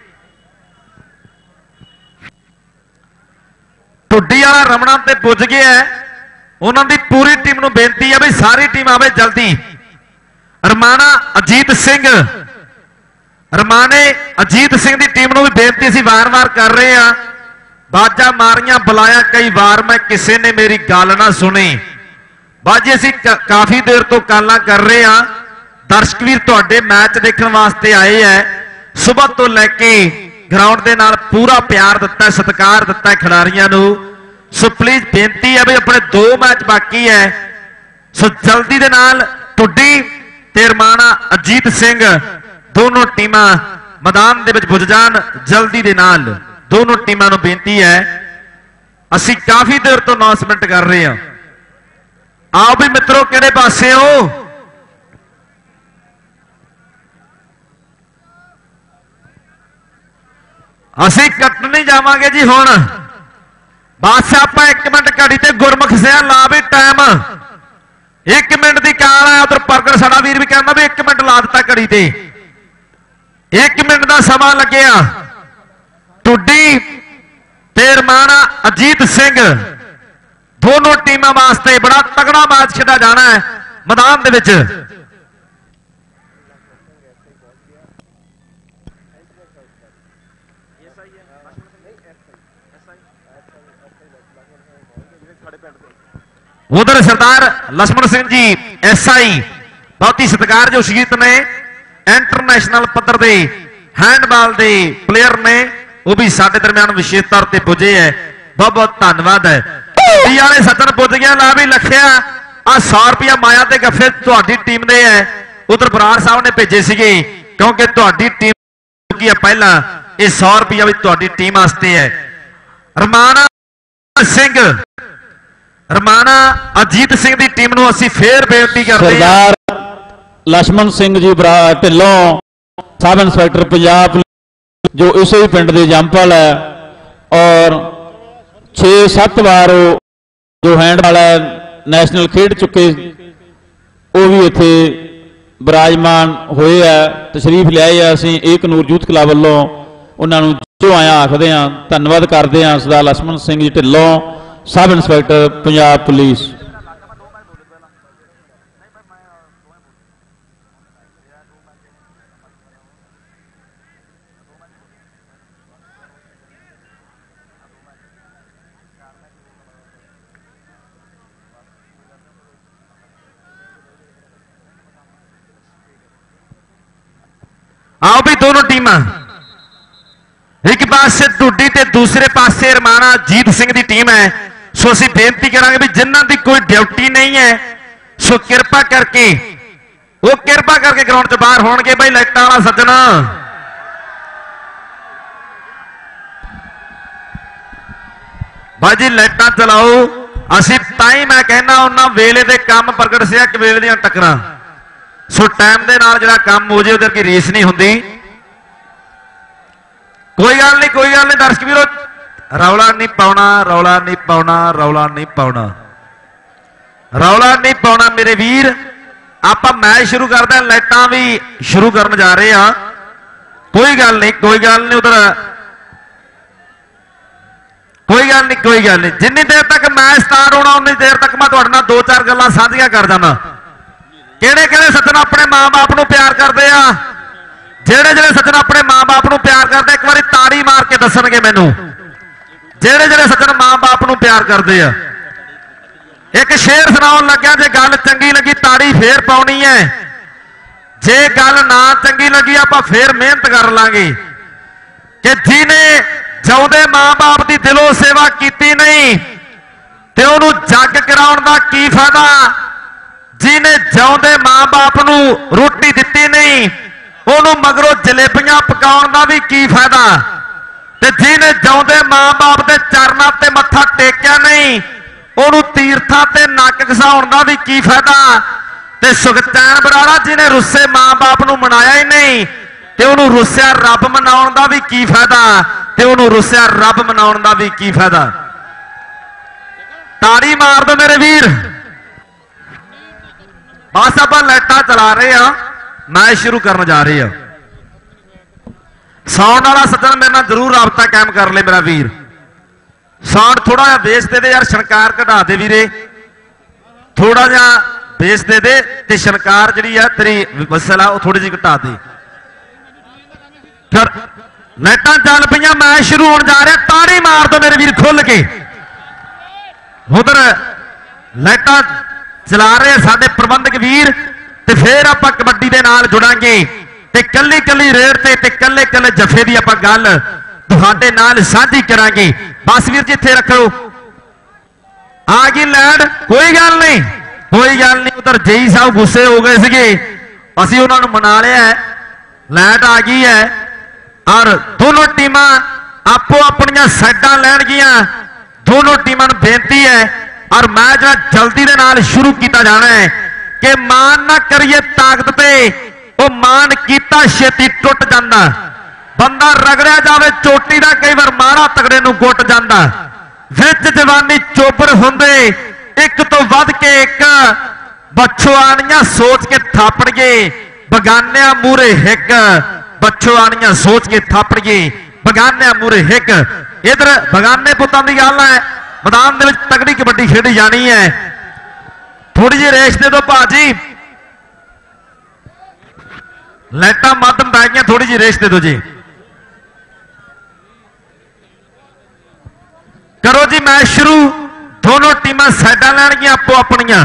ਟੁੱਡੀ ਵਾਲਾ ਰਮਣਾ ਤੇ ਪੁੱਜ ਗਿਆ, ਉਹਨਾਂ ਦੀ ਪੂਰੀ ਟੀਮ ਨੂੰ ਬੇਨਤੀ ਹੈ ਵੀ ਸਾਰੀ ਟੀਮ ਆਵੇ ਜਲਦੀ। ਰਮਾਣਾ ਅਜੀਤ ਸਿੰਘ, ਰਮਾਣੇ ਅਜੀਤ ਸਿੰਘ ਦੀ ਟੀਮ ਨੂੰ ਵੀ ਬੇਨਤੀ ਅਸੀਂ ਵਾਰ-ਵਾਰ ਕਰ ਰਹੇ ਹਾਂ। ਬਾਜਾਂ ਮਾਰੀਆਂ ਬੁਲਾਇਆ ਕਈ ਵਾਰ, ਮੈਂ ਕਿਸੇ ਨੇ ਮੇਰੀ ਗੱਲ ਨਾ ਸੁਣੀ। ਬਾਜੀ ਅਸੀਂ ਕਾਫੀ ਦੇਰ ਤੋਂ ਕਾਲਾਂ ਕਰ ਰਹੇ ਹਾਂ। ਦਰਸ਼ਕ ਵੀਰ ਤੁਹਾਡੇ ਮੈਚ ਦੇਖਣ ਵਾਸਤੇ ਆਏ ਹੈ, ਸਵੇਰ ਤੋਂ ਲੈ ਕੇ ਗਰਾਊਂਡ ਦੇ ਨਾਲ ਪੂਰਾ ਪਿਆਰ ਦਿੱਤਾ, ਸਤਿਕਾਰ ਦਿੱਤਾ ਖਿਡਾਰੀਆਂ ਨੂੰ। ਸੋ ਪਲੀਜ਼ ਬੇਨਤੀ ਹੈ ਵੀ ਆਪਣੇ ਦੋ ਮੈਚ ਬਾਕੀ ਹੈ, ਸੋ ਜਲਦੀ ਦੇ ਨਾਲ ਟੁੱਡੀ ਤੇ ਰਮਾਣਾ ਅਜੀਤ ਸਿੰਘ ਦੋਨੋਂ ਟੀਮਾਂ ਮੈਦਾਨ ਦੇ ਵਿੱਚ ਪੁੱਜ ਜਾਣ ਜਲਦੀ ਦੇ ਨਾਲ। ਦੋਨੋਂ ਟੀਮਾਂ ਨੂੰ ਬੇਨਤੀ ਹੈ, ਅਸੀਂ ਕਾਫੀ ਦੇਰ ਤੋਂ ਅਨਾਉਂਸਮੈਂਟ ਕਰ ਰਹੇ ਹਾਂ। ਆਓ ਵੀ ਮਿੱਤਰੋ ਕਿਹੜੇ ਪਾਸੇ ਹੋ? ਅਸੀਂ ਕੱਟ ਨਹੀਂ ਜਾਵਾਂਗੇ ਜੀ ਹੁਣ, ਬਸ ਆਪਾਂ ਇੱਕ ਮਿੰਟ ਘੜੀ ਤੇ ਗੁਰਮੁਖ ਸਿਆ ਲਾ ਵੀ ਟਾਈਮ। ਇੱਕ ਮਿੰਟ ਦੀ ਕਾਲ ਹੈ, ਉਧਰ ਪ੍ਰਗਟ ਸਾਡਾ ਵੀਰ ਵੀ ਕਹਿੰਦਾ ਵੀ ਇੱਕ ਮਿੰਟ ਲਾ ਦਿੱਤਾ ਘੜੀ ਤੇ। ਇੱਕ ਮਿੰਟ ਦਾ ਸਮਾਂ ਲੱਗਿਆ। ਟੁੱਡੀ ਤੇ ਰਮਾਣਾ ਅਜੀਤ ਸਿੰਘ ਦੋਨੋਂ ਟੀਮਾਂ ਵਾਸਤੇ ਬੜਾ ਤਗੜਾ ਮੈਚ ਖੇਡਿਆ ਜਾਣਾ ਹੈ ਮੈਦਾਨ ਦੇ ਵਿੱਚ। ਉਧਰ ਸਰਦਾਰ ਲਛਮਣ ਸਿੰਘ ਜੀ ਐਸਆਈ ਬਹੁਤ ਹੀ ਸਤਿਕਾਰਯੋਗ ਸ਼ਖਸੀਅਤ ਨੇ, ਇੰਟਰਨੈਸ਼ਨਲ ਪੱਧਰ ਦੇ ਹੈਂਡਬਾਲ ਦੇ ਪਲੇਅਰ ਨੇ, ਉਹ ਵੀ ਸਾਡੇ ਦਰਮਿਆਨ ਵਿਸ਼ੇਸ਼ ਤੌਰ ਤੇ ਪੁੱਜੇ ਹੈ। ਬਹੁਤ ਬਹੁਤ ਧੰਨਵਾਦ ਹੈ। ਟੀ ਵਾਲੇ ਸੱਜਣ ਪੁੱਜ ਗਿਆ। ਲਾ ਵੀ ਲਖਿਆ ਆ ਸੌ ਰੁਪਇਆ ਮਾਇਆ ਤੇ ਗੱਫੇ ਤੁਹਾਡੀ ਟੀਮ ਦੇ ਹੈ। ਉਧਰ ਬਰਾੜ ਸਾਹਿਬ ਨੇ ਭੇਜੇ ਸੀਗੇ ਕਿਉਂਕਿ ਤੁਹਾਡੀ ਟੀਮ ਕੀ ਹੈ ਪਹਿਲਾਂ, ਇਹ ਸੌ ਰੁਪਇਆ ਵੀ ਤੁਹਾਡੀ ਟੀਮ ਵਾਸਤੇ ਹੈ। ਰਮਾਣਾ ਸਿੰਘ, ਰਮਾਣਾ ਅਜੀਤ ਸਿੰਘ ਦੀ ਟੀਮ ਨੂੰ ਅਸੀਂ ਫੇਰ ਬੇਨਤੀ ਕਰਦੇ ਹਾਂ। ਸਰਦਾਰ ਲਛਮਣ ਸਿੰਘ ਜੀ ਬਰਾ ਢਿੱਲੋਂ ਸਬ ਇੰਸਪੈਕਟਰ ਪੰਜਾਬ ਜੋ ਇਸੇ ਹੀ ਪਿੰਡ ਦੇ ਜੰਪਲ ਹੈ ਔਰ ਛੇ ਸੱਤ ਵਾਰ ਜੋ ਹੈਂਡਬਾਲ ਹੈ ਨੈਸ਼ਨਲ ਖੇਡ ਚੁੱਕੇ, ਉਹ ਵੀ ਇੱਥੇ ਵਿਰਾਜਮਾਨ ਹੋਏ ਆ, ਤਸ਼ਰੀਫ ਲਿਆਏ ਆ। ਅਸੀਂ ਏਕ ਨੂਰ ਯੂਥ ਕਲੱਬ ਵੱਲੋਂ ਉਹਨਾਂ ਨੂੰ ਜੋ ਆਇਆ ਆਖਦੇ ਹਾਂ, ਧੰਨਵਾਦ ਕਰਦੇ ਹਾਂ। ਸਰਦਾਰ Lachhman Singh ji Dhillon sub inspector Punjab police. आओ भी दोनों टीम, एक पासे टुड्डी ते दूसरे पासे रमाना जीत सिंह की टीम है। सो असीं बेनती करांगे भी जिन्हां दी कोई ड्यूटी नहीं है सो किरपा करके वो किरपा करके ग्राउंड च बाहर होणगे। भाई लाइटां वाला सज्जणा भाजी लाइटां चलाओ। असीं ताई मैं कहना उन्हां वेले दे काम प्रगट सिया कि वेले दीयां टक्करां। सो टाइम के नाल जिहड़ा काम हो जाए उधर की रेस नहीं होंदी। कोई गल नहीं, कोई गल नहीं दर्शक वीरो, रौला नहीं पाउना, रौला नहीं पाउना, रौला नहीं पाउना, रौला नहीं पाउना मेरे वीर। आपां मैच शुरू करते हैं, लाइटां भी शुरू करन जा रहे हैं। कोई गल नहीं, कोई गल नहीं। उधर ਕੋਈ ਗੱਲ ਨਹੀਂ ਕੋਈ ਗੱਲ ਨਹੀਂ, ਜਿੰਨੀ ਦੇਰ ਤੱਕ ਮੈਚ ਸਟਾਰਟ ਹੋਣਾ ਉਨੀ ਦੇਰ ਤੱਕ ਮੈਂ ਤੁਹਾਡੇ ਨਾਲ ਦੋ ਚਾਰ ਗੱਲਾਂ ਸਾਂਝੀਆਂ ਕਰ ਜਾਣਾ। ਕਿਹੜੇ ਕਿਹੜੇ ਸੱਜਣ ਆਪਣੇ ਮਾਂ-ਬਾਪ ਨੂੰ ਪਿਆਰ ਕਰਦੇ ਆ? ਜਿਹੜੇ ਜਿਹੜੇ ਸੱਜਣ ਆਪਣੇ ਮਾਂ-ਬਾਪ ਨੂੰ ਪਿਆਰ ਕਰਦੇ ਇੱਕ ਵਾਰੀ ਤਾੜੀ ਮਾਰ ਕੇ ਦੱਸਣਗੇ ਮੈਨੂੰ। ਜਿਹੜੇ ਜਿਹੜੇ ਸੱਜਣ ਮਾਂ-ਬਾਪ ਨੂੰ ਪਿਆਰ ਕਰਦੇ ਆ, ਇੱਕ ਸ਼ੇਰ ਸੁਣਾਉਣ ਲੱਗਿਆ, ਜੇ ਗੱਲ ਚੰਗੀ ਲੱਗੀ ਤਾੜੀ ਫੇਰ ਪਾਉਣੀ ਹੈ, ਜੇ ਗੱਲ ਨਾ ਚੰਗੀ ਲੱਗੀ ਆਪਾਂ ਫੇਰ ਮਿਹਨਤ ਕਰ ਲਾਂਗੇ। ਕਿ ਜਿਹਨੇ ਜਿਉਂਦੇ ਮਾਂ-ਬਾਪ ਦੀ ਦਿਲੋਂ ਸੇਵਾ ਕੀਤੀ ਨਹੀਂ ਤੇ ਉਹਨੂੰ ਜੱਗ ਕਰਾਉਣ ਦਾ ਕੀ ਫਾਇਦਾ? ਜਿਹਨੇ ਜਿਉਂਦੇ ਮਾਂ-ਬਾਪ ਨੂੰ ਰੋਟੀ ਦਿੱਤੀ ਨਹੀਂ ਉਹਨੂੰ ਮਗਰੋਂ ਜਲੇਬੀਆਂ ਪਕਾਉਣ ਦਾ ਵੀ ਕੀ ਫਾਇਦਾ? ਤੇ ਜਿਹਨੇ ਜਿਉਂਦੇ ਮਾਂ-ਬਾਪ ਦੇ ਚਰਨਾਂ ਤੇ ਮੱਥਾ ਟੇਕਿਆ ਨਹੀਂ ਉਹਨੂੰ ਤੀਰਥਾਂ ਤੇ ਨੱਕ ਘਸਾਉਣ ਦਾ ਵੀ ਕੀ ਫਾਇਦਾ? ਤੇ ਸੁਖਚੈਨ ਬਰਾੜਾ ਜਿਹਨੇ ਰੁੱਸੇ ਮਾਂ-ਬਾਪ ਨੂੰ ਮਨਾਇਆ ਹੀ ਨਹੀਂ ਤੇ ਉਹਨੂੰ ਰੁੱਸਿਆ ਰੱਬ ਮਨਾਉਣ ਦਾ ਵੀ ਕੀ ਫਾਇਦਾ? ਤੇ ਉਹਨੂੰ ਰੁੱਸਿਆ ਰੱਬ ਮਨਾਉਣ ਦਾ ਵੀ ਕੀ ਫਾਇਦਾ? ਤਾੜੀ ਮਾਰ ਦੋ ਮੇਰੇ ਵੀਰ। ਬਸ ਆਪਾਂ ਲਾਈਟਾਂ ਚਲਾ ਰਹੇ ਆ, ਮੈਚ ਸ਼ੁਰੂ ਕਰਨ ਜਾ ਰਹੇ ਆ। ਸਾਊਂਡ ਵਾਲਾ ਸੱਜਣ ਮੇਰੇ ਨਾਲ ਜ਼ਰੂਰ ਰਾਬਤਾ ਕਾਇਮ ਕਰ ਲੈ ਮੇਰਾ ਵੀਰ। ਸਾਊਂਡ ਥੋੜਾ ਜਿਹਾ ਬੇਸ ਦੇ ਦੇ ਯਾਰ, ਛਣਕਾਰ ਘਟਾ ਦੇ ਵੀਰੇ, ਥੋੜਾ ਜਿਹਾ ਬੇਸ ਦੇ ਦੇ ਤੇ ਛਣਕਾਰ ਜਿਹੜੀ ਆ ਤੇਰੀ ਮਸਲਾ ਉਹ ਥੋੜੀ ਜਿਹੀ ਘਟਾ ਦੇ। ਫਿਰ ਲਾਈਟਾਂ ਚੱਲ ਪਈਆਂ, ਮੈਚ ਸ਼ੁਰੂ ਹੋਣ ਜਾ ਰਿਹਾ। ਤਾੜੀ ਮਾਰ ਦੋ ਮੇਰੇ ਵੀਰ ਖੁੱਲ ਕੇ। ਉਧਰ ਲਾਈਟਾਂ ਚਲਾ ਰਹੇ ਸਾਡੇ ਪ੍ਰਬੰਧਕ ਵੀਰ ਤੇ ਫਿਰ ਆਪਾਂ ਕਬੱਡੀ ਦੇ ਨਾਲ ਜੁੜਾਂਗੇ ਤੇ ਕੱਲੀ ਕੱਲੀ ਰੇਡ ਤੇ ਤੇ ਕੱਲੇ ਕੱਲੇ ਜਫੇ ਦੀ ਆਪਾਂ ਗੱਲ ਤੁਹਾਡੇ ਨਾਲ ਸਾਂਝੀ ਕਰਾਂਗੇ। ਬਸ ਵੀਰ ਜੀ ਇੱਥੇ ਰੱਖੋ, ਆ ਗਈ ਲੈਂਡ, ਕੋਈ ਗੱਲ ਨਹੀਂ ਕੋਈ ਗੱਲ ਨਹੀਂ। ਉਧਰ ਜੇਈ ਸਾਹਿਬ ਗੁੱਸੇ ਹੋ ਗਏ ਸੀਗੇ, ਅਸੀਂ ਉਹਨਾਂ ਨੂੰ ਮਨਾ ਲਿਆ, ਲੈਂਡ ਆ ਗਈ ਹੈ ਔਰ ਦੋਨੋਂ ਟੀਮਾਂ ਆਪੋ ਆਪਣੀਆਂ ਸਾਈਡਾਂ ਲੈਣਗੀਆਂ। ਦੋਨੋਂ ਟੀਮਾਂ ਨੂੰ ਬੇਨਤੀ ਹੈ ਔਰ ਮੈਚ ਜਲਦੀ ਦੇ ਨਾਲ ਸ਼ੁਰੂ ਕੀਤਾ ਜਾਣਾ ਹੈ ਕਿ ਮਾਨ ਨਾ ਕਰੀਏ ਤਾਕਤ ਤੇ, ਉਹ ਮਾਨ ਕੀਤਾ ਛੇਤੀ ਟੁੱਟ ਜਾਂਦਾ। ਬੰਦਾ ਰਗੜਿਆ ਜਾਵੇ ਚੋਟੀ ਦਾ ਕਈ ਵਾਰ ਮਾਰਾ ਤਗੜੇ ਨੂੰ ਗੁੱਟ ਜਾਂਦਾ। ਵਿੱਚ ਜਵਾਨੀ ਚੋਬਰ ਹੁੰਦੇ ਇੱਕ ਤੋਂ ਵੱਧ ਕੇ ਇੱਕ, ਬਛੁਆਣੀਆਂ ਸੋਚ ਕੇ ਥਾਪੜੀਏ ਬਗਾਨਿਆਂ ਮੂਰੇ ਹਿੱਕ, ਬਛੁਆਣੀਆਂ ਸੋਚ ਕੇ ਥਾਪੜੀਏ ਬਗਾਨਿਆਂ ਮੂਰੇ ਹਿੱਕ। ਇਧਰ ਬਗਾਨੇ ਪੁੱਤਾਂ ਦੀ ਗੱਲ ਹੈ, ਮੈਦਾਨ ਦੇ ਵਿੱਚ ਤਗੜੀ ਕਬੱਡੀ ਖੇਡੀ ਜਾਣੀ ਹੈ। ਥੋੜੀ ਜਿਹੀ ਰੇਸ ਦੇ ਦਿਓ ਭਾਜੀ, ਲਾਈਟਾਂ ਮੱਧਮ ਪੈ ਗਈਆਂ, ਥੋੜੀ ਜਿਹੀ ਰੇਸ ਦੇ ਦਿਓ ਜੀ। ਕਰੋ ਜੀ ਮੈਚ ਸ਼ੁਰੂ। ਦੋਨੋਂ ਟੀਮਾਂ ਸਾਈਡਾਂ ਲੈਣਗੀਆਂ ਆਪੋ ਆਪਣੀਆਂ।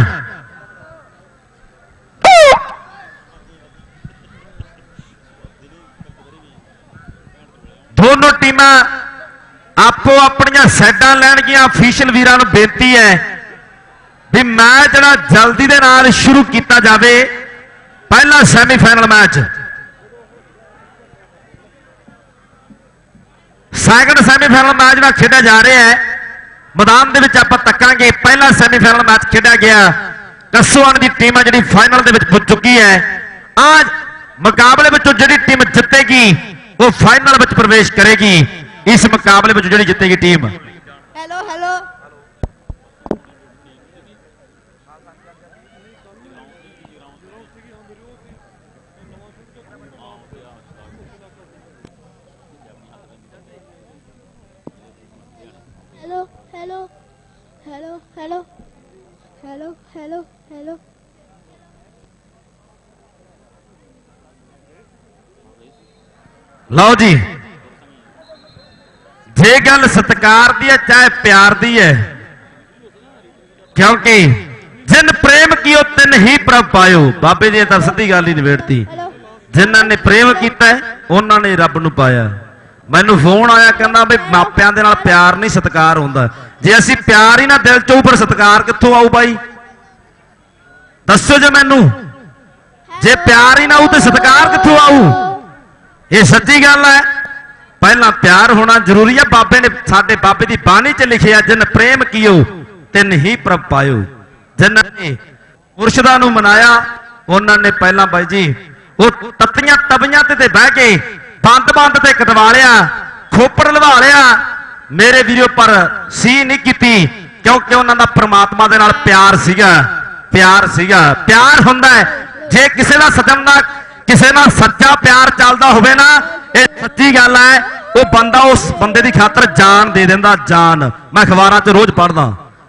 ਦੋਨੋਂ ਟੀਮਾਂ ਆਪੋ ਆਪਣੀਆਂ ਸਾਈਡਾਂ ਲੈਣਗੀਆਂ। ਅਫੀਸ਼ੀਅਲ ਵੀਰਾਂ ਨੂੰ ਬੇਨਤੀ ਹੈ ਵੀ ਮੈਚ ਜਿਹੜਾ ਜਲਦੀ ਦੇ ਨਾਲ ਸ਼ੁਰੂ ਕੀਤਾ ਜਾਵੇ। ਪਹਿਲਾ semifinal match, second semifinal match ਜਿਹੜਾ ਖੇਡਿਆ ਜਾ ਰਿਹਾ ਹੈ ਮੈਦਾਨ ਦੇ ਵਿੱਚ ਆਪਾਂ ਤੱਕਾਂਗੇ। ਪਹਿਲਾ ਸੈਮੀਫਾਈਨਲ ਮੈਚ ਖੇਡਿਆ ਗਿਆ, ਕਸੂਆਣ ਦੀ ਟੀਮ ਹੈ ਜਿਹੜੀ ਫਾਈਨਲ ਦੇ ਵਿੱਚ ਪੁੱਜ ਚੁੱਕੀ ਹੈ। ਅੱਜ ਮੁਕਾਬਲੇ ਵਿੱਚੋਂ ਜਿਹੜੀ ਟੀਮ ਜਿੱਤੇਗੀ ਉਹ ਫਾਈਨਲ ਵਿੱਚ ਪ੍ਰਵੇਸ਼ ਕਰੇਗੀ। ਇਸ ਮੁਕਾਬਲੇ ਵਿੱਚ ਜਿਹੜੀ ਜਿੱਤੇਗੀ team. Hello hello hello hello hello hello hello hello ਲਓ ਜੀ, ਜੇ ਗੱਲ ਸਤਿਕਾਰ ਦੀ ਹੈ ਚਾਹੇ ਪਿਆਰ ਦੀ ਹੈ, ਕਿਉਂਕਿ ਜਿਨ ਪ੍ਰੇਮ ਕੀਓ ਤਿਨ ਹੀ ਪ੍ਰਭ ਪਾਇਓ। ਬਾਬੇ ਜੀ ਤਾਂ ਸਿੱਧੀ ਗੱਲ ਹੀ ਨਿਬੇੜਤੀ, ਜਿਨ੍ਹਾਂ ਨੇ ਪ੍ਰੇਮ ਕੀਤਾ ਉਹਨਾਂ ਨੇ ਰੱਬ ਨੂੰ ਪਾਇਆ। ਮੈਨੂੰ ਫੋਨ ਆਇਆ, ਕਹਿੰਦਾ ਬਈ ਮਾਪਿਆਂ ਦੇ ਨਾਲ ਪਿਆਰ ਨਹੀਂ ਸਤਿਕਾਰ ਹੁੰਦਾ। ਜੇ ਅਸੀਂ ਪਿਆਰ ਹੀ ਨਾ ਦਿਲ ਚੋਂ, ਪਰ ਸਤਿਕਾਰ ਕਿੱਥੋਂ ਆਊ ਬਾਈ? ਦੱਸੋ ਜੇ ਮੈਨੂੰ, ਜੇ ਪਿਆਰ ਹੀ ਨਾ ਆਊ ਤੇ ਸਤਿਕਾਰ ਕਿੱਥੋਂ ਆਊ? ਇਹ ਸੱਚੀ ਗੱਲ ਹੈ, ਪਹਿਲਾਂ ਪਿਆਰ ਹੋਣਾ ਜ਼ਰੂਰੀ ਹੈ। ਬਾਬੇ ਨੇ, ਸਾਡੇ ਬਾਬੇ ਦੀ ਬਾਣੀ 'ਚ ਲਿਖਿਆ, ਜਿਨ ਪ੍ਰੇਮ ਕੀਓ ਤਿਨ ਹੀ ਪ੍ਰਭ ਪਾਇਓ। ਜਿਨ੍ਹਾਂ ਨੇ ਮੁਰਸ਼ਿਦਾਂ ਨੂੰ ਮਨਾਇਆ ਉਹਨਾਂ ਨੇ ਪਹਿਲਾਂ ਬਾਈ ਜੀ ਉਹ ਤੱਤੀਆਂ ਤਬੀਆਂ ਤੇ ਬਹਿ ਕੇ ਬੰਦ ਬੰਦ ਤੇ ਕਟਵਾ ਲਿਆ, ਖੋਪੜ ਲਵਾ ਲਿਆ ਮੇਰੇ ਵੀਰੋ, ਪਰ ਸੀ ਨਹੀਂ ਕੀਤੀ, ਕਿਉਂਕਿ ਉਹਨਾਂ ਦਾ ਪ੍ਰਮਾਤਮਾ ਦੇ ਨਾਲ ਪਿਆਰ ਸੀਗਾ। ਪਿਆਰ ਸੀਗਾ, ਪਿਆਰ ਹੁੰਦਾ ਜੇ ਕਿਸੇ ਦਾ ਸੱਜਣ ਦਾ ਕਿਸੇ ਨਾਲ ਸੱਚਾ ਪਿਆਰ ਚੱਲਦਾ ਹੋਵੇ ਨਾ, ਇਹ ਸੱਚੀ ਗੱਲ ਹੈ, ਉਹ ਬੰਦਾ ਉਸ ਬੰਦੇ ਦੀ ਖਾਤਰ ਜਾਨ ਦੇ ਦਿੰਦਾ, ਜਾਨ। ਮੈਂ ਅਖਬਾਰਾਂ 'ਚ ਰੋਜ਼ ਪੜ੍ਹਦਾ।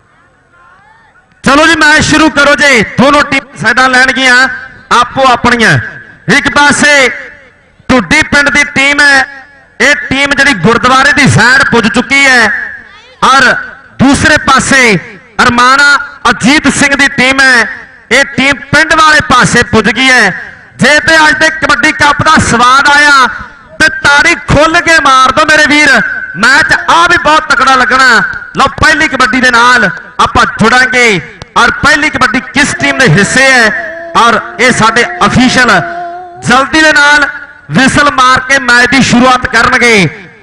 ਚਲੋ ਜੀ ਮੈਚ ਸ਼ੁਰੂ ਕਰੋ ਜੀ। ਦੋਨੋਂ ਟੀਮ ਸਾਈਡਾਂ ਲੈਣਗੀਆਂ ਆਪੋ ਆਪਣੀਆਂ। ਇੱਕ ਪਾਸੇ ਢੁੱਡੀ ਪਿੰਡ ਦੀ ਟੀਮ ਹੈ, ਇਹ ਟੀਮ ਜਿਹੜੀ ਗੁਰਦੁਆਰੇ ਦੀ ਸਾਈਡ ਪੁੱਜ ਚੁੱਕੀ ਹੈ, ਔਰ ਦੂਸਰੇ ਪਾਸੇ ਅਰਮਾਨਾ ਅਜੀਤ ਸਿੰਘ ਦੀ ਟੀਮ ਹੈ, ਇਹ ਟੀਮ ਪਿੰਡ ਵਾਲੇ ਪਾਸੇ ਪੁੱਜ ਗਈ ਹੈ। ਜੇ ਤੇ ਅੱਜ ਦੇ ਕਬੱਡੀ ਕੱਪ ਦਾ ਸਵਾਦ ਆਇਆ ਤੇ ਤਾੜੀ ਖੁੱਲ ਕੇ ਮਾਰ ਦੋ ਮੇਰੇ ਵੀਰ। ਮੈਚ ਆ ਵੀ ਬਹੁਤ ਤਕੜਾ ਲੱਗਣਾ। ਲਓ ਪਹਿਲੀ ਕਬੱਡੀ ਦੇ ਨਾਲ ਆਪਾਂ ਜੁੜਾਂਗੇ, ਔਰ ਪਹਿਲੀ ਕਬੱਡੀ ਕਿਸ ਟੀਮ ਦੇ ਹਿੱਸੇ ਹੈ, ਔਰ ਇਹ ਸਾਡੇ ਅਫੀਸ਼ੀਅਲ ਜਲਦੀ ਦੇ ਨਾਲ ਵਿਸਲ ਮਾਰ ਕੇ ਮੈਚ ਦੀ ਸ਼ੁਰੂਆਤ ਕਰਨਗੇ।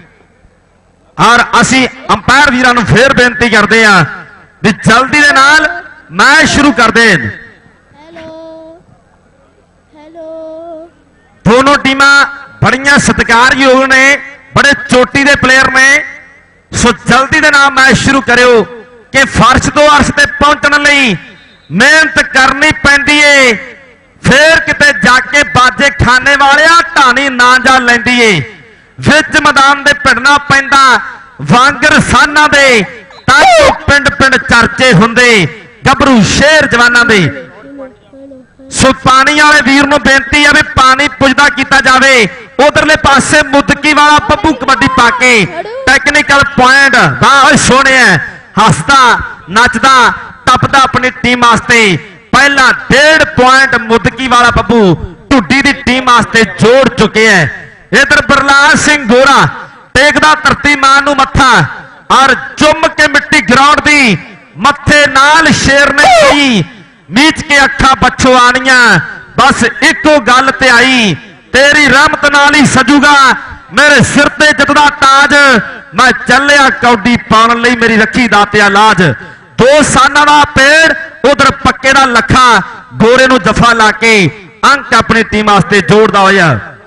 ਔਰ ਅਸੀਂ ਅੰਪਾਇਰ ਵੀਰਾਂ ਨੂੰ ਫੇਰ ਬੇਨਤੀ ਕਰਦੇ ਹਾਂ ਵੀ ਜਲਦੀ ਦੇ ਨਾਲ ਮੈਚ ਸ਼ੁਰੂ ਕਰ ਦੇਣ। ਹੈਲੋ ਹੈਲੋ ਦੋਨੋਂ ਟੀਮਾਂ ਬੜੀਆਂ ਸਤਿਕਾਰਯੋਗ ਨੇ, ਬੜੇ ਚੋਟੀ ਦੇ ਪਲੇਅਰ ਨੇ। ਸੋ ਜਲਦੀ ਦੇ ਨਾਲ ਮੈਚ ਸ਼ੁਰੂ ਕਰਿਓ ਕਿ ਫਰਸ਼ ਤੋਂ ਅਰਸ਼ ਤੇ ਪਹੁੰਚਣ ਲਈ ਮਿਹਨਤ ਕਰਨੀ ਪੈਂਦੀ ਏ। ਫੇਰ ਕਿਤੇ ਜਾ ਕੇ ਬਾਜੇ ਖਾਨੇ ਵਾਲਿਆ ਢਾਣੀ ਨਾ ਜਾ ਲੈਂਦੀ ਏ। ਵਿੱਚ ਮੈਦਾਨ ਦੇ ਭਿੜਨਾ ਪੈਂਦਾ ਵਾਂਗਰ ਸਾਨਾਂ ਦੇ, ਤਾਂ ਜੋ ਪਿੰਡ ਪਿੰਡ ਚਰਚੇ ਹੁੰਦੇ ਗੱਭਰੂ ਸ਼ੇਰ ਜਵਾਨਾਂ ਦੇ। ਸੋ ਪਾਣੀ ਵਾਲੇ ਵੀਰ ਨੂੰ ਬੇਨਤੀ ਹੈ ਵੀ ਪਾਣੀ ਪੁੱਜਦਾ ਕੀਤਾ ਜਾਵੇ। ਉਧਰਲੇ ਪਾਸੇ ਮੁਦਕੀ ਵਾਲਾ ਬੱਬੂ ਕਬੱਡੀ ਪਾ ਕੇ ਟੈਕਨੀਕਲ ਪੁਆਇੰਟ ਵਾਹ ਸੋਹਣਿਆ, ਹੱਸਦਾ ਨੱਚਦਾ ਟੱਪਦਾ ਆਪਣੀ ਟੀਮ ਵਾਸਤੇ। ਪਹਿਲਾ ਡੇਢ ਪੁਆਇੰਟ ਮੁਦਕੀ ਵਾਲਾ ਬੱਬੂ ਢੁੱਡੀ ਦੀ ਟੀਮ ਵਾਸਤੇ ਜੋੜ ਚੁੱਕੇ ਹੈ। ਇਧਰ ਬਰਲਾਲ ਸਿੰਘ ਗੋਰਾ ਟੇਕਦਾ ਧਰਤੀ ਮਾਂ ਨੂੰ ਮੱਥਾ, ਔਰ ਚੁੰਮ ਕੇ ਮਿੱਟੀ ਗਰਾਊਂਡ ਦੀ ਮੱਥੇ ਨਾਲ ਸ਼ੇਰ ਨੇ ਕਹੀ ਮੀਚ ਕੇ ਅੱਖਾਂ ਬੱਛੋ ਆਣੀਆਂ, ਬਸ ਇੱਕੋ ਗੱਲ ਤੇ ਆਈ, ਤੇਰੀ ਰਹਿਮਤ ਨਾਲ ਹੀ ਸਜੂਗਾ ਮੇਰੇ ਸਿਰ ਤੇ ਜਿੱਤ ਦਾ ਤਾਜ। ਮੈਂ ਚੱਲਿਆ ਕੌਡੀ ਪਾਉਣ ਲਈ, ਮੇਰੀ ਰੱਖੀ ਦਾਤਿਆ ਲਾਜ। ਦੋ ਸਾਨਾਂ ਦਾ ਪੇੜ ਉਧਰ ਪੱਕੇ ਦਾ ਲੱਖਾ ਗੋਰੇ ਨੂੰ ਜਫਾ ਲਾ ਕੇ ਅੰਕ ਆਪਣੀ ਟੀਮ ਵਾਸਤੇ ਜੋੜਦਾ ਹੋਇਆ।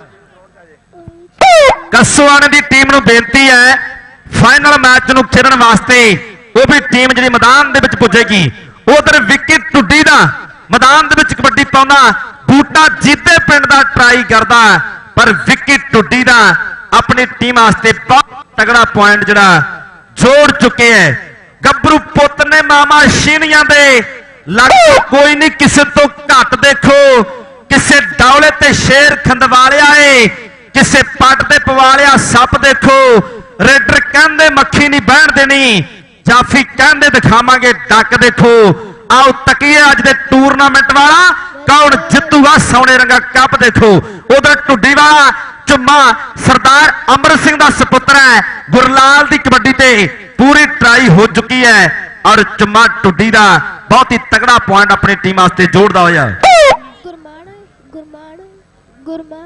ਕੱਸੋਆਣੇ ਦੀ ਟੀਮ ਨੂੰ ਬੇਨਤੀ ਹੈ ਫਾਈਨਲ ਮੈਚ ਨੂੰ ਖੇਡਣ ਵਾਸਤੇ ਉਹ ਵੀ ਟੀਮ ਜਿਹੜੀ ਮੈਦਾਨ ਦੇ ਵਿੱਚ ਪੁੱਜੇਗੀ। ਉਧਰ ਵਿੱਕੀ ਢੁੱਡੀ ਦਾ ਮੈਦਾਨ ਦੇ ਵਿੱਚ ਕਬੱਡੀ ਪਾਉਂਦਾ, ਬੂਟਾ ਜੀਤੇ ਪਿੰਡ ਦਾ ਟਰਾਈ ਕਰਦਾ, ਪਰ ਵਿੱਕੀ ਢੁੱਡੀ ਦਾ ਆਪਣੀ ਟੀਮ ਵਾਸਤੇ ਬਹੁਤ ਤਗੜਾ ਪੁਆਇੰਟ ਜਿਹੜਾ ਜੋੜ ਚੁੱਕੇ ਹੈ। ਗੱਭਰੂ ਪੁੱਤ ਨੇ ਮਾਮਾ ਸ਼ੀਨੀਆਂ ਦੇ, ਲੱਗੋ ਕੋਈ ਨਹੀਂ ਕਿਸੇ ਤੋਂ ਘੱਟ, ਦੇਖੋ ਕਿਸੇ ਡੌਲੇ ਤੇ ਸ਼ੇਰ ਖੰਦਵਾਲਿਆ ਏ, ਕਿਸੇ ਪੱਟ ਤੇ ਪਵਾਲਿਆ ਸੱਪ। ਦੇਖੋ ਰੇਡਰ ਕਹਿੰਦੇ ਮੱਖੀ ਨਹੀਂ ਬਹਿਣ ਦੇਣੀ, ਜਾਫੀ ਕਹਿੰਦੇ ਦਿਖਾਵਾਂਗੇ ਡੱਕ। ਦੇਖੋ ਆਓ ਤੱਕੀਏ ਅੱਜ ਦੇ ਟੂਰਨਾਮੈਂਟ ਵਾਲਾ ਕੌਣ ਜਿੱਤੂਗਾ ਸੋਨੇ ਰੰਗਾ ਕੱਪ। ਦੇਖੋ ਉਧਰ ਢੁੱਡੀ ਵਾਲਾ ਝੁੰਮਾ ਸਰਦਾਰ ਅਮਰ ਸਿੰਘ ਦਾ ਸੁਪੁੱਤਰ ਹੈ, ਗੁਰਲਾਲ ਦੀ ਕਬੱਡੀ ਤੇ ਪੂਰੀ ਟਰਾਈ ਹੋ ਚੁੱਕੀ ਹੈ, ਔਰ ਝੁੰਮਾ ਢੁੱਡੀ ਦਾ ਬਹੁਤ ਹੀ ਤਗੜਾ ਪੁਆਇੰਟ ਆਪਣੀ ਟੀਮ ਵਾਸਤੇ ਜੋੜਦਾ ਹੋਇਆ। ਗੁਰਮਾਨ ਗੁਰਮਾਨ ਗੁਰਮਾ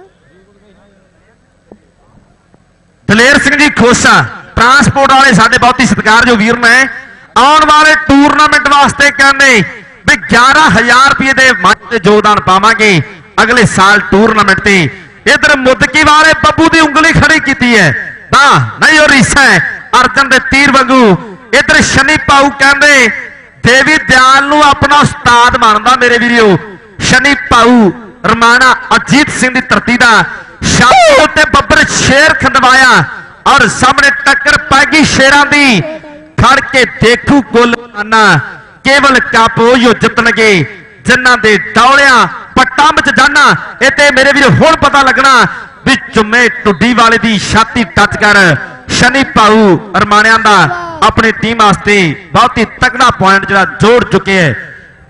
ਦਲੇਰ ਸਿੰਘ ਜੀ ਖੋਸਾ ਟਰਾਂਸਪੋਰਟ ਵਾਲੇ ਸਾਡੇ ਬਹੁਤ ਹੀ ਸਤਿਕਾਰਯੋਗ ਵੀਰ ਨੇ। ਆਉਣ ਵਾਲੇ ਟੂਰਨਾਮੈਂਟ ਵਾਸਤੇ ਕਹਿੰਦੇ ਵੀ ਗਿਆਰਾਂ ਹਜ਼ਾਰ ਰੁਪਏ ਦੇ ਮੰਚ ਤੇ ਯੋਗਦਾਨ ਪਾਵਾਂਗੇ ਅਗਲੇ ਸਾਲ ਟੂਰਨਾਮੈਂਟ ਤੇ। ਇਧਰ ਮੁਦਕੀ ਵਾਲੇ ਬੱਬੂ ਦੀ ਉਂਗਲੀ ਖੜੀ ਕੀਤੀ ਹੈ, ਨਾ ਨਹੀਂ ਉਹ ਰੀਸਾ ਹੈ ਅਰਜਨ ਦੇ ਤੀਰ ਵਾਂਗੂ। ਇਧਰ ਸ਼ਨੀ ਪਾਊ ਕਹਿੰਦੇ ਦੇਵੀ ਦਿਆਲ ਨੂੰ ਆਪਣਾ ਉਸਤਾਦ ਮੰਨਦਾ ਮੇਰੇ ਵੀਰੋ। ਸ਼ਨੀ ਪਾਊ ਰਮਾਣਾ ਅਜੀਤ ਸਿੰਘ ਦੀ ਧਰਤੀ ਦਾ ਸ਼ਾਮ ਉੱਤੇ ਬੱਬਰ ਸ਼ੇਰ ਖੰਦਵਾਇਆ, ਔਰ ਸਾਹਮਣੇ ਟੱਕਰ ਪੈ ਗਈ ਸ਼ੇਰਾਂ ਦੀ। ਖੜ ਕੇ ਦੇਖੂ ਕੁੱਲ ਆਨਾ, ਕੇਵਲ ਕੱਪ ਉਹ ਜਿੱਤਣਗੇ ਜਿਨ੍ਹਾਂ ਦੇ ਡੌਲਿਆਂ ਪੱਟਾਂ ਵਿੱਚ ਜਾਣਾ। ਇਹ ਤੇ ਮੇਰੇ ਵੀਰ ਹੁਣ ਪਤਾ ਲੱਗਣਾ ਵੀ ਝੁੰਮੇ ਢੁੱਡੀ ਵਾਲੇ ਦੀ ਛਾਤੀ ਟੱਚ ਕਰ ਸ਼ਨੀ ਪਾਊ ਅਰਮਾਨਿਆਂ ਦਾ ਆਪਣੀ ਟੀਮ ਵਾਸਤੇ ਬਹੁਤ ਹੀ ਤਕੜਾ ਪੁਆਇੰਟ ਜਿਹੜਾ ਜੋੜ ਚੁੱਕੇ ਹੈ।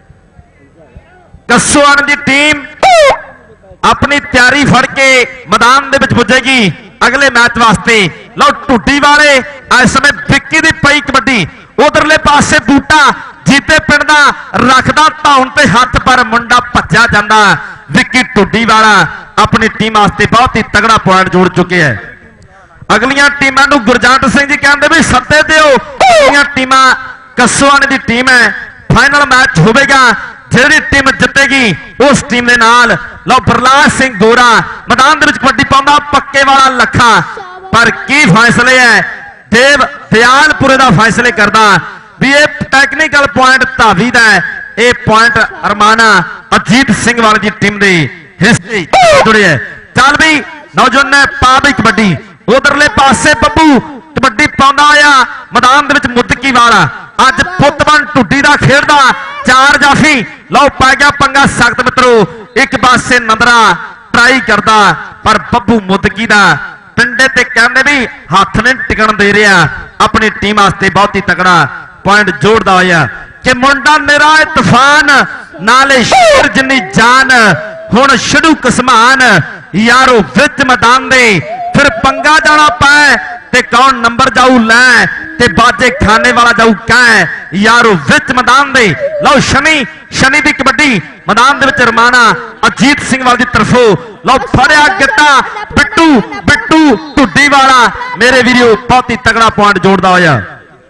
ਕੱਸੋਆਣ ਦੀ ਟੀਮ ਆਪਣੀ ਤਿਆਰੀ ਫੜ ਕੇ ਮੈਦਾਨ ਦੇ ਵਿੱਚ ਪੁੱਜੇਗੀ ਅਗਲੇ ਮੈਚ ਵਾਸਤੇ। ਲਓ ਢੁੱਡੀ ਵਾਲੇ ਇਸ ਸਮੇਂ ਵਿੱਕੀ ਦੀ ਪਈ ਕਬੱਡੀ, ਉਧਰਲੇ ਪਾਸੇ ਬੂਟਾ ਜੀਤੇ ਪਿੰਡ ਦਾ ਰੱਖਦਾ ਧੌਣ ਤੇ ਹੱਥ, ਪਰ ਮੁੰਡਾ ਭੱਜਿਆ ਜਾਂਦਾ। ਵਿੱਕੀ ਢੁੱਡੀ ਵਾਲਾ ਆਪਣੀ ਟੀਮ ਵਾਸਤੇ ਬਹੁਤ ਹੀ ਤਗੜਾ ਪੁਆਇੰਟ ਜੋੜ ਚੁੱਕੇ ਹੈ। ਅਗਲੀਆਂ ਟੀਮਾਂ ਨੂੰ ਗੁਰਜੰਟ ਸਿੰਘ ਜੀ ਕਹਿੰਦੇ ਵੀ ਸੱਦੇ ਦਿਓ। ਅਗਲੀਆਂ ਟੀਮਾਂ ਕੱਸੋਆਣੇ ਦੀ ਟੀਮ ਹੈ, ਫਾਈਨਲ ਮੈਚ ਹੋਵੇਗਾ, ਜਿਹੜੀ ਟੀਮ ਜਿੱਤੇਗੀ ਉਸ ਟੀਮ ਦੇ ਨਾਲ। ਲਓ ਬਰਲਾਲ ਸਿੰਘ ਗੋਰਾ ਮੈਦਾਨ ਦੇ ਵਿੱਚ ਕਬੱਡੀ ਪਾਉਂਦਾ, ਪੱਕੇ ਵਾਲਾ ਲੱਖਾ, ਪਰ ਕੀ ਫੈਸਲੇ ਹੈ ਦੇਵ ਦਿਆਲਪੁਰੇ ਦਾ ਫੈਸਲੇ ਕਰਦਾ ਵੀ ਇਹ ਟੈਕਨੀਕਲ ਪੁਆਇੰਟ ਧਾਵੀ ਦਾ ਹੈ, ਇਹ ਪੁਆਇੰਟ ਅਰਮਾਨਾ ਅਜੀਤ ਸਿੰਘ ਵਾਲੀ ਦੀ ਟੀਮ ਦੇ ਹਿੱਸੇ ਜੁੜਿਆ। ਚੱਲ ਵੀ ਨੌਜਵਾਨ ਨੇ ਪਾ ਵੀ ਕਬੱਡੀ, ਉਧਰਲੇ ਪਾਸੇ ਬੱਬੂ ਕਬੱਡੀ ਪਾਉਂਦਾ ਹੋਇਆ ਮੈਦਾਨ ਦੇ ਵਿੱਚ ਮੁੱਦਕੀ ਵਾਲਾ ਅੱਜ ਪੁੱਤਵਨ ਢੁੱਡੀ ਦਾ ਖੇਡਦਾ ਚਾਰ ਜਾਫੀ ਲਓ ਪੈ ਗਿਆ ਪੰਗਾ ਸਖਤ ਮਿੱਤਰੋ ਇੱਕ ਪਾਸੇ ਨੰਦਰਾ ਟਰਾਈ ਕਰਦਾ ਪਰ ਬੱਬੂ ਮੁੱਦਕੀ ਦਾ ਪਿੰਡੇ ਤੇ ਕਹਿੰਦੇ ਵੀ ਹੱਥ ਨੇ ਟਿਕਣ ਦੇ ਰਿਹਾ ਆਪਣੀ ਟੀਮ ਵਾਸਤੇ ਬਹੁਤ ਹੀ ਤਕੜਾ ਪੁਆਇੰਟ ਜੋੜਦਾ ਹੋਇਆ ਕਿ ਮੁੰਡਾ ਮੇਰਾ ਹੈ ਤੂਫਾਨ ਨਾਲੇ ਸ਼ੇਰ ਜਿੰਨੀ ਜਾਨ ਹੁਣ ਛੜੂ ਕਸਮਾਨ ਯਾਰੋ ਵਿੱਚ ਮੈਦਾਨ ਦੇ ਫਿਰ ਪੰਗਾ ਜਾਣਾ ਪੈ ਤੇ ਕੌਣ ਨੰਬਰ ਜਾਊ ਲੈ ਤੇ ਬਾਜੇ ਖਾਨੇ ਵਾਲਾ ਜਾਊ ਕਹਿ ਯਾਰੋ ਵਿੱਚ ਮੈਦਾਨ ਦੇ ਲਓ ਸ਼ਨੀ ਸ਼ਨੀ ਦੀ ਕਬੱਡੀ ਮੈਦਾਨ ਦੇ ਵਿੱਚ ਰਮਾਣਾ ਅਜੀਤ ਸਿੰਘ ਵਾਲ ਦੀ ਤਰਫੋਂ ਲਓ ਫੜਿਆ ਗਿੱਟਾ ਬਿੱਟੂ ਬਿੱਟੂ ਢੁੱਡੀ ਵਾਲਾ ਮੇਰੇ ਵੀਰੋ ਬਹੁਤ ਹੀ ਤਗੜਾ ਪੁਆਇੰਟ ਜੋੜਦਾ ਹੋਇਆ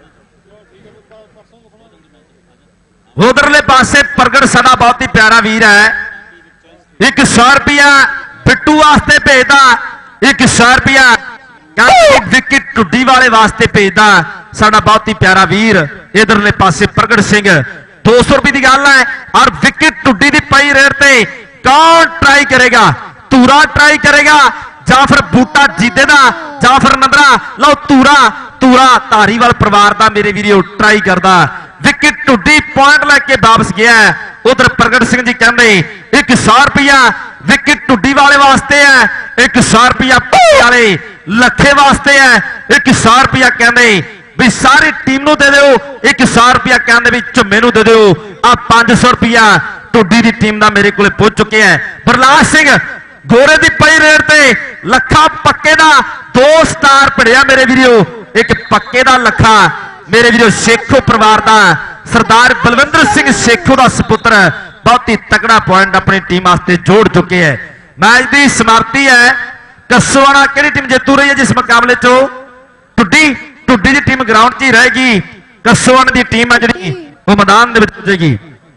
ਉਧਰਲੇ ਪਾਸੇ ਪ੍ਰਗਟ ਸਾਡਾ ਬਹੁਤ ਹੀ ਪਿਆਰਾ ਵੀਰ ਹੈ ਇੱਕ ਸੌ ਰੁਪਿਆ ਬਿੱਟੂ ਵਾਸਤੇ ਭੇਜਦਾ ਇੱਕ ਸੌ ਰੁਪਿਆ ਵਿਕਟ ਢੁੱਡੀ ਵਾਲੇ ਵਾਸਤੇ ਭੇਜਦਾ ਸਾਡਾ ਬਹੁਤ ਹੀ ਪਿਆਰਾ ਵੀਰ ਇਧਰਲੇ ਪਾਸੇ ਪ੍ਰਗਟ ਸਿੰਘ ਦੋ ਸੌ ਰੁਪਏ ਦੀ ਗੱਲ ਹੈ ਔਰ ਵਿਕਟ ਢੁੱਡੀ ਦੀ ਪਈ ਰੇਟ ਤੇ ਕੌਣ ਟਰਾਈ ਕਰੇਗਾ ਧੂਰਾ ਟਰਾਈ ਕਰੇਗਾ ਜਾਂ ਫਿਰ ਬੂਟਾ ਜੀਤੇ ਦਾ ਜਾਂ ਫਿਰ ਨੰਦਰਾ ਲਓ ਧੂਰਾ ਧੂਰਾ ਧਾਰੀਵਾਲ ਪਰਿਵਾਰ ਦਾ ਮੇਰੇ ਵੀਰੋ ਟਰਾਈ ਕਰਦਾ ਵਿਕਟ ਢੁੱਡੀ ਪੁਆਇੰਟ ਲੈ ਕੇ ਵਾਪਸ ਗਿਆ ਉਧਰ ਪ੍ਰਗਟ ਸਿੰਘ ਜੀ ਕਹਿੰਦੇ ਇੱਕ ਸੌ ਰੁਪਿਆ ਵਿਕਟ ਢੁੱਡੀ ਵਾਲੇ ਵਾਸਤੇ ਹੈ ਇੱਕ ਸੌ ਰੁਪਿਆ ਵਾਲੇ ਲੱਖੇ ਵਾਸਤੇ ਹੈ ਇੱਕ ਸੌ ਰੁਪਿਆ ਕਹਿੰਦੇ ਵੀ ਸਾਰੀ ਟੀਮ ਨੂੰ ਦੇ ਦਿਓ ਇੱਕ ਸੌ ਰੁਪਿਆ ਕਹਿੰਦੇ ਵੀ ਝੁੰਮੇ ਨੂੰ ਦੇ ਦਿਓ ਆ ਪੰਜ ਸੌ ਰੁਪਿਆ ਢੁੱਡੀ ਦੀ ਟੀਮ ਦਾ ਮੇਰੇ ਕੋਲੇ ਪਹੁੰਚ ਚੁੱਕਿਆ ਹੈ ਬਰਲਾਲ ਸਿੰਘ ਗੋਰੇ ਦੀ ਪਈ ਰੇਟ ਤੇ ਲੱਖਾ ਪੱਕੇ ਦਾ ਦੋ ਸਟਾਰ ਪੜਿਆ ਮੇਰੇ ਵੀਰੋ ਇੱਕ ਪੱਕੇ ਦਾ ਲੱਖਾ ਮੇਰੇ ਵੀਰੋ ਸੇਖੋ ਪਰਿਵਾਰ ਦਾ ਸਰਦਾਰ ਬਲਵਿੰਦਰ ਸਿੰਘ ਸੇਖੋ ਦਾ ਸੁਪੁੱਤਰ ਬਹੁਤ ਹੀ ਤਕੜਾ ਪੁਆਇੰਟ ਆਪਣੀ ਟੀਮ ਵਾਸਤੇ ਜੋੜ ਚੁੱਕੇ ਹੈ ਮੈਚ ਦੀ ਸਮਾਪਤੀ ਹੈ ਕਸਵਾਣਾ ਕਿਹੜੀ ਟੀਮ ਜਿੱਤੂ ਰਹੀ ਹੈ ਜਿਸ ਮੁਕਾਬਲੇ ਚੋਂ ਢੁੱਡੀ ਢੁੱਡੀ ਦੀ ਟੀਮ ਗਰਾਊਂਡ 'ਚ ਹੀ ਰਹੇਗੀ ਕਸਵਾਣ ਦੀ ਟੀਮ ਹੈ ਜਿਹੜੀ ਉਹ ਮੈਦਾਨ ਦੇ ਵਿੱਚ ਪੁੱਜੇਗੀ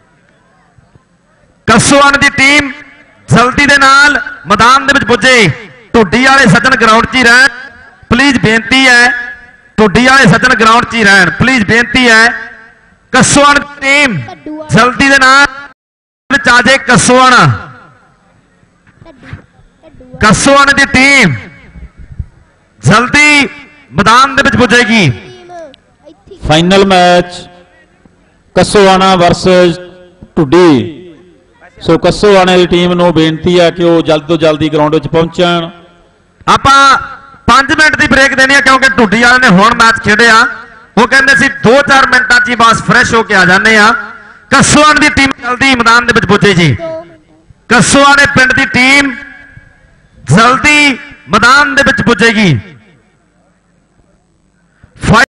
ਕਸਵਾਣ ਦੀ ਟੀਮ ਜਲਦੀ ਦੇ ਨਾਲ ਮੈਦਾਨ ਦੇ ਵਿੱਚ ਪੁੱਜੇ ਢੁੱਡੀ ਵਾਲੇ ਸੱਜਣ ਗਰਾਊਂਡ 'ਚ ਹੀ ਰਹਿਣ ਪਲੀਜ਼ ਬੇਨਤੀ ਹੈ ਢੁੱਡੀ ਵਾਲੇ ਸੱਜਣ ਗਰਾਊਂਡ 'ਚ ਹੀ ਰਹਿਣ ਪਲੀਜ਼ ਬੇਨਤੀ ਹੈ ਕਸਵਾਣ ਦੀ ਟੀਮ ਜਲਦੀ ਦੇ ਨਾਲ ਵਿੱਚ ਆ ਜਾਏ ਕਸਵਾਣ ਕਸਵਾਣ ਦੀ ਟੀਮ ਜਲਦੀ ਮੈਦਾਨ ਦੇ ਵਿੱਚ ਪੁੱਜੇਗੀ final match Kasoana versus Dhuddi so ਕਸੋਆਣੇ ਦੀ ਟੀਮ ਨੂੰ ਬੇਨਤੀ ਹੈ ਕਿ ਉਹ ਜਲਦ ਤੋਂ ਜਲਦੀ ਗਰਾਊਂਡ ਵਿੱਚ ਪਹੁੰਚਣ ਆਪਾਂ ਪੰਜ ਮਿੰਟ ਦੀ ਬ੍ਰੇਕ ਦੇਣੀ ਹੈ ਕਿਉਂਕਿ ਢੁੱਡੀ ਵਾਲਿਆਂ ਨੇ ਹੁਣ ਮੈਚ ਖੇਡਿਆ ਉਹ ਕਹਿੰਦੇ ਸੀ ਦੋ ਚਾਰ ਮਿੰਟਾਂ 'ਚ ਹੀ ਬਸ ਫਰੈਸ਼ ਹੋ ਕੇ ਆ ਜਾਂਦੇ ਆ ਕਸੋਆਣ ਦੀ ਟੀਮ ਜਲਦੀ ਮੈਦਾਨ ਦੇ ਵਿੱਚ ਪੁੱਜੇ ਜੀ ਕਸੋਆਣੇ ਪਿੰਡ ਦੀ ਟੀਮ ਜਲਦੀ ਮੈਦਾਨ ਦੇ ਵਿੱਚ ਪੁੱਜੇਗੀ